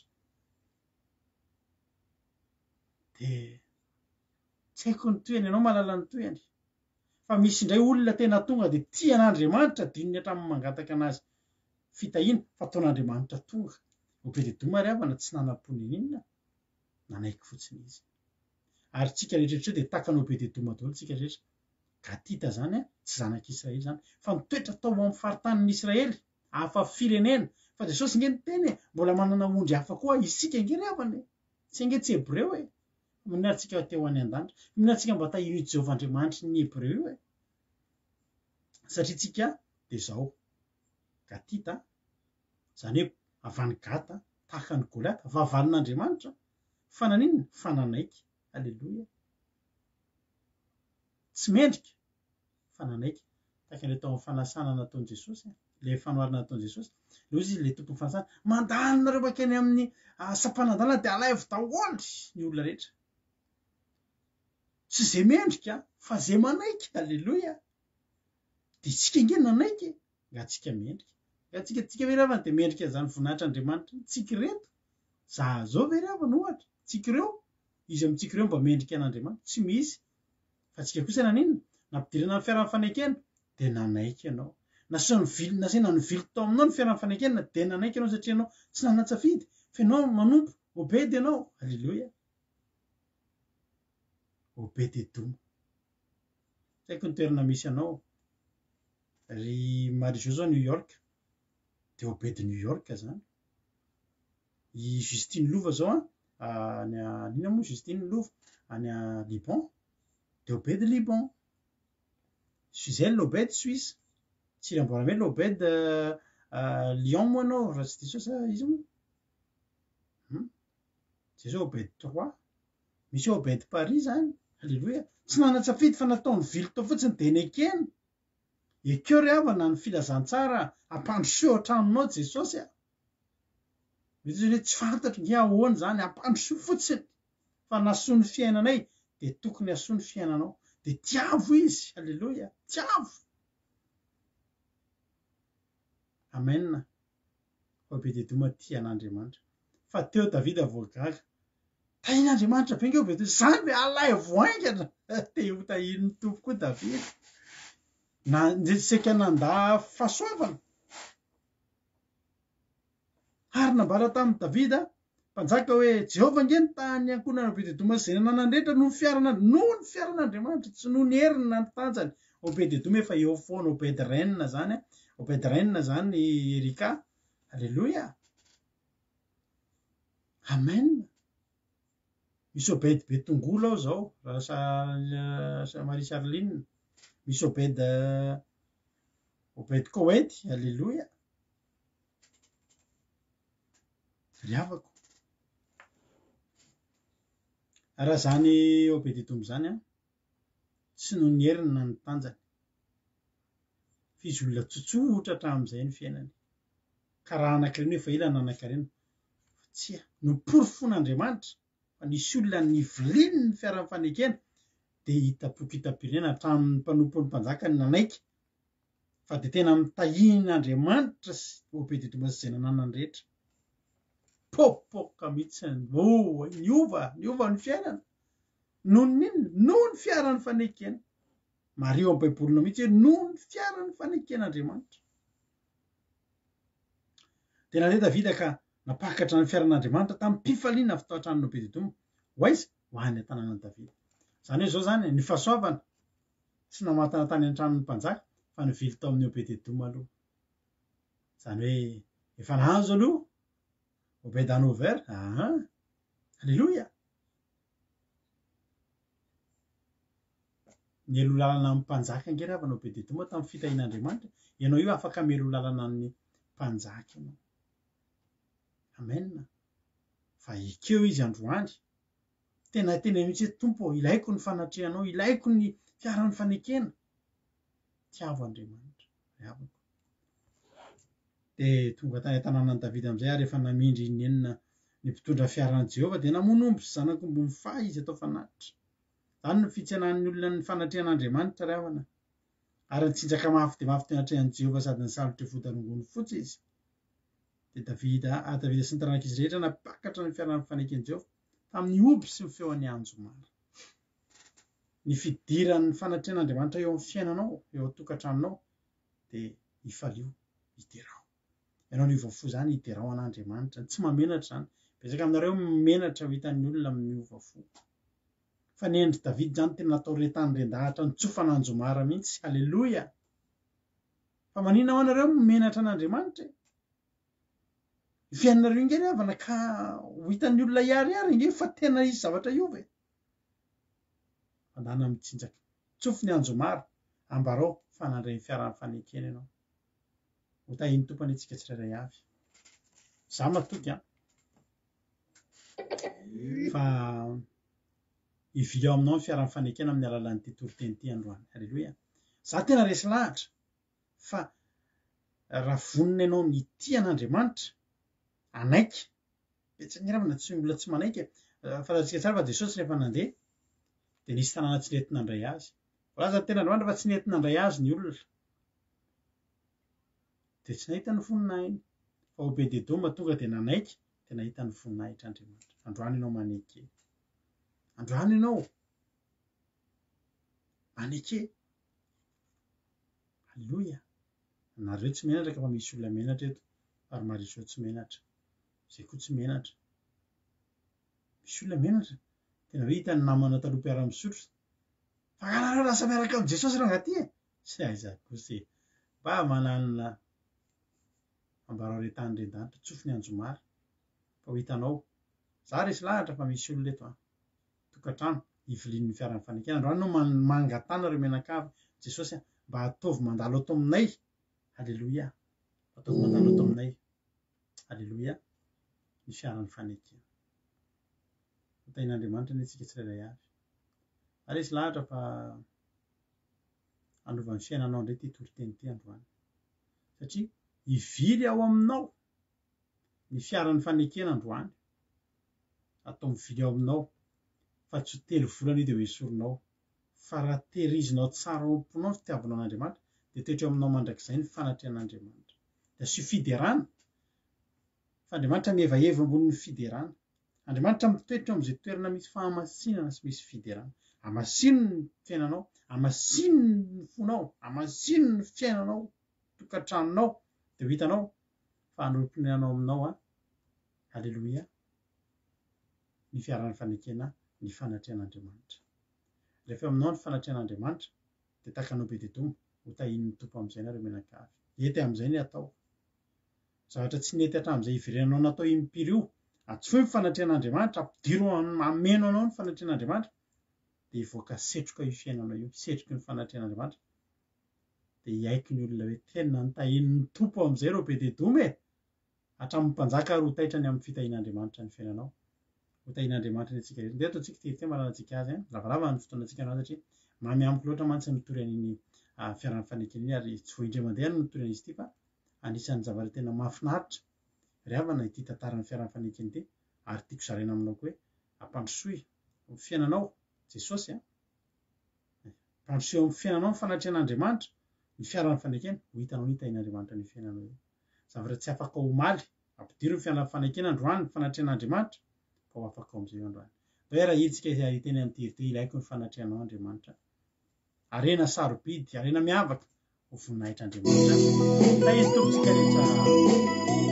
Dia tsy haiko ny toyany, ianao mahalala ny toyany. Fa misy indray olona tena tonga dia tia an'Andriamanitra dininy hatramin'ny mangataka anazy fitahiana fa ataon'Andriamanitra tonga. Obed-Edoma ry havana tsy nanam-pony inona, nanaiky fotsiny izy. Ary tsika rehetra dia tahaka ny Obed-Edoma daholo tsika rehetra. Gatita zany a, tsy zanak'Israely zany, fa mitoetra tao amin'ny faritanin'ny Israely, hafa firenena. Fa Jesosy nge niteny mbola manana ondry hafa koa isika nge ry havana. Tsy nge tsy Hebreo e. Minarintsika teo any an-danitra. Minarintsika mba tahiry Jehovah Andriamanitra ny Hebreo io e. Satria tsika dia zao. Gatita, zany hoe avany gata, tahaka ny Goliath, vavalin'Andriamanitra. Fananinona? Fananaiky. Alleluia. Tsy mendrika. Fananaiky. Tahaka ilay tao amin'ny fanasana nataon'i Jesosy, ilay fanoharana nataon'i Jesosy. Ilay izy ilay tompon'ny fanasana, mandalo nareo makeny amin'ny sapanadalana dia alaivo daholo ny olona rehetra. Tsy izay mendrika fa izay manaiky. Alleluia. Dia tsika nge nanaiky, nga tsika mendrika. Nga tsika tsika ve ry havana dia mendrika izany voninahitran'Andriamanitra tsika reto. Za zao ve ry havana ohatra, tsika ireo, izy amintsika ireo mba mendrika an'Andriamanitra, tsy misy. Fa tsika kosa naninona, nampidirana ny fiaran'ny fanekena dia nanaiky ianao. Nasaina ny vily tao aminao ny fiaran'ny fanekena dia nanaiky ianao satria ianao tsy nanatsafidy, fa ianao manompo Obed ianao. Alleluia. Obed-Edoma. Tsy haiko ny toerana misy anao. Ry Marie-Jo zao New York, dia Obed New York zany. I Justine Lova zao a, any a nina moa Justine Lova, any a Liban, dia Obed Liban. Suzelle Obed Suisse. Tsiramborambe Obed Lyon moa anao, raha tsy diso sa izy moa. Zay zao Obed trois. Misy Obed Paris zany. Alleluia. Tsy nanatsafidy fa nataony vily tao fotsiny dia nekena. Ekeo ry havana ny filazantsara ampandrosoa an-tranonao Jesosy a. Mety hoe tsy fantatro nge ahoana zany, ampandrosoa fotsiny fa nasoa ny fiainanay dia tokony hasoa ny fiainanao. Dia tiavo izy. Alleluia. Tiavo. Amen. Obed-Edoma tia an'Andriamanitra. Fa teo Davida voagaga. Tahian'Andriamanitra be nge Obed-Edoma. Zany be alaivo aingana. Te ho tahian'ny tompo koa Davida. Na njeseka nanda fahasoavana. Ary nambara tamin'ny Davida, mpanjaka hoe Jehovah nge nitany ankonana Obed-Edoma izay nananany rehetra noho ny fiarana noho ny fiaran'Andriamanitra, tsy noho ny heriny na ny tanjany. Obed-Edoma efa eo foana Obed Renina zany, Obed Renina zany Erika. Alleluia. Amen. Misy Obed Betongolo ao zao, raha Marie Charline. Misy Obed Obed Koety, alleluia. Riavako. Raha zany Obed Edom zany a, tsy noho ny heriny ny tanjany. Fizy olona tsotsotra hatramin'izay ny fiainany. Ka raha anankiray efa ela nanan-karena. Tsia, nopory fon'Andriamanitra fa nisy olona niviliany ny fiara-fanekena dia hitapoky hitam-pirenena hatramin'ny mpanompo ny mpanjaka ny nanaiky. Fa dia tena mitahin'Andriamanitra sy Obed Edom sy izay nananany rehetra. Popoka mihitsy oh, niova, niova ny fiainana. Noho ny noho ny fiaran'ny fanekena. Mario amin'ny baibolina mihitsy hoe noho ny fiaran'ny faneken'Andriamanitra. Tena le Davida ka napakatra ny fiaran'Andriamanitra tamin'ny mpifaliana avy tao an-tranon'ny Obed Edom. Ho aiza? Ho any an-tanànan'i Davida. Zany hoe zao zany ny fahasoavana tsy namatana tany an-tranon'ny mpanjaka fa nivily tao amin'ny Obed Edom aloha. Zany hoe efa nahazo aloha Obed Anover. Aha. Alleluia. Mielo lalana amin'ny mpanjaka angeravana Obed Edom tamin'ny fitahin'Andriamanitra. Ianao io afaka mielo lalana amin'ny mpanjaka ianao. Amen. Fa ekeo izy androany. Tena tena mihitsy hoe Tompo, ilaiko ny fanatrehanao, ilaiko ny fiaran'ny fanekena. Tiavo Andriamanitra. Riavako. Dia tonga tany an-tanànan'i Davida amin'izay ary rehefa namindry nenina ny mpitondra fiaran'i Jehovah dia namonombo sy zanakombo mifahy izy atao fanatitra. Zany no fitsenan'ny olona ny fanatrehan'Andriamanitra riavana. Ary nitsinjaka mafy dia mafy tena atrehan'i Jehovah sady nisalotra fotarongony fotsy izy. Dia Davida, a Davida sy ny taranak'izy rehetra napakatra ny fiaran'ny faneken'i Jehovah tamin'ny oby sy ny feon'ny anjomara. Ny fidiran'ny fanatrehan'Andriamanitra eo amin'ny fiainanao, eo an-tokantranonao dia hifalio, hiderao. Ianao ny ovafo zany hiderao an'Andriamanitra, tsy mamenatra zany. Betsaka aminareo menatra ho hitan'ny olona miova fo. Fa ny endry David zany tena natao retany rendahatra nitsofana anjomara mihitsy. Alleluia. Fa maninona ho anareo menatra an'Andriamanitra? Ny fiainareo inge riavana ka ho hitan'ny olona iariary inge fa tena izy zavatra iova. Andana mitsinjaka. Tsofiny anjomara, ambarao fa nandray ny fiaran'ny fanekena ianao. Ho tahiny tompany antsika tsirairay avy. Za matoky a. Fa hivily ao aminao ny fiaran'ny fanekena amin'ny alalan'ity toriteny ity androany. Alleluia. Za tena resy lahatra fa raha vonina ianao ny tia an'Andriamanitra anaiky. Betsaka ny ravana tsy olona tsy manaiky. Fantatsika tsara fa Jesosy rehefa nandeha dia nisy tanàna tsy nety nandray azy. Voalaza ny ten'Andriamanitra fa tsy nety nandray azy ny olona. Dia tsy nahita ny voninahiny. Fa Obed Edom tonga dia nanaiky dia nahita ny voninahitr'Andriamanitra. Androany ianao manaiky. Androany ianao manaiky. Halleluia. Nareo tsy menatra ka fa misy olona menatra eto. Ary Marisao tsy menatra. Izay koa tsy menatra. Misy olona menatra. Tena hoe hitany namana taloha mpiara-misotro. Fa anareo lasa miaraka amin'ny Jesosy rangaty e. Tsy aiza kosa. Mba manana ambarao retany rendahatra tsofiny anjomara. Fa ho hitanao. Za resy lahatra fa misy olona eto. Tokantrano hivilian'ny fiaran'ny fanekena. Androany no mangatana ireo menakavy. Jesosy mba ataovy mandalo ato aminay. Alleluia. Ataovy mandalo ato aminay. Alleluia. Ny fiaran'ny fanekena. Tahin'Andriamanitra ny antsika tsirairay avy. Aresy lahatra fa anovan'ny fiainanao indray ty toriteny ity androany. Satria hivily ao aminao ny fiaran'ny fanekena androany. Atao mivily ao aminao fa tsy telo volana io dia ho esorinao. Fa raha tehirizinao tsara ao am-ponao ny fitiavanao an'Andriamanitra dia toetra aminao mandrakizay ny fanatrehan'Andriamanitra. Dia sy fiderana. Fa Andriamanitra mievaeva ambony ny fiderana. Andriamanitra mitoetra amin'izay toerana misy fahamasinana sy misy fiderana. Hamasino ny fiainanao, hamasino ny fonao, hamasino ny fiainanao, tokantranonao, dia ho hitanao fa hanomponenanao aminao a. Alleluia. Ny fiaran'ny fanekena, ny fanatrehan'Andriamanitra. Rehefa aminao ny fanatrehan'Andriamanitra dia tahaka ny Obed Edom ho tahin'ny tompo amin'izay nareo menakavy. Ety amin'izay ny atao. Zavatra tsy nety hatramin'izay iverenanao natao impiry io. Tsy hoe ny fanatrehan'Andriamanitra ampidiro ameno anao ny fanatrehan'Andriamanitra dia hivoaka setroka io fiainanao io, setroka ny fanatrehan'Andriamanitra dia haiko ny olona hoe tena nitahin'ny tompo amin'izay reo be dia domy e hatramin'ny mpanjaka ary ho taitrany amin'ny fitahin'Andriamanitra ny fiainanao ho tahin'Andriamanitra ny antsika rehetra dia eto antsika tery mahalantsika azy a lavalava ny fotoanantsika anao satria mamy amiko loatra mantsy nitory an'iny fiaran'ny fanekena iny ary tsy voindray mandeha no nitory an'izy ity fa anisan'ny zavatra tena mahafinaritra ry havana ity tantaran'ny fiaran'ny fanekena ity ary tiako zaraina aminao koa hoe ampandrosoy amin'ny fiainanao Jesosy a ampandrosoy amin'ny fiainanao ny fanatrehan'Andriamanitra ny fiaran'ny fanekena ho hitanao ny tahin'Andriamanitra ny fiainanao io zavatra tsy afaka ho maly ampidiry ny fiaran'ny fanekena androany ny fanatrehan'Andriamanitra fa ho afaka ao amin'izay androany hoe raha hitsika hiteny amin'ny teny teo ilaiko ny fanatrehanao Andriamanitra arena sarobidy arena miavaka ho voninahitra Andriamanitra fa izy tompontsika rehetra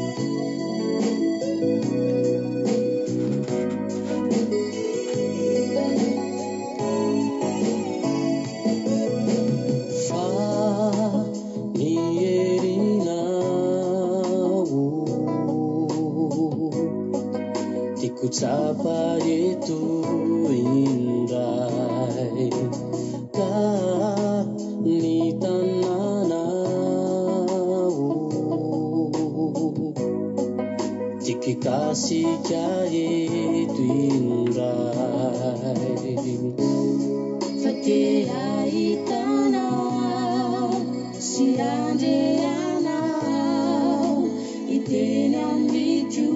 Kutsapa itu indai ka ni tananau tiki kasih itu indai fatia itana si andeana itena mitu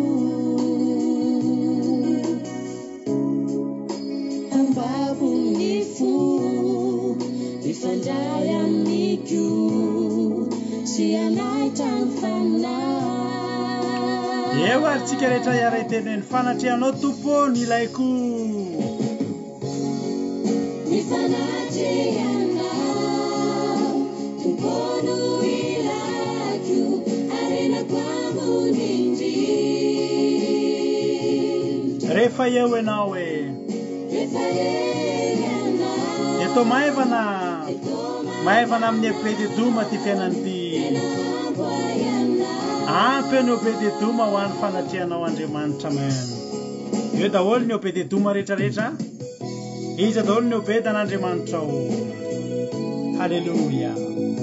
Ifandaya miku sianai tanfana Ewa tsika rehetra iara tenen'ny fanatrehanao tompo ny ilaiko Ny fanatrehanao tompono ilaiko arenako ambonindry rehefa eo ianao e rehefa eo eto maivana maivana amin'ny be dia doma ty fiainan'ity ampy ny be dia doma ho an'ny fanatrehanao Andriamanitra amen eo daholo ny be dia doma rehetrarehetra iza daholo ny obedan'Andriamanitra ao halleluja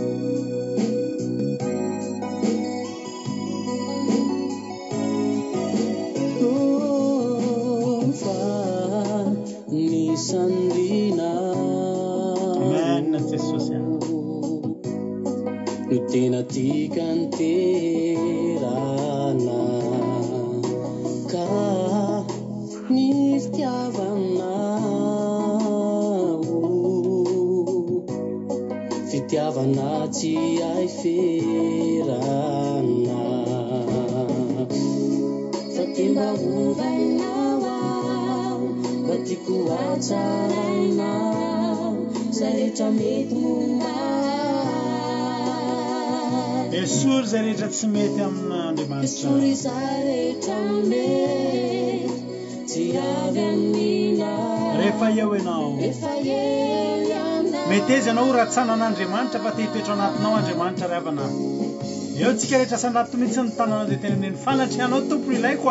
Tena tikan terana ka ni fitiavana fitiavana tsy ai ferana fatimba huvaina batiko atsaraina zaretra mety munda esory zay rehetra tsy mety amin'Andriamanitra rehefa eo ianao mety eza ianao ratsana an'Andriamanitra fa te hitoetra anatinao Andriamanitra ry havana eo tsika rehetra sandato mihitsy ny tananao dia tena ny fanatrehanao tompo ilaiko a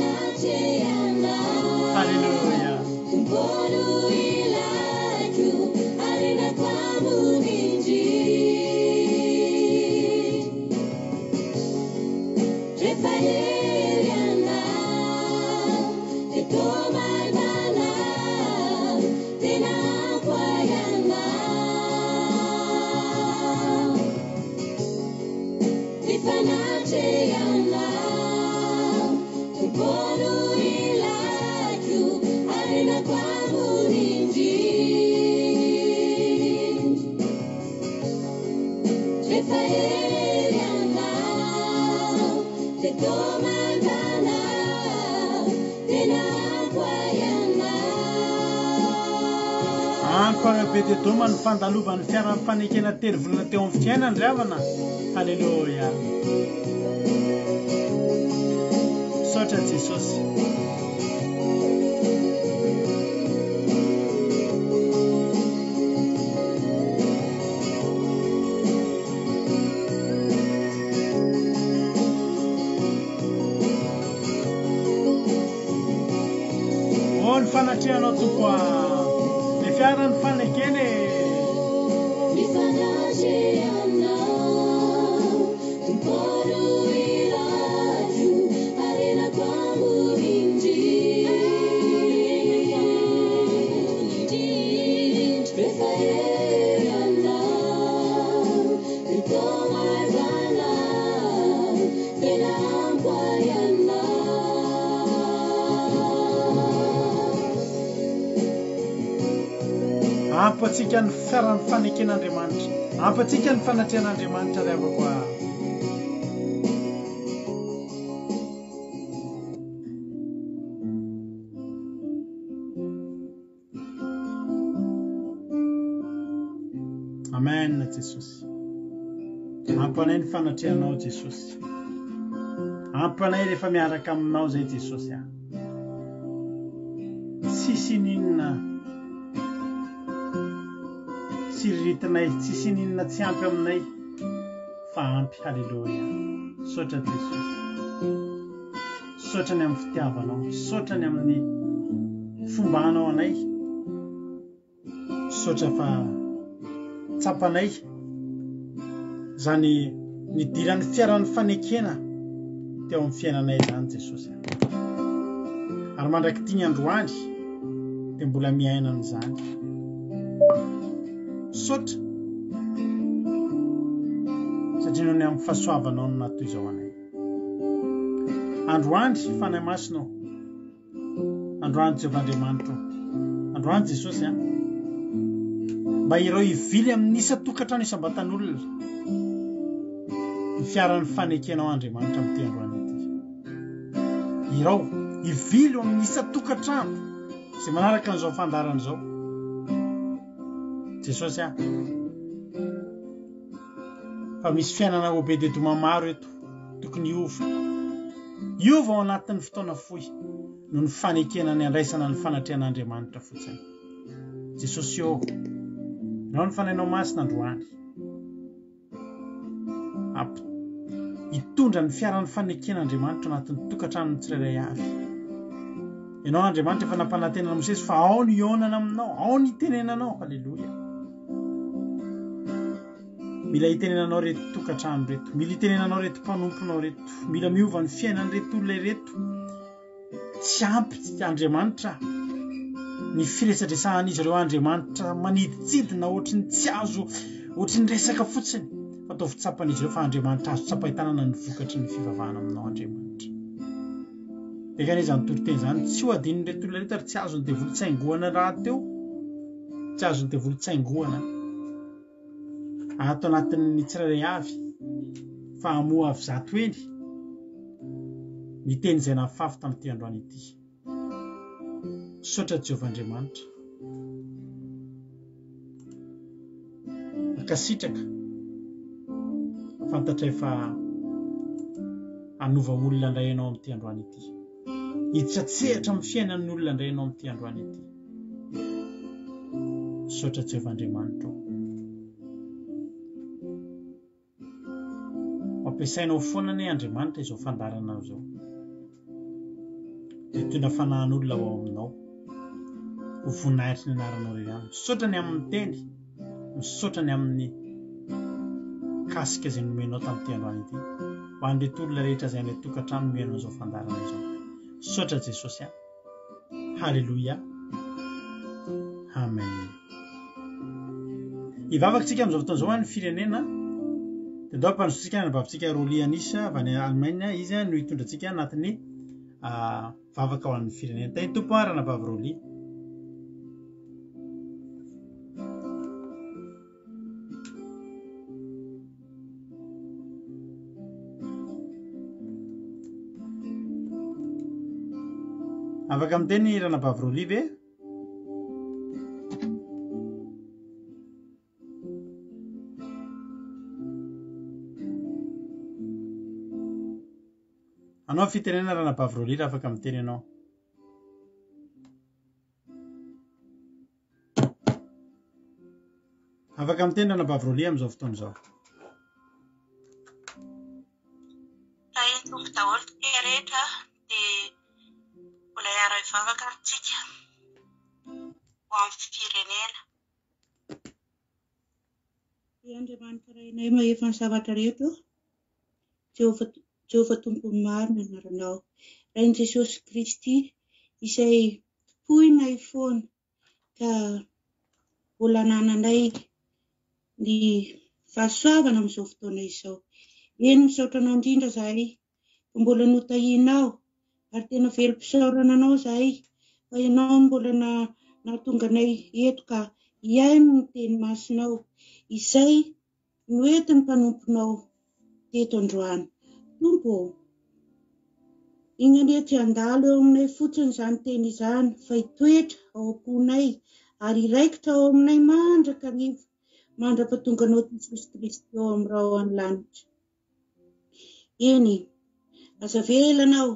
halleluja ankora be dia doma ny fandalovan'ny fiaran'ny fanekena telo volana teo amin'ny fiainany ry havana halleluja sotra Jesosy o ny fanatrehanao tompo fiaran'ny fanekena ny fanatrehanao ampatsika ny fiarany faneken'Andriamanitra, ampatsika ny fanatrehan'Andriamanitra ry havako a. Amen Jesosy. Ampanay ny fanatrehanao Jesosy. Ampanay rehefa miaraka aminao zay Jesosy a. Tsisy ninona siritinay, tsisy ninona tsy ampy aminay fa ampy. Halleluja. Sotra Jesosy. Sotrany amin'ny fitiavanao, sotrany amin'ny fombanao anay. Sotra fa tsapanay zany nidiran'ny fiaran'ny fanekena teo amin'ny fiainanay zany Jesosy. Ary mandraky ty ny androany dia mbola miaina amin'izany. Sotra satria noho ny amin'ny fahasoavanao no natoy izao anay. Androany fanahy masonao, androany Jehovah'Andriamanitra, androany Jesosy a, mba ireo ivily amin'ny isa-tokantrano isam-batan'olona ny fiaran'ny fanekenao Andriamanitra amin'ny androany ity. Ireo ivily amin'ny isa-tokantrano izay manaraka an'izao fandarana izao Jesosy a. Fa misy fiainana obededoma maro eto tokony hiova. Hiova ao anatin'ny fotoana fohy noho ny fanekena ny andraisana ny fanatrehan'Andriamanitra fotsiny. Jesosy eo, nao ny fanainao masina androany. Hitondra ny fiaran'ny faneken'Andriamanitra anatin'ny tokantrano tsirairay avy. Ianao Andriamanitra efa nampanantenana Mosesy fa ao ny ionana aminao, ao ny tenenanao. Halleluja. Mila hitenenanao reto tokantrano reto, mila hitenenanao reto mpanomponao reto, mila miova ny fiainany reto olona reto. Tsy ampy Andriamanitra ny firesadresan'izy ireo Andriamanitra maniditsidina ohatry ny tsy azo, ohatry ny resaka fotsiny. Fa ataovy tsapan'izy ireo fa Andriamanitra azo tsapahitanana ny vokatry ny fivavahana aminao Andriamanitra. Dia kan'izy anontolo teny zany, tsy ho adin'ny reto olona reto ary tsy azo ny devolon-tsaingohana raha teo, tsy azo ny devolon-tsaingohana ato anatin'ny tsirairay avy fa hamoa avy zato eny ny teny izay nahafafy tamin'ity androany ity. Sotra Jehovah'Andriamanitra. Akasitraka fantatray fa hanova olona indray ianao amin'ity androany ity. Hitsatsehatra amin'ny fiainan'ny olona indray ianao amin'ity androany ity. Sotra Jehovah'Andriamanitra. Ampiasainao foana ny Andriamanitra izao fandarana izao. Dia tondra fanahin'olona ao aminao. Ho voninahitry ny anaranao irery ihany. Misaotra ny amin'ny teny, misaotra ny amin'ny kasika izay nomenao tamin'ity androany ity. Ho an'ireto olona rehetra izay an'ilay tokantrano mihaino an'izao fandarana izao. Misaotra Jesosy a. Halleluja. Amen. Hivavakantsika amin'izao fotoana izao ny firenena. Dia ndao mpanositsika ny vavintsika Roly Anisa avy any Allemagne izy no hitondrantsika anatin'ny vavaka ao amin'ny firenena. Tany tompo arana vavy Roly. Afaka amiteny rana vavy Roly ve? Anao fitenena rana vavy Roly raha afaka amiteny ianao. Afaka amiteny rana vavy Roly amin'izao fotoana izao. Raha tompo daholo ty rehetra dia mbola hiara hivavaka amintsika ho amin'ny firenena. Andriamanitra rainay mahefa ny zavatra rehetra. Jehovah Jehovah tompo maro ny anaranao. Rain Jesosy Kristy izay topoinay foana ka mbola nananay ny fahasoavana amin'izao fotoana izao. Eny misaotranao indrindra zahay, mbola notahinao ary tena velom-pisaorana anao zahay fa ianao mbola na nahatonga anay eto ka iay no teny masinao, izay no entiny mpanomponao teto androany. Tompo, iny anie ty andalo eo aminay fotsiny izany teny izany, fa hitoetra ao am-ponay ary iraikitra ao aminay mandrakariva, mandra-pahatonganao Jesosy Kristy ao amin'irao any lanitra. Eny, aza velanao,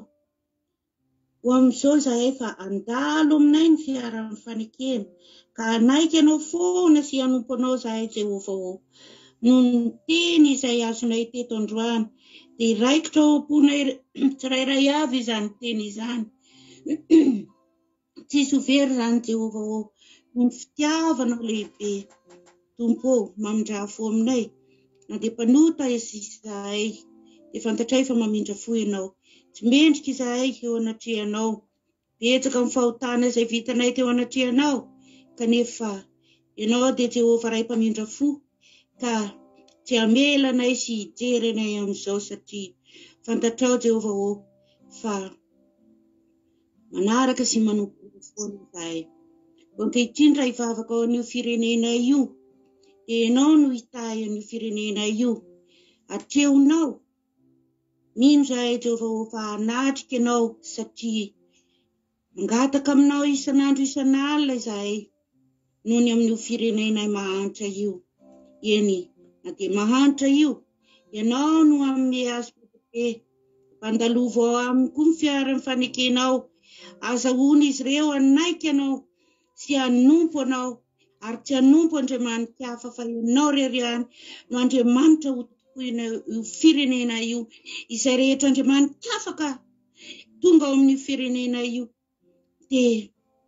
ho amin'izao izahay fa andalo aminay ny fiara-ny fanekena, ka anaiky ianao foana sy hanompo anao izahay Jehova ô. Noho ny teny izay azonay teto androany, dia iraikitra ao am-ponay tsirairay avy izany teny izany. Tsisy ho very izany Jehova ô, noho ny fitiavanao lehibe. Tompo ô, mamindrafo aminay, na dia mpanota izahay, dia fantatray fa mamindra fo ianao. Tsy mendrika izahay eo anatrehanao, betsaka amin'ny fahotana izay vitanay teo anatrehanao, kanefa ianao dia Jehova ray mpamindra fo, ka tsy hamelanay sy hijerenay amin'izao satria fantatrao Jehova ô, fa manaraka sy manompo foana izahay. Ankehitriny raha hivavaka ao an'io firenenay io, dia ianao no hitahy an'io firenenay io. Atreonao, mino izahay Jehova ô, fa hanatrika ianao satria mangataka aminao isan'andro isan'alina izahay noho ny amin'io firenenay mahantra io. Eny, na dia mahantra io, ianao no amin'ny azy be, mpandalova ao aminy koa ny fiara-ny fanekenao. Azahoana izy ireo anaiky ianao sy hanompo anao, ary tsy hanompo Andriamanitra hafa fa ianao rery ihany no Andriamanitra ho tokoina io firenena io. Izay rehetra Andriamanitra afaka tonga ao amin'ny firenena io, dia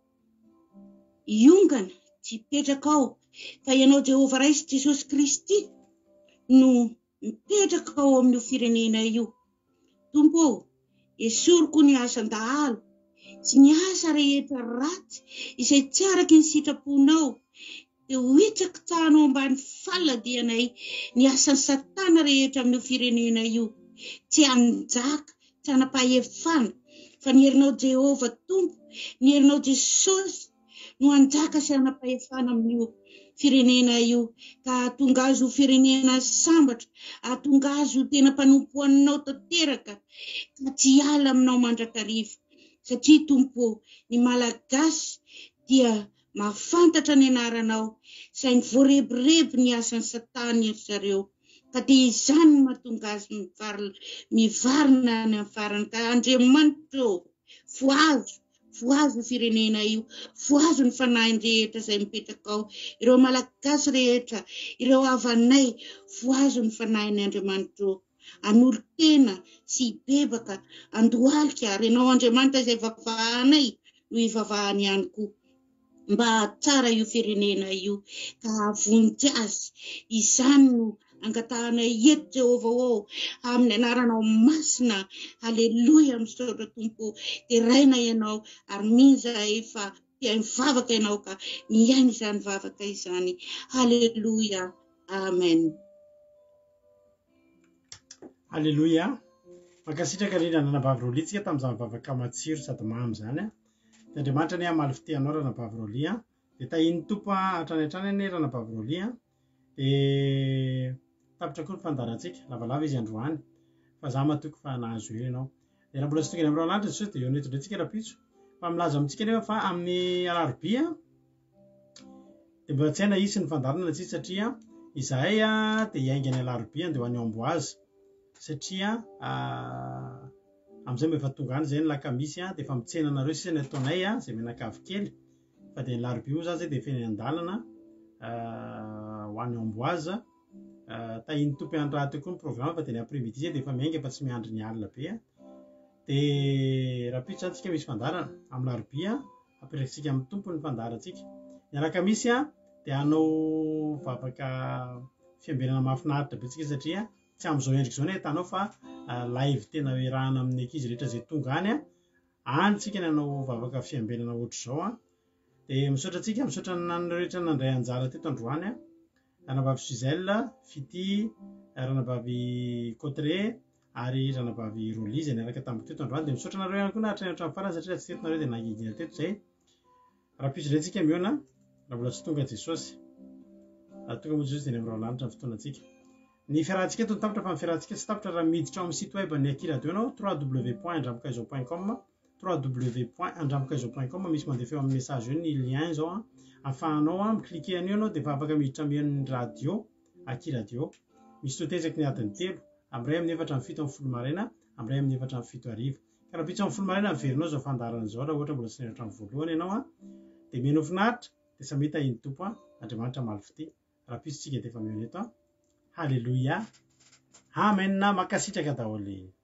iongana tsy hipetraka ao, fa ianao Jehova ray sy Jesosy Kristy no mipetraka ao amin'ny firenena io. Tompo, esoriko ny asan-dahalo sy ny asa rehetra ratsy izay tsy araky ny sitraponao, dia ho hitsaky-tsahanao ambany faladianay ny asan'ny satana rehetra amin'ny firenena io. Tsy hanjaka, tsy hanapahefana, fa ny herinao Jehova Tompo, ny herinao Jesosy no hanjaka sy hanapahefana amin'io firenena io, ka hahatonga azy ho firenena sambatra, hahatonga azy ho tena mpanompoanao tanteraka, ka tsy hiala aminao mandrakariva. Satria Tompo, ny malagasy dia mahafantatra ny anaranao, saingy voarebireby ny asan'ny satana ry zareo, ka dia izany no mahatonga azy mivar- mivarina any amin'ny farany. Ka Andriamanitra, voazo, voazo ny firenena io, voazo ny fanahy rehetra izay mipetraka ao, ireo malagasy rehetra, ireo havanay, voazo ny fanahiny Andriamanitra. Anolo tena sy bebaka, andohalika, ary ianao Andriamanitra izay vavahanay no hivavahany ihany koa, mba tsara io firenena io, ka voninkazo izany no angatahanay eto Jehova ô, amin'ny anaranao masina. Haleloia, misaotra Tompo, dia raina ianao, ary mino izahay fa tia mivavaka ianao, ka miaina izany vavaka izany. Haleloia, amen. Haleloia. Mankasitraka rindra nanabavy rolitsika tamin'izany vavaka matsiro sady mamy zany a. Dia Andriamanitra ny hamaly fitehanao ranabavy rolia, dia tahiny tompo hatrany hatrany ane ranabavy rolia, dia tapitra koa ny fandarantsika, lavalava izy androany, fa za matoky fa nahazo eo ianao. Dia raha mbola tsy tonga amin'irao lanitra Jesosy, dia eo netondrentsika rapitso, fa milaza amintsika nefa fa amin'ny alarobia dia mbola tsy haina isy ny fandarana tsika, satria izahay a dia hiainga ny alarobia dia ho any Amboazy, satria amin'izay mba efa tonga any izay ny lakamisy a, dia efa mitsena anareo sisa ny ataonay a izay menakavy kely, fa dia ny alarobia moa za zay dia efa eny an-dalana ho any Amboazy. Tahiny tompo iandraha teo koa ny programme, fa dia ny après-midi zay dia efa miainga fa tsy miandry ny alina be a. Dia rapitso antsika misy fandarana amin'ny alarobia, apetrakintsika amin'ny tompo ny fandarantsika. Ny alakamisy a dia hanao vavaka fiambenana mahafinaritra be tsika, satria tsy amin'izao endrika izao ny ahitanao fa live tena iarahana amin'ny ankizy rehetra izay tonga any a, any tsika ny hanao vavaka fiambenana ohatr'izao a. Dia misaotra antsika, misaotra ny nanona rehetra nandray anjara teto androany a, ranabavy Suzelle, Fity, ranabavy Cotre, ary ranabavy Roly izay niaraka tamin'ny teto androany. Dia misaotra anareo ihany koa nahatrany hatramin'ny farany, satria tsy teto nareo dia nangingina teto izay. Rapitso indray tsika miona. raha mbola tsy tonga Jesosy tonga moa Jesosy dia ny amin'ny ranon'anitra ny fotoanantsika. Ny fiarahantsika eto ny tapitra fa ny fiarahantsika tsy tapitra raha miditra ao amin'ny site web ny Aki Radio anao www point andramokaizo point com www point andramokaizo point com misy mandefa eo amin'ny message eo ny lien zao a ahafahanao a mikliquer an'io anao dia efa afaka miditra amin'ny radio Aki Radio. Misy totezaky ny adiny telo amin'ray amin'ny efatra amin'ny fito amin'ny folo maraina amin'ray amin'ny efatra amin'ny fito hariva. Ka raha pitsa amin'ny folo maraina averinao zao fandaharana zao raha ohatra mbola tsy nianatra amin'ny voalohany ianao a dia menao finaritra dia samita iny tompo a Andriamanitra malifity. Raha pisitsika dia efa mionety a. Halleluja. Amen. Makasitraka daholo.